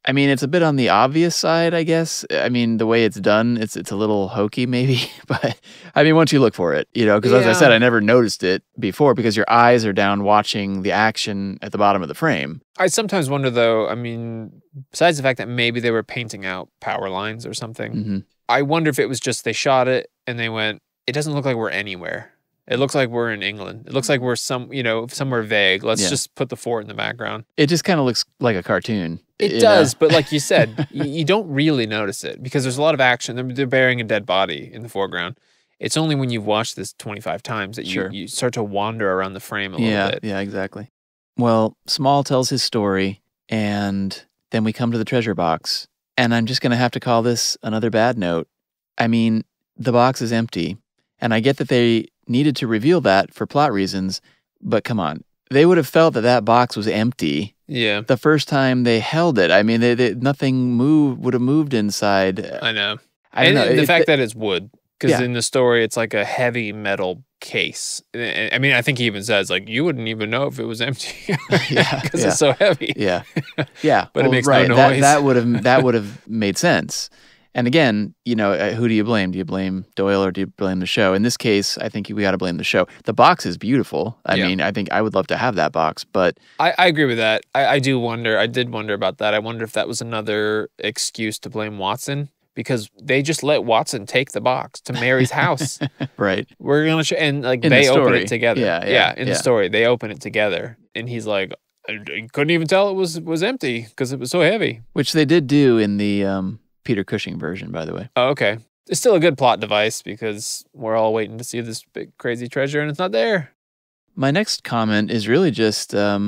I mean, it's a bit on the obvious side, I guess. I mean, the way it's done, it's a little hokey maybe, but I mean, once you look for it, because as I said, I never noticed it before because your eyes are down watching the action at the bottom of the frame. I sometimes wonder, though, I mean, besides the fact that maybe they were painting out power lines or something, I wonder if it was just they shot it and they went, it doesn't look like we're anywhere. It looks like we're in England. It looks like we're somewhere vague. Let's just put the fort in the background. It just kind of looks like a cartoon. It does, but like you said, you don't really notice it because there's a lot of action. They're burying a dead body in the foreground. It's only when you've watched this 25 times that you start to wander around the frame a little bit. Yeah, exactly. Well, Small tells his story, and then we come to the treasure box. And I'm just going to have to call this another bad note. I mean, the box is empty, and I get that they needed to reveal that for plot reasons, but come on. They would have felt that that box was empty the first time they held it. I mean, nothing would have moved inside. I know. I don't know. The fact that it's wood, because in the story, it's like a heavy metal case. I mean, I think he even says, like, you wouldn't even know if it was empty because it's so heavy. Yeah. But it makes no noise. That would have made sense. And again, who do you blame? Do you blame Doyle or do you blame the show? In this case, I think we got to blame the show. The box is beautiful. I mean, I think I would love to have that box, but... I agree with that. I did wonder about that. I wonder if that was another excuse to blame Watson, because they just let Watson take the box to Mary's house. Right. We're going to show... And they open it together. In the story, they open it together. And he's like, I couldn't even tell it was empty because it was so heavy. Which they did do in the... Peter Cushing version, by the way. Oh, okay. It's still a good plot device because we're all waiting to see this big crazy treasure and it's not there. My next comment is really just, I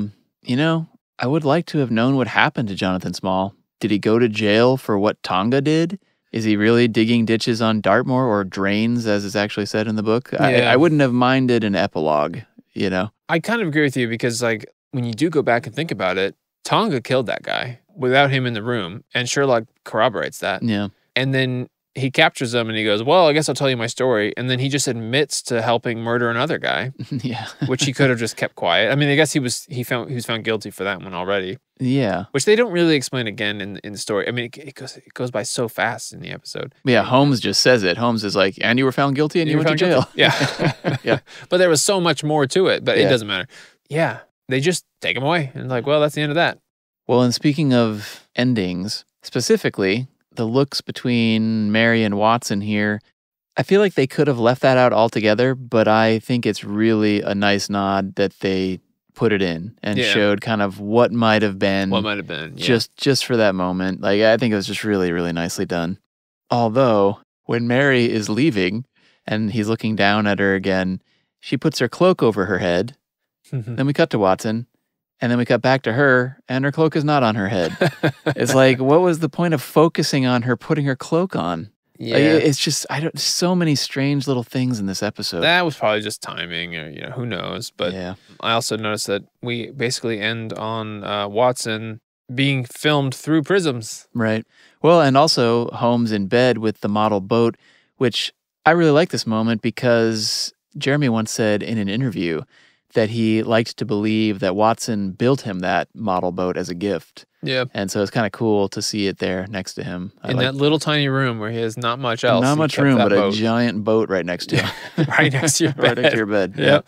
would like to have known what happened to Jonathan Small. Did he go to jail for what Tonga did? Is he really digging ditches on Dartmoor or drains, as is actually said in the book? I wouldn't have minded an epilogue, I kind of agree with you because, like, when you do go back and think about it, Tonga killed that guy without him in the room, and Sherlock corroborates that. Yeah. And then he captures him and he goes, well, I guess I'll tell you my story. And then he just admits to helping murder another guy. Which he could have just kept quiet. I mean, I guess he was found guilty for that one already. Yeah. Which they don't really explain again in the story. I mean, it goes by so fast in the episode. Yeah, Holmes just says it. Holmes is like, and you were found guilty and you went to jail. Yeah. Yeah. But there was so much more to it, but it doesn't matter. Yeah. They just take him away and like, well, that's the end of that. Well, and speaking of endings, specifically, the looks between Mary and Watson here, I feel like they could have left that out altogether, but I think it's really a nice nod that they put it in and showed kind of what might have been. What might have been, just for that moment. Like, I think it was just really, really nicely done. Although, when Mary is leaving and he's looking down at her again, she puts her cloak over her head. Then we cut to Watson. And then we cut back to her, and her cloak is not on her head. It's like, what was the point of focusing on her putting her cloak on? Yeah. Like, it's just, so many strange little things in this episode. That was probably just timing, or who knows. But I also noticed that we basically end on Watson being filmed through prisms. Right. Well, and also Holmes in bed with the model boat, which I really like this moment because Jeremy once said in an interview that he liked to believe that Watson built him that model boat as a gift. Yeah. And so it's kind of cool to see it there next to him. That little tiny room where he has not much else. Not much room, but a giant boat right next to him. Right next to your bed. Right next to your bed. Yep.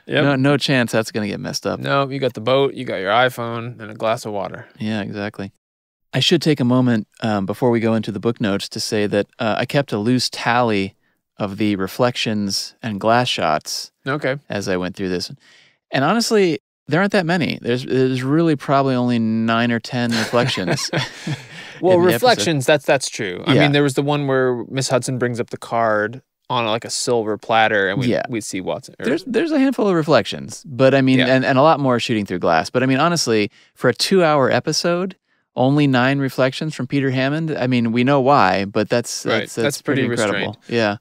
No chance that's going to get messed up. No, you got the boat, you got your iPhone, and a glass of water. Yeah, exactly. I should take a moment before we go into the book notes to say that I kept a loose tally of the reflections and glass shots as I went through this. And honestly, there aren't that many. There's really probably only 9 or 10 reflections. Well, reflections, that's true. I mean, there was the one where Miss Hudson brings up the card on like a silver platter and we see Watson. There's a handful of reflections, but I mean, and a lot more shooting through glass. But I mean, honestly, for a 2-hour episode, only 9 reflections from Peter Hammond. I mean, we know why, but that's pretty incredible. Yeah.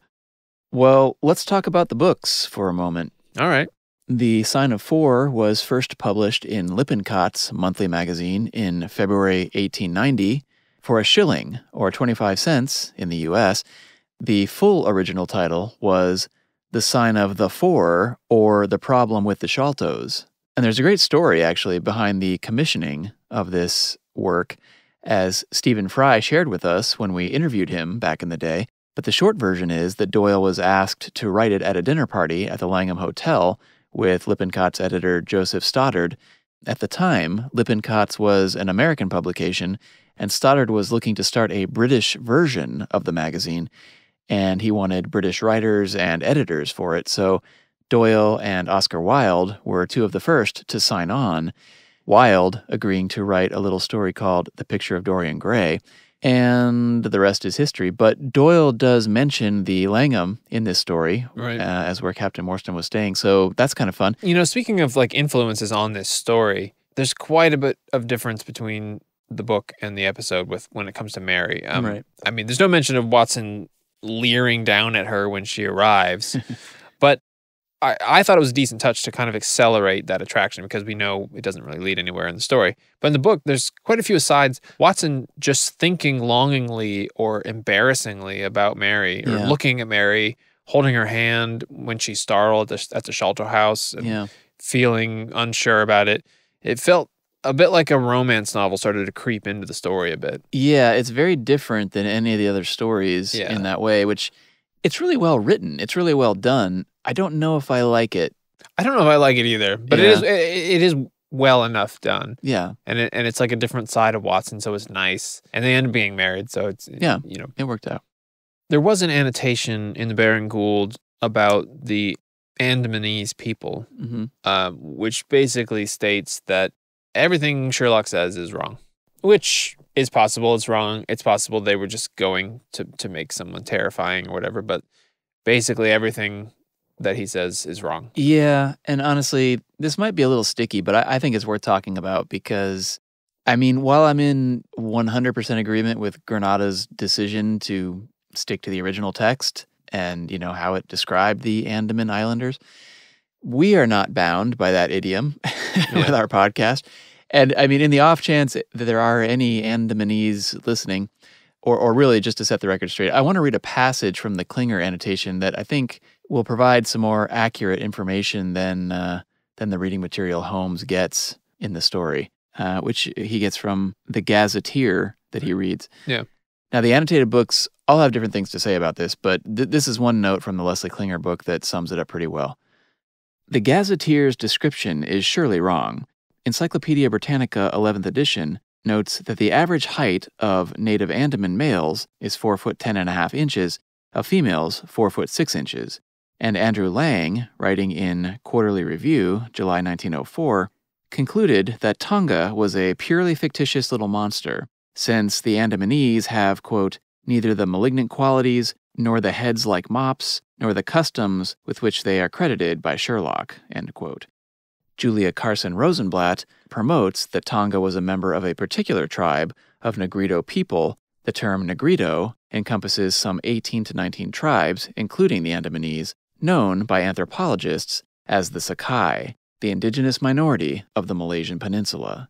Well, let's talk about the books for a moment. All right. The Sign of Four was first published in Lippincott's monthly magazine in February 1890 for $1 or 25 cents in the U.S. The full original title was The Sign of the Four, or The Problem with the Sholtos. And there's a great story, actually, behind the commissioning of this work. as Stephen Fry shared with us when we interviewed him back in the day. But the short version is that Doyle was asked to write it at a dinner party at the Langham Hotel with Lippincott's editor Joseph Stoddard. At the time, Lippincott's was an American publication, and Stoddard was looking to start a British version of the magazine, and he wanted British writers and editors for it. So Doyle and Oscar Wilde were two of the first to sign on, Wilde agreeing to write a little story called The Picture of Dorian Gray, and the rest is history. But Doyle does mention the Langham in this story, as where Captain Morstan was staying, so that's kind of fun. You know, speaking of like influences on this story, there's quite a bit of difference between the book and the episode when it comes to Mary. Right. I mean, there's no mention of Watson leering down at her when she arrives, but I thought it was a decent touch to kind of accelerate that attraction because we know it doesn't really lead anywhere in the story. But in the book, there's quite a few asides. Watson just thinking longingly or embarrassingly about Mary, or looking at Mary, holding her hand when she's startled at the Sholto house, and feeling unsure about it. It felt a bit like a romance novel started to creep into the story a bit. Yeah, it's very different than any of the other stories in that way, which it's really well written. It's really well done. I don't know if I like it. I don't know if I like it either, but it is well enough done. Yeah. And it's like a different side of Watson, so it's nice. And they end up being married, so it's, you know. It worked out. There was an annotation in the Baron Gould about the Andamanese people, which basically states that everything Sherlock says is wrong, which is possible. It's wrong. It's possible they were just going to make someone terrifying or whatever, but basically everything that he says is wrong. Yeah, and honestly, this might be a little sticky, but I think it's worth talking about because, I mean, while I'm in 100% agreement with Granada's decision to stick to the original text and, you know, how it described the Andaman Islanders, we are not bound by that idiom with our podcast. And, I mean, in the off chance that there are any Andamanese listening, or really just to set the record straight, I want to read a passage from the Klinger annotation that I think will provide some more accurate information than the reading material Holmes gets in the story, which he gets from the Gazetteer that he reads. Yeah. Now, the annotated books all have different things to say about this, but this is one note from the Leslie Klinger book that sums it up pretty well. The Gazetteer's description is surely wrong. Encyclopedia Britannica 11th edition notes that the average height of native Andaman males is 4 foot 10.5 inches, of females 4 foot 6 inches, and Andrew Lang, writing in Quarterly Review, July 1904, concluded that Tonga was a purely fictitious little monster, since the Andamanese have, quote, neither the malignant qualities, nor the heads like mops, nor the customs with which they are credited by Sherlock, end quote. Julia Carson Rosenblatt promotes that Tonga was a member of a particular tribe of Negrito people. The term Negrito encompasses some 18 to 19 tribes, including the Andamanese, known by anthropologists as the Sakai, the indigenous minority of the Malaysian peninsula.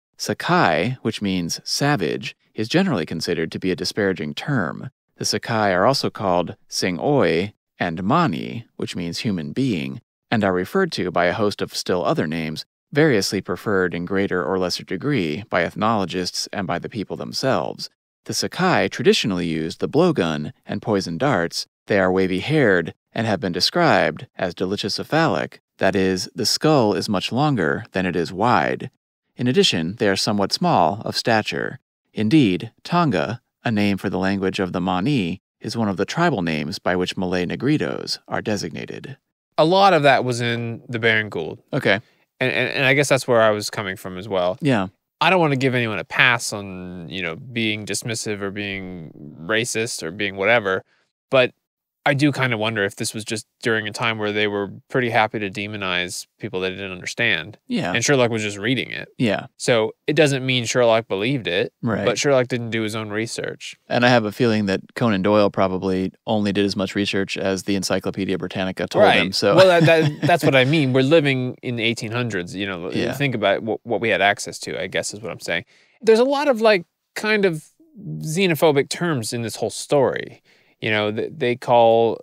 Sakai, which means savage, is generally considered to be a disparaging term. The Sakai are also called Sing-Oi and Mani, which means human being, and are referred to by a host of still other names, variously preferred in greater or lesser degree by ethnologists and by the people themselves. The Sakai traditionally used the blowgun and poison darts. They are wavy-haired and have been described as delicicephalic, that is, the skull is much longer than it is wide. In addition, they are somewhat small of stature. Indeed, Tonga, a name for the language of the Mani, is one of the tribal names by which Malay Negritos are designated. A lot of that was in the Baron Gould. Okay. And I guess that's where I was coming from as well. Yeah. I don't want to give anyone a pass on, you know, being dismissive or being racist or being whatever, but I do kind of wonder if this was just during a time where they were pretty happy to demonize people they didn't understand. Yeah. And Sherlock was just reading it. Yeah. So it doesn't mean Sherlock believed it, Right. but Sherlock didn't do his own research. And I have a feeling that Conan Doyle probably only did as much research as the Encyclopedia Britannica told him. So, well, that's what I mean. We're living in the 1800s. You know, Yeah. think about what we had access to, I guess is what I'm saying. There's a lot of like kind of xenophobic terms in this whole story. You know, they call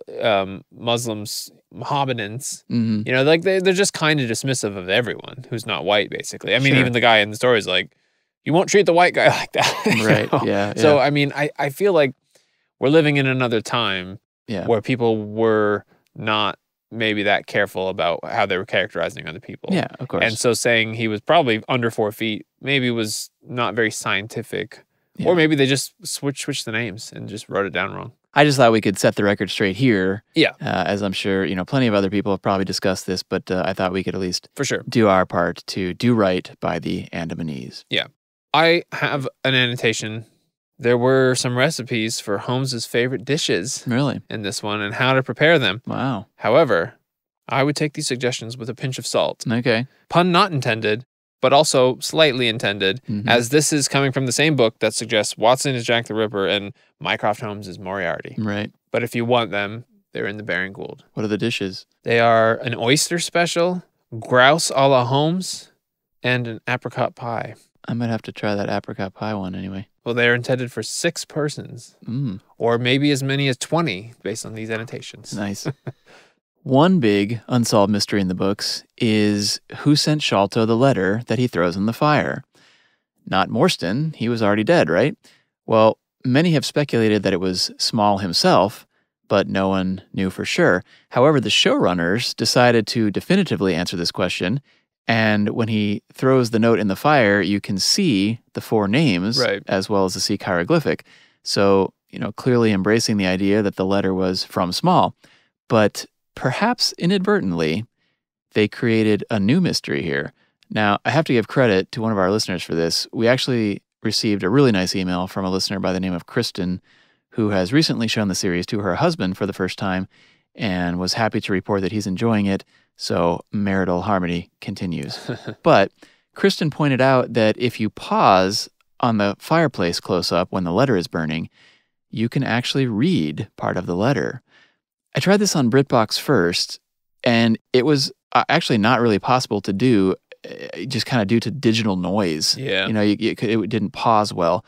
Muslims Mohammedans. Mhm. You know, like they're just kind of dismissive of everyone who's not white, basically. I mean, Sure. even the guy in the story is like, you won't treat the white guy like that. Right. Yeah. So, yeah. I mean, I feel like we're living in another time Yeah. where people were not maybe that careful about how they were characterizing other people. Yeah, of course. And so saying he was probably under 4 feet maybe was not very scientific. Yeah. Or maybe they just switched the names and just wrote it down wrong. I just thought we could set the record straight here. Yeah. As I'm sure, plenty of other people have probably discussed this, but I thought we could at least For sure. do our part to do right by the Andamanese. Yeah. I have an annotation. There were some recipes for Holmes's favorite dishes. Really? In this one and how to prepare them. Wow. However, I would take these suggestions with a pinch of salt. Okay. Pun not intended, but also slightly intended, Mhm. as this is coming from the same book that suggests Watson is Jack the Ripper and Mycroft Holmes is Moriarty. Right. But if you want them, they're in the Baring Gould. What are the dishes? They are an oyster special, grouse a la Holmes, and an apricot pie. I might have to try that apricot pie one anyway. Well, they are intended for 6 persons, Mm. or maybe as many as 20, based on these annotations. Nice. One big unsolved mystery in the books is who sent Sholto the letter that he throws in the fire. Not Morstan, he was already dead, right? Well, many have speculated that it was Small himself, but no one knew for sure. However, the showrunners decided to definitively answer this question, and when he throws the note in the fire, you can see the 4 names, Right. as well as the Sikh hieroglyphic. So, clearly embracing the idea that the letter was from Small. But perhaps inadvertently, they created a new mystery here. Now, I have to give credit to one of our listeners for this. We actually received a really nice email from a listener by the name of Kristen, who has recently shown the series to her husband for the first time and was happy to report that he's enjoying it. So marital harmony continues. But Kristen pointed out that if you pause on the fireplace close up when the letter is burning, you can actually read part of the letter. I tried this on BritBox first, and it was actually not really possible to do, just kind of due to digital noise. Yeah. It didn't pause well.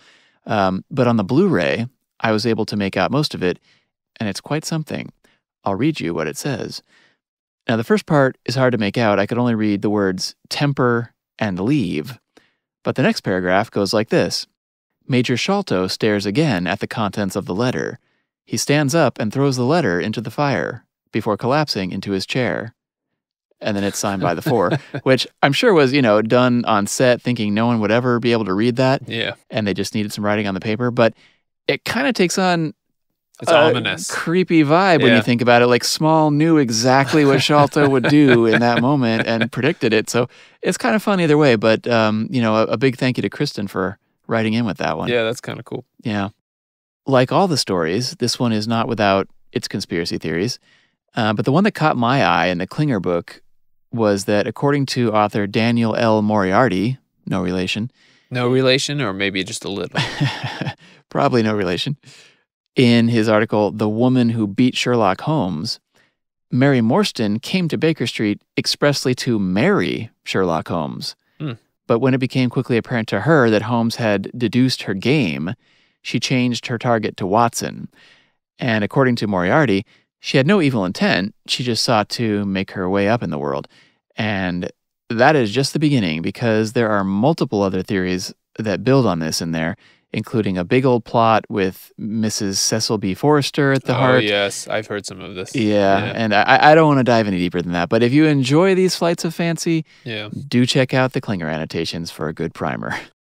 But on the Blu-ray, I was able to make out most of it, and it's quite something. I'll read you what it says. Now, the first part is hard to make out. I could only read the words temper and leave. But the next paragraph goes like this. Major Sholto stares again at the contents of the letter. He stands up and throws the letter into the fire before collapsing into his chair. And then it's signed by the 4, which I'm sure was, done on set thinking no one would ever be able to read that. Yeah. And they just needed some writing on the paper. But it kind of takes on It's ominous. creepy vibe when Yeah. you think about it. Like Small knew exactly what Sholto would do in that moment and predicted it. So it's kind of fun either way. But, a big thank you to Kristen for writing in with that one. Yeah, that's kind of cool. Yeah. Like all the stories, this one is not without its conspiracy theories. But the one that caught my eye in the Klinger book was that according to author Daniel L. Moriarty, no relation. No relation, or maybe just a little. Probably no relation. In his article, The Woman Who Beat Sherlock Holmes, Mary Morstan came to Baker Street expressly to marry Sherlock Holmes. Hmm. But when it became quickly apparent to her that Holmes had deduced her game, she changed her target to Watson. And according to Moriarty, she had no evil intent. She just sought to make her way up in the world. And that is just the beginning, because there are multiple other theories that build on this in there, including a big old plot with Mrs. Cecil B. Forrester at the heart. Oh, yes. I've heard some of this. Yeah, and I don't want to dive any deeper than that. But if you enjoy these flights of fancy, Yeah. do check out the Klinger annotations for a good primer.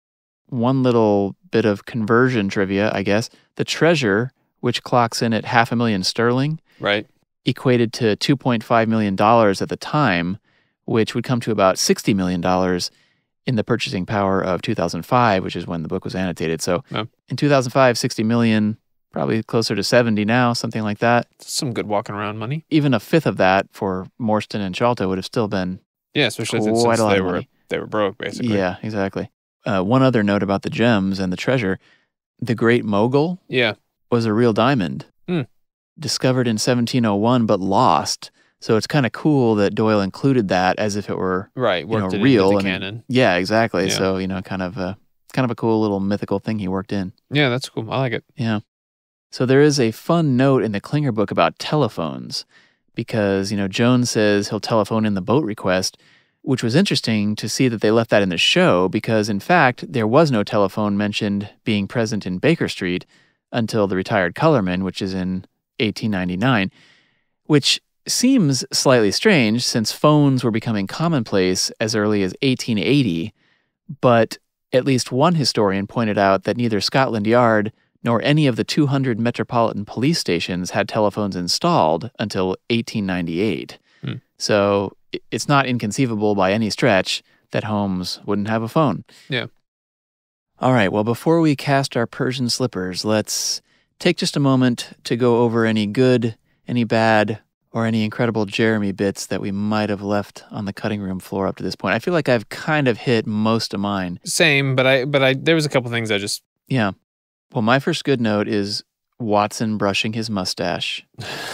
One little bit of conversion trivia, I guess. The treasure, which clocks in at $500,000 sterling, Right. equated to $2.5 million at the time, which would come to about $60 million in the purchasing power of 2005, which is when the book was annotated. So Yeah. in 2005, 60 million, probably closer to 70 now, something like that. Some good walking around money. Even a fifth of that for Morstan and Sholto would have still been Yeah, especially quite since a lot they of were money. broke, basically. Yeah, exactly. One other note about the gems and the treasure. The Great Mogul Yeah. was a real diamond. Hmm. Discovered in 1701, but lost. So it's kind of cool that Doyle included that as if it were Right, worked it into real. the I mean, canon. yeah, exactly. Yeah. So, kind of a cool little mythical thing he worked in. Yeah, that's cool. I like it. Yeah. So there is a fun note in the Klinger book about telephones because, Jones says he'll telephone in the boat request, which was interesting to see that they left that in the show because, in fact, there was no telephone mentioned being present in Baker Street until The Retired Colorman, which is in 1899, which seems slightly strange since phones were becoming commonplace as early as 1880, but at least one historian pointed out that neither Scotland Yard nor any of the 200 metropolitan police stations had telephones installed until 1898. So it's not inconceivable by any stretch that Holmes wouldn't have a phone. Yeah. All right, well, before we cast our Persian slippers, let's take just a moment to go over any good, any bad, or any incredible Jeremy bits that we might have left on the cutting room floor up to this point. I feel like I've kind of hit most of mine. Same, but I there was a couple things I just... Yeah. Well, my first good note is Watson brushing his mustache.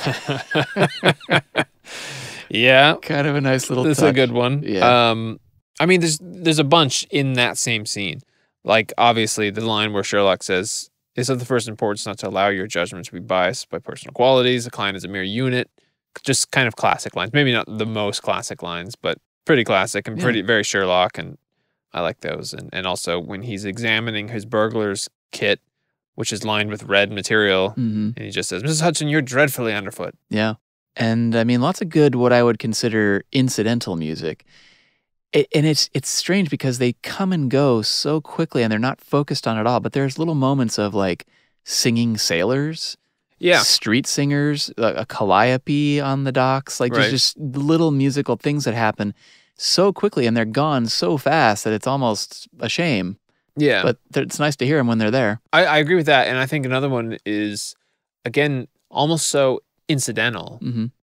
Yeah. Kind of a nice little That's touch. a good one. Yeah. I mean, there's a bunch in that same scene. Like, obviously, the line where Sherlock says, "It's of the first importance not to allow your judgment to be biased by personal qualities. The client is a mere unit." Just kind of classic lines. Maybe not the most classic lines, but pretty classic and very Sherlock, and I like those. And also when he's examining his burglar's kit, which is lined with red material, and he just says, "Mrs. Hudson, you're dreadfully underfoot." Yeah. And I mean, lots of good, what I would consider incidental music. And it's strange because they come and go so quickly and they're not focused on it all. But there's little moments of like singing sailors, street singers, a calliope on the docks. Like there's just little musical things that happen so quickly and they're gone so fast that it's almost a shame. Yeah. But it's nice to hear them when they're there. I agree with that. And I think another one is, again, almost so incidental,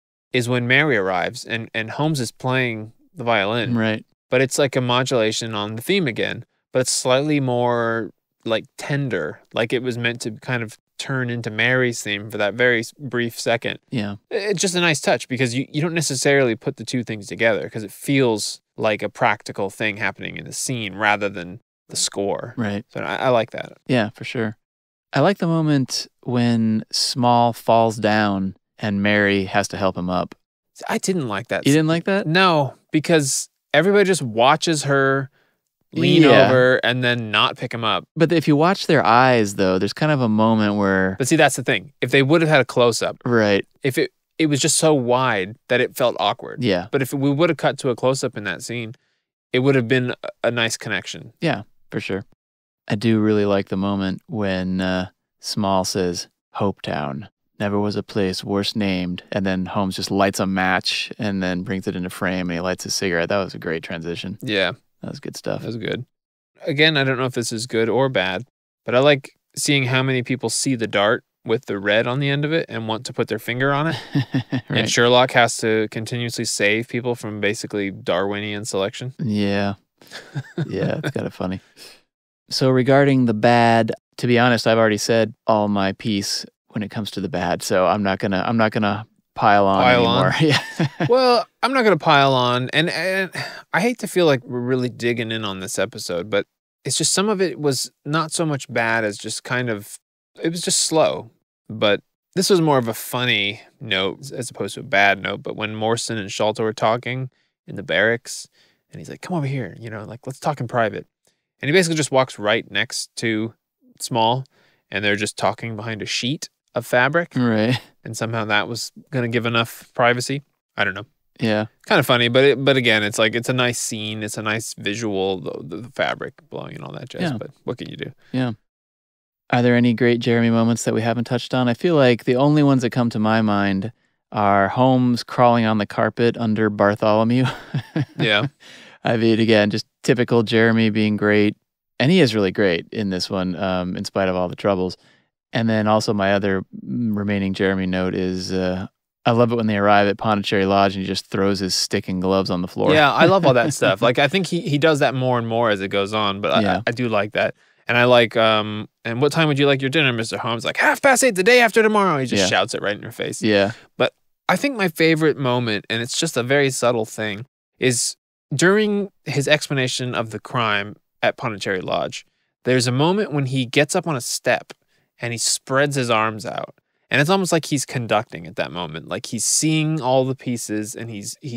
is when Mary arrives and Holmes is playing the violin. Right. But it's like a modulation on the theme again, but it's slightly more like tender, like it was meant to kind of turn into Mary's theme for that very brief second. Yeah. It's just a nice touch because you don't necessarily put the two things together because it feels like a practical thing happening in the scene rather than the score. Right. So I like that. Yeah, for sure. I like the moment when Small falls down and Mary has to help him up. I didn't like that. You didn't like that? No, because everybody just watches her lean over and then not pick him up. But if you watch their eyes, though, there's kind of a moment where... But see, that's the thing. If they would have had a close-up. Right. If it was just so wide that it felt awkward. Yeah. But if we would have cut to a close-up in that scene, it would have been a nice connection. Yeah, for sure. I do really like the moment when Small says, "Hopetown. Never was a place worse named," and then Holmes just lights a match and then brings it into frame and he lights a cigarette. That was a great transition. Yeah. That was good stuff. That was good. Again, I don't know if this is good or bad, but I like seeing how many people see the dart with the red on the end of it and want to put their finger on it. Right. And Sherlock has to continuously save people from basically Darwinian selection. Yeah. Yeah, it's kind of funny. So regarding the bad, to be honest, I've already said all my piece when it comes to the bad, so I'm not gonna pile on anymore. Yeah. Well, I'm not gonna pile on, and I hate to feel like we're really digging in on this episode, but it's just some of it was not so much bad as just kind of, it was just slow. But this was more of a funny note as opposed to a bad note. But when Morson and Sholto were talking in the barracks, and he's like, "Come over here, like let's talk in private," and he basically just walks right next to Small, and they're just talking behind a sheet of fabric. Right. And somehow that was going to give enough privacy. I don't know. Yeah. Kind of funny, but again, it's like, it's a nice scene. It's a nice visual, the fabric blowing and all that jazz. Yeah. But what can you do? Yeah. Are there any great Jeremy moments that we haven't touched on? I feel like the only ones that come to my mind are Holmes crawling on the carpet under Bartholomew. Yeah. I mean, again, just typical Jeremy being great. And he is really great in this one, in spite of all the troubles. And then also my other remaining Jeremy note is I love it when they arrive at Pondicherry Lodge and he just throws his stick and gloves on the floor. Yeah, I love all that stuff. Like, I think he does that more and more as it goes on, but I do like that. And I like, and what time would you like your dinner, Mr. Holmes? Like, 8:30, the day after tomorrow. He just shouts it right in your face. Yeah. But I think my favorite moment, and it's just a very subtle thing, is during his explanation of the crime at Pondicherry Lodge, there's a moment when he gets up on a step and he spreads his arms out. And it's almost like he's conducting at that moment. Like he's seeing all the pieces and he's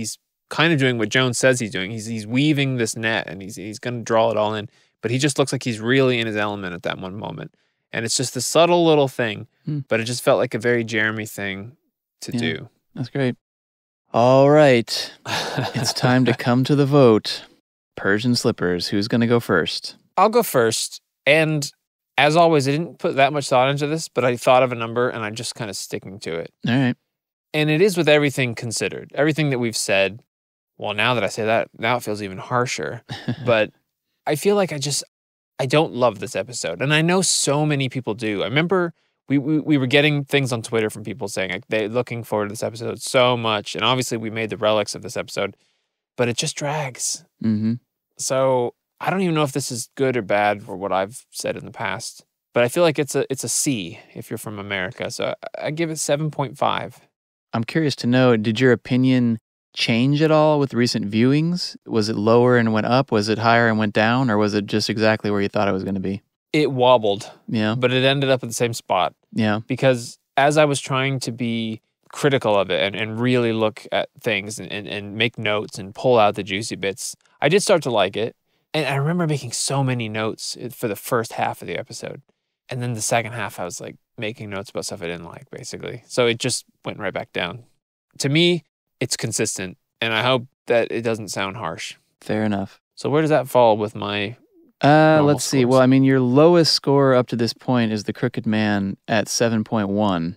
kind of doing what Jones says he's doing. He's weaving this net, and he's going to draw it all in. But he just looks like he's really in his element at that one moment. And it's just a subtle little thing, but it just felt like a very Jeremy thing to do. That's great. All right. It's time to come to the vote. Persian Slippers. Who's going to go first? I'll go first. And as always, I didn't put that much thought into this, but I thought of a number and I'm just kind of sticking to it. All right. And it is with everything considered. Everything that we've said. Well, now that I say that, now it feels even harsher. But I feel like I don't love this episode. And I know so many people do. I remember we were getting things on Twitter from people saying like, they're looking forward to this episode so much. And obviously we made the relics of this episode, but it just drags. Mm-hmm. So I don't even know if this is good or bad for what I've said in the past, but I feel like it's a C if you're from America. So I give it 7.5. I'm curious to know, did your opinion change at all with recent viewings? Was it lower and went up? Was it higher and went down? Or was it just exactly where you thought it was going to be? It wobbled. Yeah. But it ended up at the same spot. Yeah. Because as I was trying to be critical of it and really look at things and make notes and pull out the juicy bits, I did start to like it. And I remember making so many notes for the first half of the episode. And then the second half, I was like making notes about stuff I didn't like, basically. So it just went right back down. To me, it's consistent. And I hope that it doesn't sound harsh. Fair enough. So where does that fall with my let's see. Well, I mean, your lowest score up to this point is The Crooked Man at 7.1.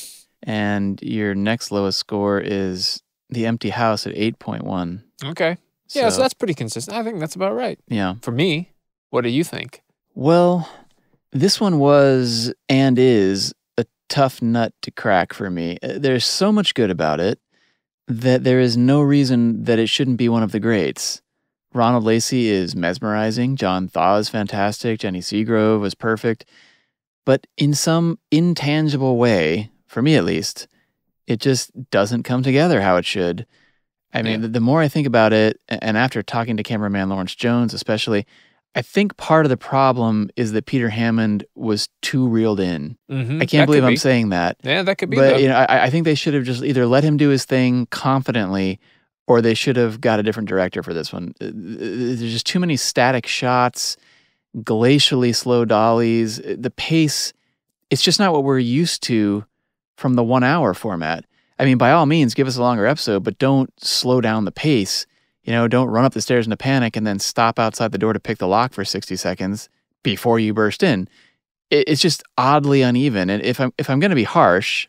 And your next lowest score is The Empty House at 8.1. Okay. Yeah, so that's pretty consistent. I think that's about right. Yeah. For me, what do you think? Well, this one was and is a tough nut to crack for me. There's so much good about it that there is no reason that it shouldn't be one of the greats. Ronald Lacey is mesmerizing. John Thaw is fantastic. Jenny Seagrove was perfect. But in some intangible way, for me at least, it just doesn't come together how it should. I mean, the more I think about it, and after talking to cameraman Lawrence Jones especially, I think part of the problem is that Peter Hammond was too reeled in. Mm-hmm. I can't believe I'm saying that. Yeah, that could be. But I think they should have just either let him do his thing confidently, or they should have got a different director for this one. There's just too many static shots, glacially slow dollies. The pace, it's just not what we're used to from the 1 hour format. I mean, by all means, give us a longer episode, but don't slow down the pace. You know, don't run up the stairs in a panic and then stop outside the door to pick the lock for 60 seconds before you burst in. It's just oddly uneven. And if I'm going to be harsh,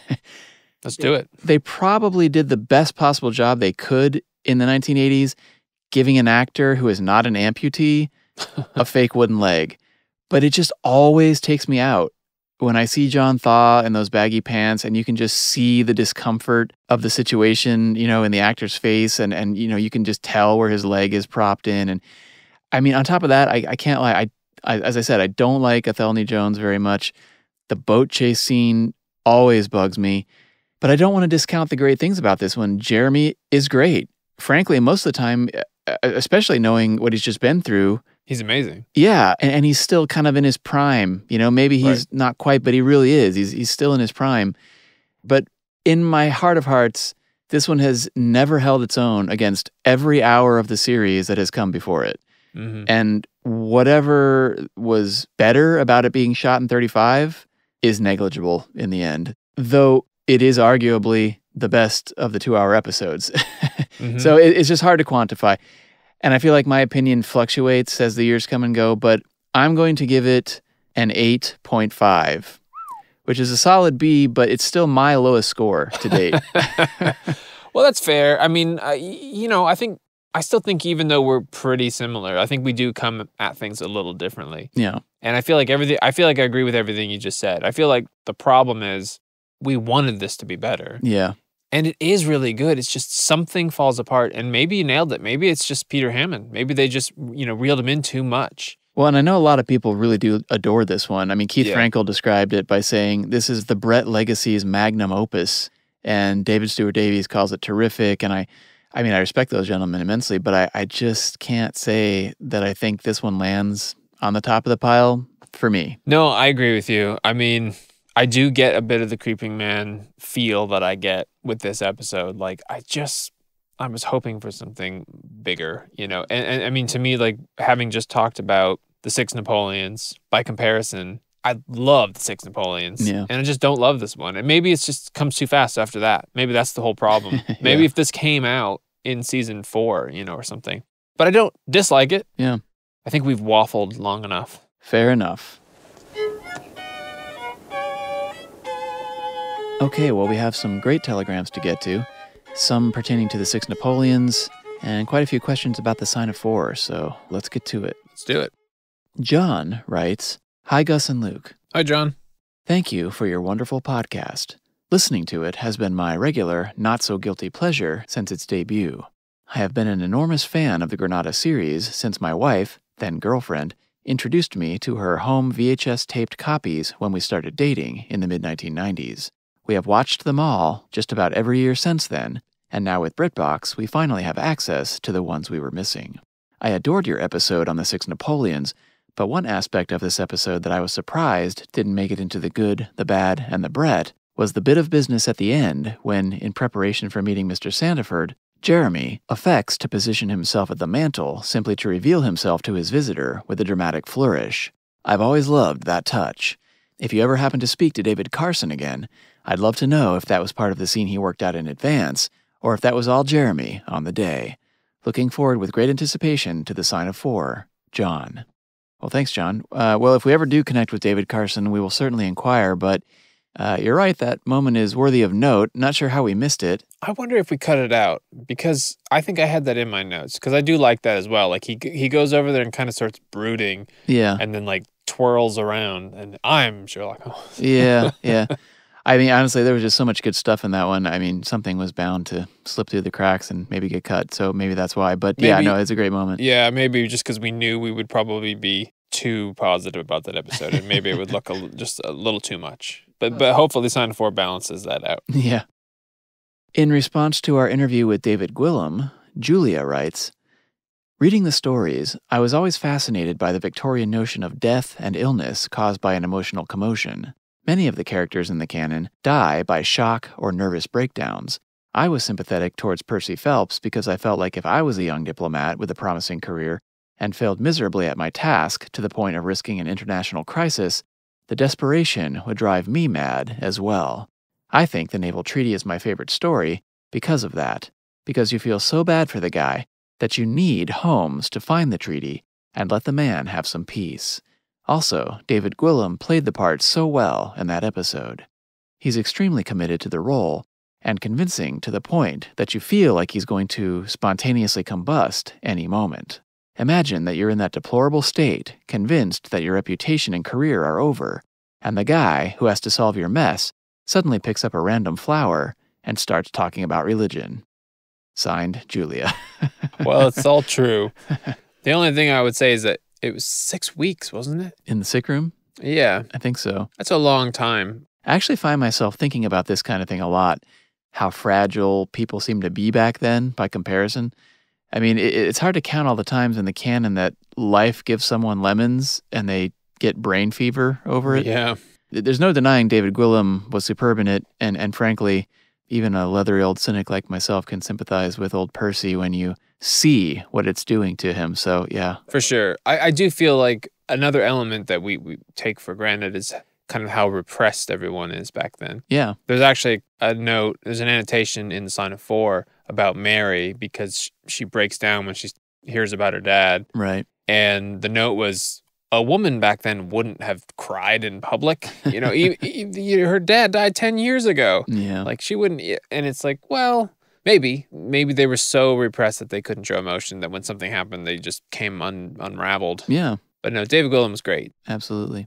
let's do it. They probably did the best possible job they could in the 1980s, giving an actor who is not an amputee a fake wooden leg. But it just always takes me out when I see John Thaw in those baggy pants and you can just see the discomfort of the situation, you know, in the actor's face and you know, you can just tell where his leg is propped in. And I mean, on top of that, I can't lie. I as I said, I don't like Athelney Jones very much. The boat chase scene always bugs me, but I don't want to discount the great things about this one. Jeremy is great. Frankly, most of the time, especially knowing what he's just been through, he's amazing. Yeah, and he's still kind of in his prime. You know, maybe he's not quite, but he really is. He's still in his prime. But in my heart of hearts, this one has never held its own against every hour of the series that has come before it. Mm-hmm. And whatever was better about it being shot in 35 is negligible in the end, though it is arguably the best of the 2 hour episodes. Mm-hmm. So it's just hard to quantify. And I feel like my opinion fluctuates as the years come and go, but I'm going to give it an 8.5, which is a solid B, but it's still my lowest score to date. Well, that's fair. I mean, you know, I still think even though we're pretty similar, I think we do come at things a little differently. Yeah. And I feel like I agree with everything you just said. I feel like the problem is we wanted this to be better. Yeah. And it is really good. It's just something falls apart. And maybe you nailed it. Maybe it's just Peter Hammond. Maybe they just, you know, reeled him in too much. Well, and I know a lot of people really do adore this one. I mean, Keith Yeah. Frankel described it by saying, this is the Brett Legacy's magnum opus. And David Stewart Davies calls it terrific. And I mean, I respect those gentlemen immensely, but I just can't say that I think this one lands on the top of the pile for me. No, I agree with you. I mean, I do get a bit of the Creeping Man feel that I get with this episode. Like, I was hoping for something bigger, And I mean, to me, like, having just talked about the Six Napoleons, by comparison, I love the Six Napoleons. Yeah. And I just don't love this one. And maybe it's just comes too fast after that. Maybe that's the whole problem. Maybe if this came out in season 4, or something. But I don't dislike it. Yeah. I think we've waffled long enough. Fair enough. Okay, well, we have some great telegrams to get to, some pertaining to the Six Napoleons, and quite a few questions about the Sign of 4, so let's get to it. Let's do it. John writes, "Hi, Gus and Luke." Hi, John. Thank you for your wonderful podcast. Listening to it has been my regular, not-so-guilty pleasure since its debut. I have been an enormous fan of the Granada series since my wife, then girlfriend, introduced me to her home VHS-taped copies when we started dating in the mid-1990s. We have watched them all just about every year since then, and now with BritBox, we finally have access to the ones we were missing. I adored your episode on the Six Napoleons, but one aspect of this episode that I was surprised didn't make it into the good, the bad, and the Brett was the bit of business at the end when, in preparation for meeting Mr. Sandiford, Jeremy affects to position himself at the mantel simply to reveal himself to his visitor with a dramatic flourish. I've always loved that touch. If you ever happen to speak to David Carson again, I'd love to know if that was part of the scene he worked out in advance, or if that was all Jeremy on the day. Looking forward with great anticipation to the Sign of 4, John. Well, thanks, John. Well, if we ever do connect with David Carson, we will certainly inquire, but you're right, that moment is worthy of note. Not sure how we missed it. I wonder if we cut it out, because I think I had that in my notes, because I do like that as well. Like, he goes over there and kind of starts brooding. Yeah. And then, like, twirls around, and I'm Sherlock Holmes. Yeah. I mean, honestly, there was just so much good stuff in that one. I mean, something was bound to slip through the cracks and maybe get cut, so maybe that's why. But yeah, no, it's a great moment. Yeah, maybe just because we knew we would probably be too positive about that episode, and maybe it would look just a little too much. But hopefully Sign of 4 balances that out. Yeah. In response to our interview with David Gwilym, Julia writes, "Reading the stories, I was always fascinated by the Victorian notion of death and illness caused by an emotional commotion. Many of the characters in the canon die by shock or nervous breakdowns. I was sympathetic towards Percy Phelps because I felt like if I was a young diplomat with a promising career and failed miserably at my task to the point of risking an international crisis, the desperation would drive me mad as well. I think the Naval Treaty is my favorite story because of that, because you feel so bad for the guy that you need Holmes to find the treaty and let the man have some peace. Also, David Gwilym played the part so well in that episode. He's extremely committed to the role and convincing to the point that you feel like he's going to spontaneously combust any moment. Imagine that you're in that deplorable state, convinced that your reputation and career are over, and the guy who has to solve your mess suddenly picks up a random flower and starts talking about religion. Signed, Julia." Well, it's all true. The only thing I would say is that it was 6 weeks, wasn't it? In the sick room? Yeah. I think so. That's a long time. I actually find myself thinking about this kind of thing a lot, how fragile people seem to be back then by comparison. I mean, it's hard to count all the times in the canon that life gives someone lemons and they get brain fever over it. Yeah. There's no denying David Gwilym was superb in it, and frankly, even a leathery old cynic like myself can sympathize with old Percy when you see what it's doing to him, so yeah. For sure. I do feel like another element that we take for granted is kind of how repressed everyone is back then. Yeah. There's actually there's an annotation in the Sign of 4 about Mary because she breaks down when she hears about her dad. Right. And the note was, a woman back then wouldn't have cried in public. You know, her dad died 10 years ago. Yeah. Like, she wouldn't, and it's like, well, maybe they were so repressed that they couldn't show emotion that when something happened, they just came unraveled. Yeah. But no, David Gwilym was great. Absolutely.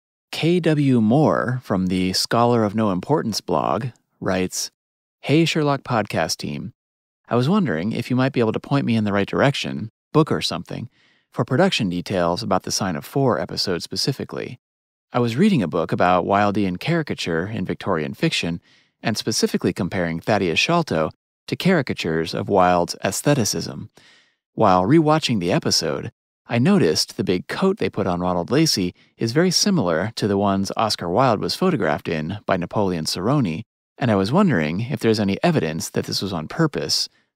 K.W. Moore from the Scholar of No Importance blog writes, "Hey Sherlock podcast team, I was wondering if you might be able to point me in the right direction, book or something, for production details about the Sign of 4 episode specifically. I was reading a book about Wildean caricature in Victorian fiction, and specifically comparing Thaddeus Sholto to caricatures of Wilde's aestheticism. While rewatching the episode, I noticed the big coat they put on Ronald Lacey is very similar to the ones Oscar Wilde was photographed in by Napoleon Sarony, and I was wondering if there's any evidence that this was on purpose,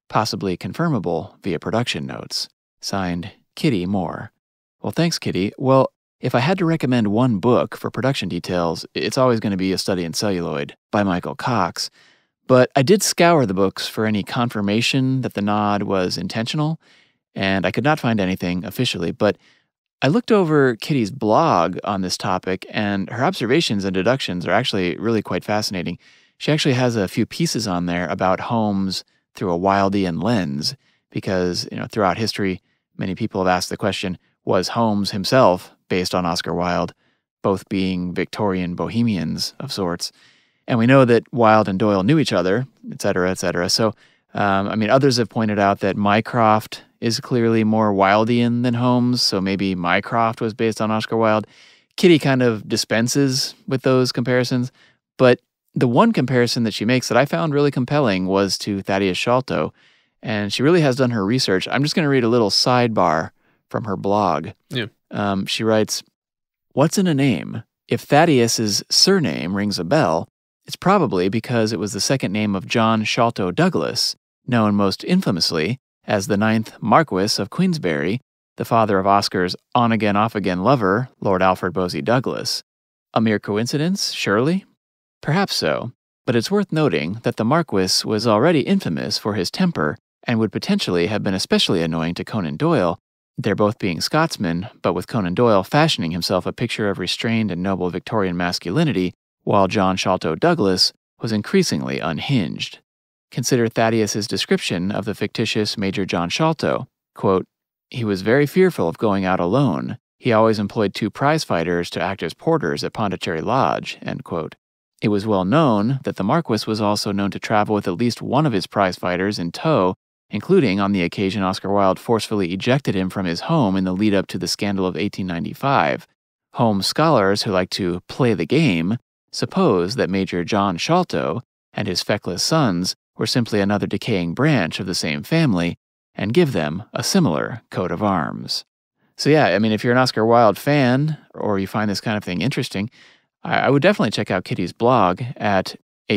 possibly confirmable via production notes. Signed, Kitty Moore. Well, thanks, Kitty. Well, if I had to recommend one book for production details, it's always going to be A Study in Celluloid by Michael Cox. But I did scour the books for any confirmation that the nod was intentional, and I could not find anything officially. But I looked over Kitty's blog on this topic, and her observations and deductions are actually really quite fascinating. She actually has a few pieces on there about Holmes through a Wildean lens, because throughout history, many people have asked the question, was Holmes himself based on Oscar Wilde, both being Victorian bohemians of sorts? And we know that Wilde and Doyle knew each other, et cetera, et cetera. So, others have pointed out that Mycroft is clearly more Wildean than Holmes, so maybe Mycroft was based on Oscar Wilde. Kitty kind of dispenses with those comparisons, but the one comparison that she makes that I found really compelling was to Thaddeus Sholto, and she really has done her research. I'm just going to read a little sidebar from her blog. Yeah. She writes, "What's in a name? If Thaddeus's surname rings a bell, it's probably because it was the second name of John Sholto Douglas, known most infamously as the 9th Marquis of Queensberry, the father of Oscar's on-again, off-again lover, Lord Alfred Bosie Douglas. A mere coincidence, surely? Perhaps so, but it's worth noting that the Marquis was already infamous for his temper and would potentially have been especially annoying to Conan Doyle, they're both being Scotsmen, but with Conan Doyle fashioning himself a picture of restrained and noble Victorian masculinity, while John Sholto Douglas was increasingly unhinged. Consider Thaddeus's description of the fictitious Major John Sholto. Quote, he was very fearful of going out alone. He always employed 2 prize fighters to act as porters at Pondicherry Lodge, end quote. It was well known that the Marquis was also known to travel with at least one of his prize fighters in tow, including on the occasion Oscar Wilde forcefully ejected him from his home in the lead-up to the scandal of 1895. Holmes scholars who like to play the game suppose that Major John Sholto and his feckless sons were simply another decaying branch of the same family, and give them a similar coat of arms. So yeah, if you're an Oscar Wilde fan, or you find this kind of thing interesting, I would definitely check out Kitty's blog at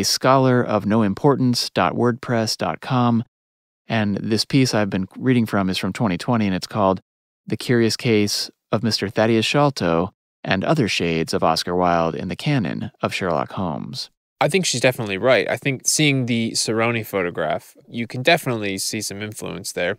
ascholarofnoimportance.wordpress.com. And this piece I've been reading from is from 2020, and it's called The Curious Case of Mr. Thaddeus Sholto and Other Shades of Oscar Wilde in the Canon of Sherlock Holmes. I think she's definitely right. I think seeing the Cerrone photograph, you can definitely see some influence there.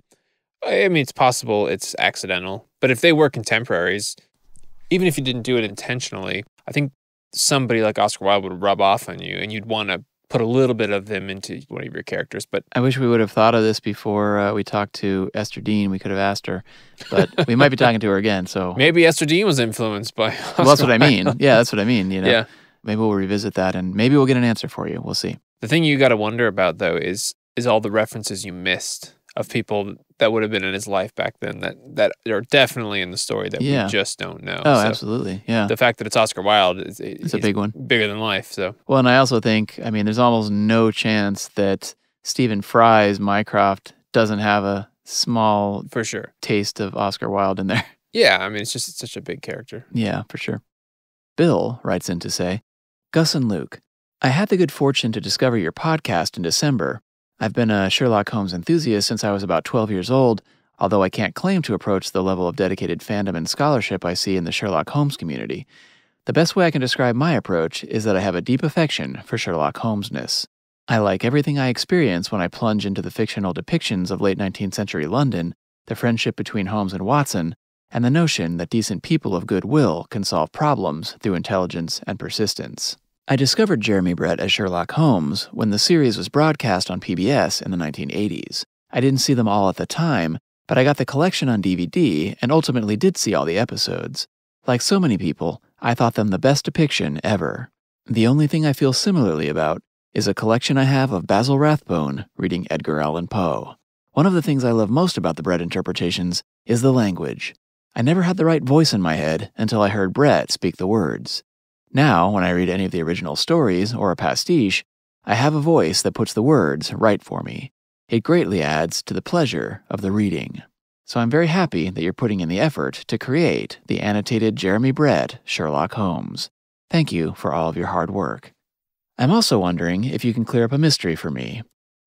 It's possible it's accidental, but if they were contemporaries, even if you didn't do it intentionally, I think somebody like Oscar Wilde would rub off on you, and you'd want to put a little bit of them into one of your characters. But I wish we would have thought of this before we talked to Esther Dean. We could have asked her, but we might be talking to her again. So maybe Esther Dean was influenced by Oscar Well, that's what I Wilde. mean. Yeah, that's what I mean. Yeah. Maybe we'll revisit that, and maybe we'll get an answer for you. We'll see. The thing you got to wonder about, though, is all the references you missed of people that would have been in his life back then that are definitely in the story that we just don't know. Oh, absolutely. Yeah. The fact that it's Oscar Wilde it's a big one. Bigger than life. So. Well, and I also think, there's almost no chance that Stephen Fry's Mycroft doesn't have a small for sure taste of Oscar Wilde in there. Yeah, it's just such a big character. Yeah, for sure. Bill writes in to say, Gus and Luke, I had the good fortune to discover your podcast in December. I've been a Sherlock Holmes enthusiast since I was about 12 years old, although I can't claim to approach the level of dedicated fandom and scholarship I see in the Sherlock Holmes community. The best way I can describe my approach is that I have a deep affection for Sherlock Holmes-ness. I like everything I experience when I plunge into the fictional depictions of late 19th century London, the friendship between Holmes and Watson, and the notion that decent people of goodwill can solve problems through intelligence and persistence. I discovered Jeremy Brett as Sherlock Holmes when the series was broadcast on PBS in the 1980s. I didn't see them all at the time, but I got the collection on DVD and ultimately did see all the episodes. Like so many people, I thought them the best depiction ever. The only thing I feel similarly about is a collection I have of Basil Rathbone reading Edgar Allan Poe. One of the things I love most about the Brett interpretations is the language. I never had the right voice in my head until I heard Brett speak the words. Now, when I read any of the original stories or a pastiche, I have a voice that puts the words right for me. It greatly adds to the pleasure of the reading. So I'm very happy that you're putting in the effort to create the annotated Jeremy Brett Sherlock Holmes. Thank you for all of your hard work. I'm also wondering if you can clear up a mystery for me.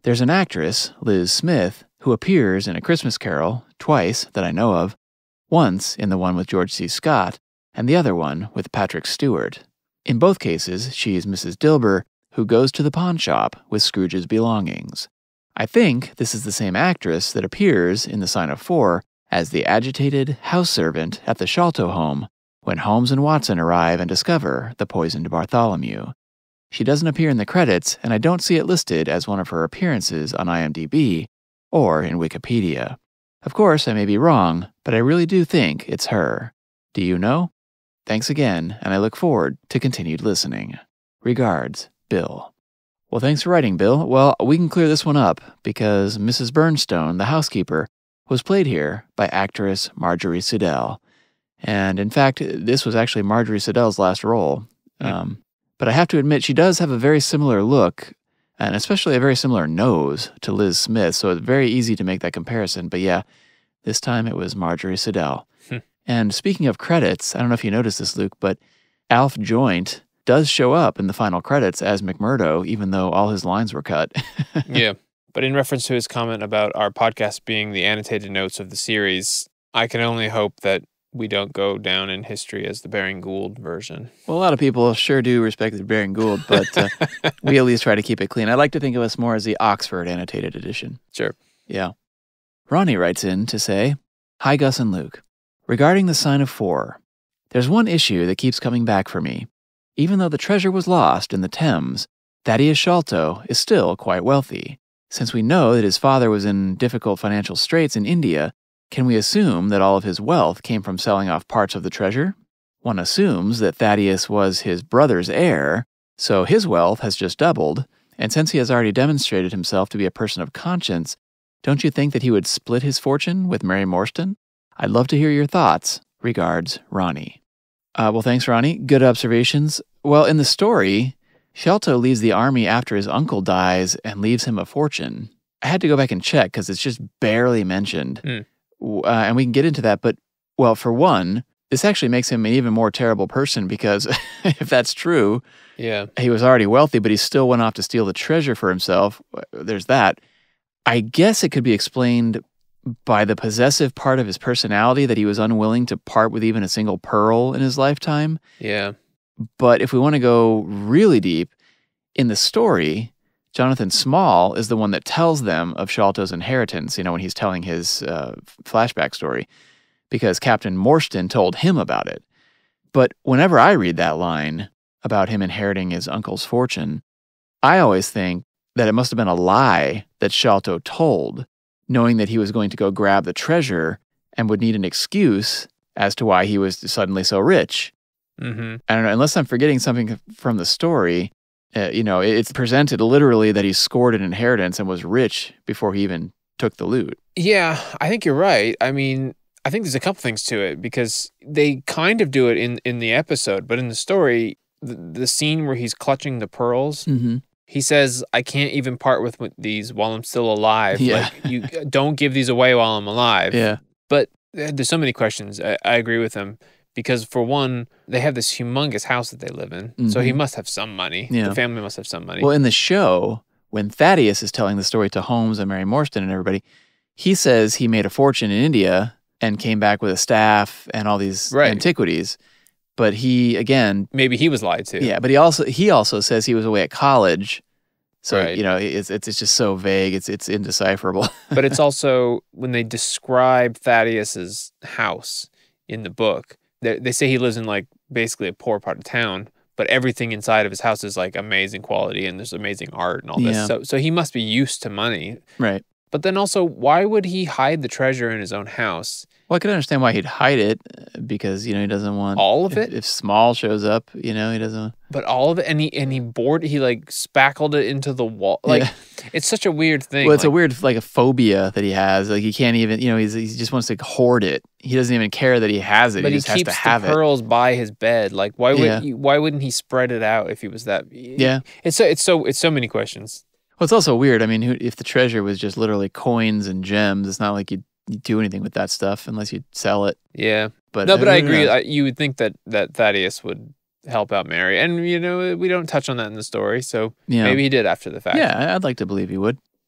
There's an actress, Liz Smith, who appears in A Christmas Carol twice that I know of, once in the one with George C. Scott, and the other one with Patrick Stewart. In both cases, she's Mrs. Dilber, who goes to the pawn shop with Scrooge's belongings. I think this is the same actress that appears in The Sign of Four as the agitated house servant at the Sholto home when Holmes and Watson arrive and discover the poisoned Bartholomew. She doesn't appear in the credits, and I don't see it listed as one of her appearances on IMDb or in Wikipedia. Of course, I may be wrong, but I really do think it's her. Do you know? Thanks again, and I look forward to continued listening. Regards, Bill. Well, thanks for writing, Bill. Well, we can clear this one up because Mrs. Bernstone, the housekeeper, was played here by actress Marjorie Siddell. And in fact, this was actually Marjorie Siddell's last role. But I have to admit, she does have a very similar look, and especially a very similar nose to Liz Smith, so it's very easy to make that comparison. But yeah, this time it was Marjorie Siddell. And speaking of credits, I don't know if you noticed this, Luke, but Alf Joint does show up in the final credits as McMurdo, even though all his lines were cut. Yeah, but in reference to his comment about our podcast being the annotated notes of the series, I can only hope that we don't go down in history as the Baring Gould version. Well, a lot of people sure do respect the Baring Gould, but we at least try to keep it clean. I like to think of us more as the Oxford annotated edition. Sure. Yeah. Ronnie writes in to say, Hi, Gus and Luke. Regarding The Sign of Four, there's one issue that keeps coming back for me. Even though the treasure was lost in the Thames, Thaddeus Sholto is still quite wealthy. Since we know that his father was in difficult financial straits in India, can we assume that all of his wealth came from selling off parts of the treasure? One assumes that Thaddeus was his brother's heir, so his wealth has just doubled, and since he has already demonstrated himself to be a person of conscience, don't you think that he would split his fortune with Mary Morstan? I'd love to hear your thoughts. Regards, Ronnie. Well, thanks, Ronnie. Good observations. Well, in the story, Sholto leaves the army after his uncle dies and leaves him a fortune. I had to go back and check because it's just barely mentioned. And we can get into that. But, well, for one, this actually makes him an even more terrible person because if that's true, he was already wealthy, but he still went off to steal the treasure for himself. There's that. I guess it could be explained by the possessive part of his personality that he was unwilling to part with even a single pearl in his lifetime. Yeah. But if we want to go really deep, in the story, Jonathan Small is the one that tells them of Sholto's inheritance, when he's telling his flashback story, because Captain Morstan told him about it. But whenever I read that line about him inheriting his uncle's fortune, I always think that it must have been a lie that Sholto told, knowing that he was going to go grab the treasure and would need an excuse as to why he was suddenly so rich. I don't know, unless I'm forgetting something from the story, it's presented literally that he scored an inheritance and was rich before he even took the loot. Yeah, I think you're right. I mean, I think there's a couple things to it because they kind of do it in the episode, but in the story, the scene where he's clutching the pearls, he says, I can't even part with these while I'm still alive. Yeah. Like, you don't give these away while I'm alive. Yeah. But there's so many questions. I agree with him. Because for one, they have this humongous house that they live in. So he must have some money. Yeah. The family must have some money. Well, in the show, when Thaddeus is telling the story to Holmes and Mary Morstan and everybody, he says he made a fortune in India and came back with a staff and all these antiquities. But he, again... Maybe he was lied to. Yeah, but he also says he was away at college. So, it's just so vague. It's indecipherable. But it's also, when they describe Thaddeus's house in the book, they say he lives in, like, basically a poor part of town, but everything inside of his house is, like, amazing quality and there's amazing art and all this. So he must be used to money. Right. But then also, why would he hide the treasure in his own house? Well, I could understand why he'd hide it because, he doesn't want... All of it? If Small shows up, he doesn't... But all of it, and he like spackled it into the wall. Like, it's such a weird thing. Well, it's a weird, like a phobia that he has. Like he can't even, he just wants to hoard it. He doesn't even care that he has it. But he just has to have it. He keeps the pearls by his bed. Like, why wouldn't he spread it out if he was that? Yeah. It's so many questions. Well, it's also weird. I mean, if the treasure was just literally coins and gems, it's not like you'd do anything with that stuff unless you sell it. Yeah. But I agree. You would think that Thaddeus would help out Mary. And, we don't touch on that in the story. So maybe he did after the fact. Yeah, I'd like to believe he would.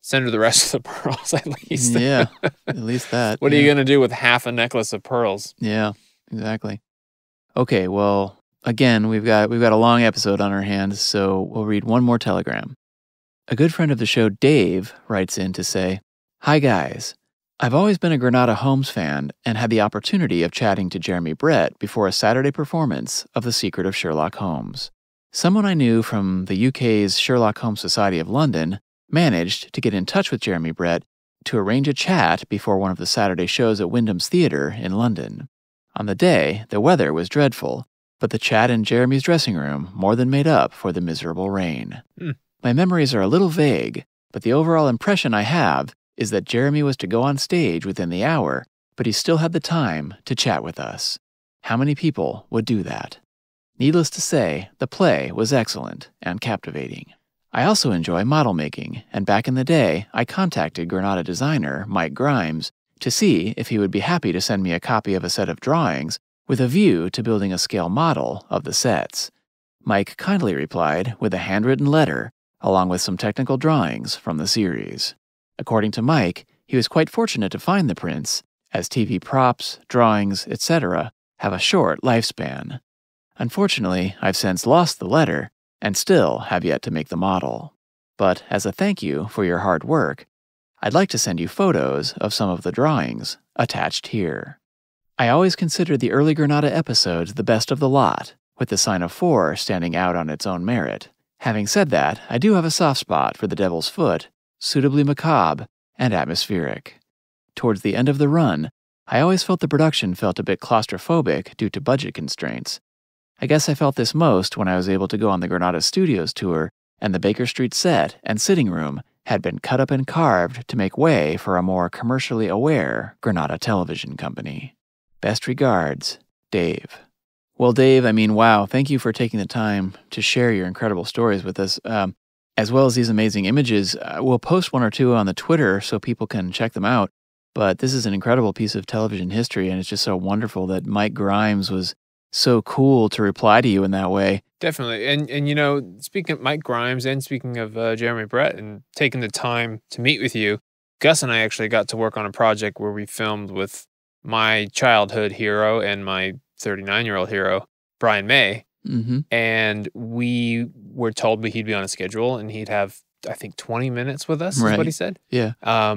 send her the rest of the pearls at least. Yeah, at least that. What are you going to do with half a necklace of pearls? Yeah, exactly. Okay, well, again, we've got a long episode on our hands, so we'll read one more telegram. A good friend of the show, Dave, writes in to say, "Hi guys. I've always been a Granada Holmes fan and had the opportunity of chatting to Jeremy Brett before a Saturday performance of The Secret of Sherlock Holmes. Someone I knew from the UK's Sherlock Holmes Society of London managed to get in touch with Jeremy Brett to arrange a chat before one of the Saturday shows at Wyndham's Theatre in London. On the day, the weather was dreadful, but the chat in Jeremy's dressing room more than made up for the miserable rain. My memories are a little vague, but the overall impression I have is that Jeremy was to go on stage within the hour, but he still had the time to chat with us. How many people would do that? Needless to say, the play was excellent and captivating. I also enjoy model making, and back in the day, I contacted Granada designer Mike Grimes to see if he would be happy to send me a copy of a set of drawings with a view to building a scale model of the sets. Mike kindly replied with a handwritten letter along with some technical drawings from the series. According to Mike, he was quite fortunate to find the prints, as TV props, drawings, etc. have a short lifespan. Unfortunately, I've since lost the letter and still have yet to make the model. But as a thank you for your hard work, I'd like to send you photos of some of the drawings attached here. I always considered the early Granada episodes the best of the lot, with the Sign of Four standing out on its own merit. Having said that, I do have a soft spot for the Devil's Foot, suitably macabre and atmospheric. Towards the end of the run, I always felt the production felt a bit claustrophobic due to budget constraints. I guess I felt this most when I was able to go on the Granada Studios tour, and the Baker Street set and sitting room had been cut up and carved to make way for a more commercially aware Granada television company. Best regards, Dave." Well, Dave, I mean, wow, thank you for taking the time to share your incredible stories with us. As well as these amazing images. We'll post one or two on the Twitter so people can check them out. But this is an incredible piece of television history, and it's just so wonderful that Mike Grimes was so cool to reply to you in that way. Definitely. And you know, speaking of Mike Grimes and speaking of Jeremy Brett and taking the time to meet with you, Gus and I actually got to work on a project where we filmed with my childhood hero and my 39-year-old hero, Brian May. Mm-hmm. And we were told he'd be on a schedule and he'd have, I think, 20 minutes with us, is what he said. Yeah.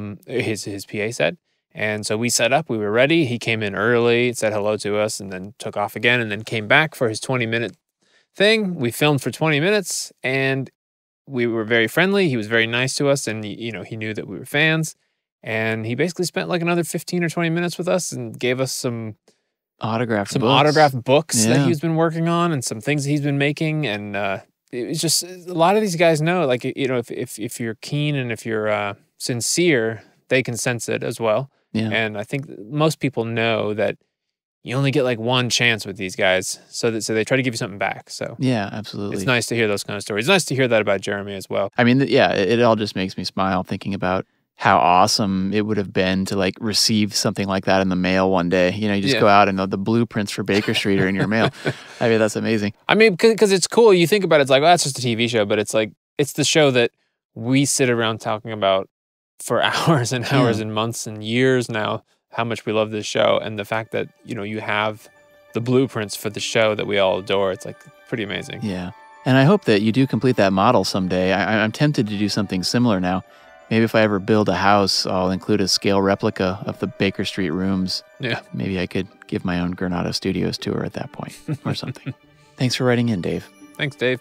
His PA said. And so we set up, we were ready. He came in early, said hello to us, and then took off again, and then came back for his 20-minute thing. We filmed for 20 minutes, and we were very friendly. He was very nice to us, and you know, he knew that we were fans. And he basically spent like another 15 or 20 minutes with us and gave us some autographed books that he's been working on and some things that he's been making. And it was just, a lot of these guys know, like, you know, if you're keen and if you're sincere, they can sense it as well. Yeah. And I think most people know that you only get like one chance with these guys, so they try to give you something back. So yeah, absolutely. It's nice to hear those kind of stories. It's nice to hear that about Jeremy as well. I mean, yeah, it all just makes me smile thinking about how awesome it would have been to like receive something like that in the mail one day. You know, you just go out and the blueprints for Baker Street are in your mail. I mean, that's amazing. I mean, because it's cool. You think about it, it's like, well, that's just a TV show, but it's like, it's the show that we sit around talking about for hours and hours and months and years now, how much we love this show. And the fact that, you know, you have the blueprints for the show that we all adore. It's like pretty amazing. Yeah. And I hope that you do complete that model someday. I'm tempted to do something similar now. Maybe if I ever build a house, I'll include a scale replica of the Baker Street rooms. Yeah. Maybe I could give my own Granada Studios tour at that point or something. Thanks for writing in, Dave. Thanks, Dave.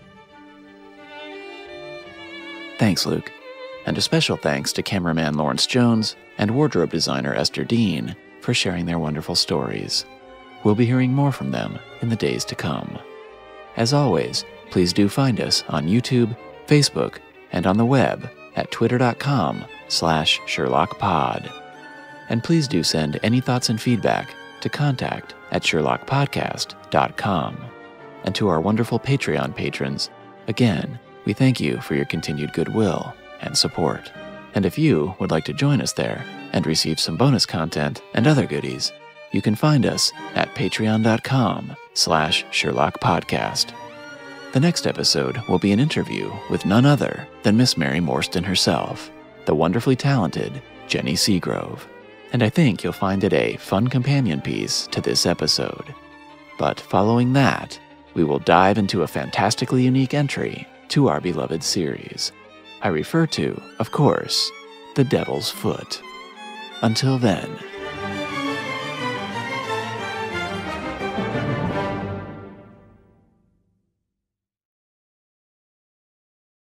Thanks, Luke. And a special thanks to cameraman Lawrence Jones and wardrobe designer Esther Dean for sharing their wonderful stories. We'll be hearing more from them in the days to come. As always, please do find us on YouTube, Facebook, and on the web at twitter.com/SherlockPod. And please do send any thoughts and feedback to contact@SherlockPodcast.com. And to our wonderful Patreon patrons, again, we thank you for your continued goodwill and support. And if you would like to join us there and receive some bonus content and other goodies, you can find us at patreon.com/SherlockPodcast. The next episode will be an interview with none other than Miss Mary Morstan herself, the wonderfully talented Jenny Seagrove. And I think you'll find it a fun companion piece to this episode. But following that, we will dive into a fantastically unique entry to our beloved series. I refer to, of course, The Devil's Foot. Until then,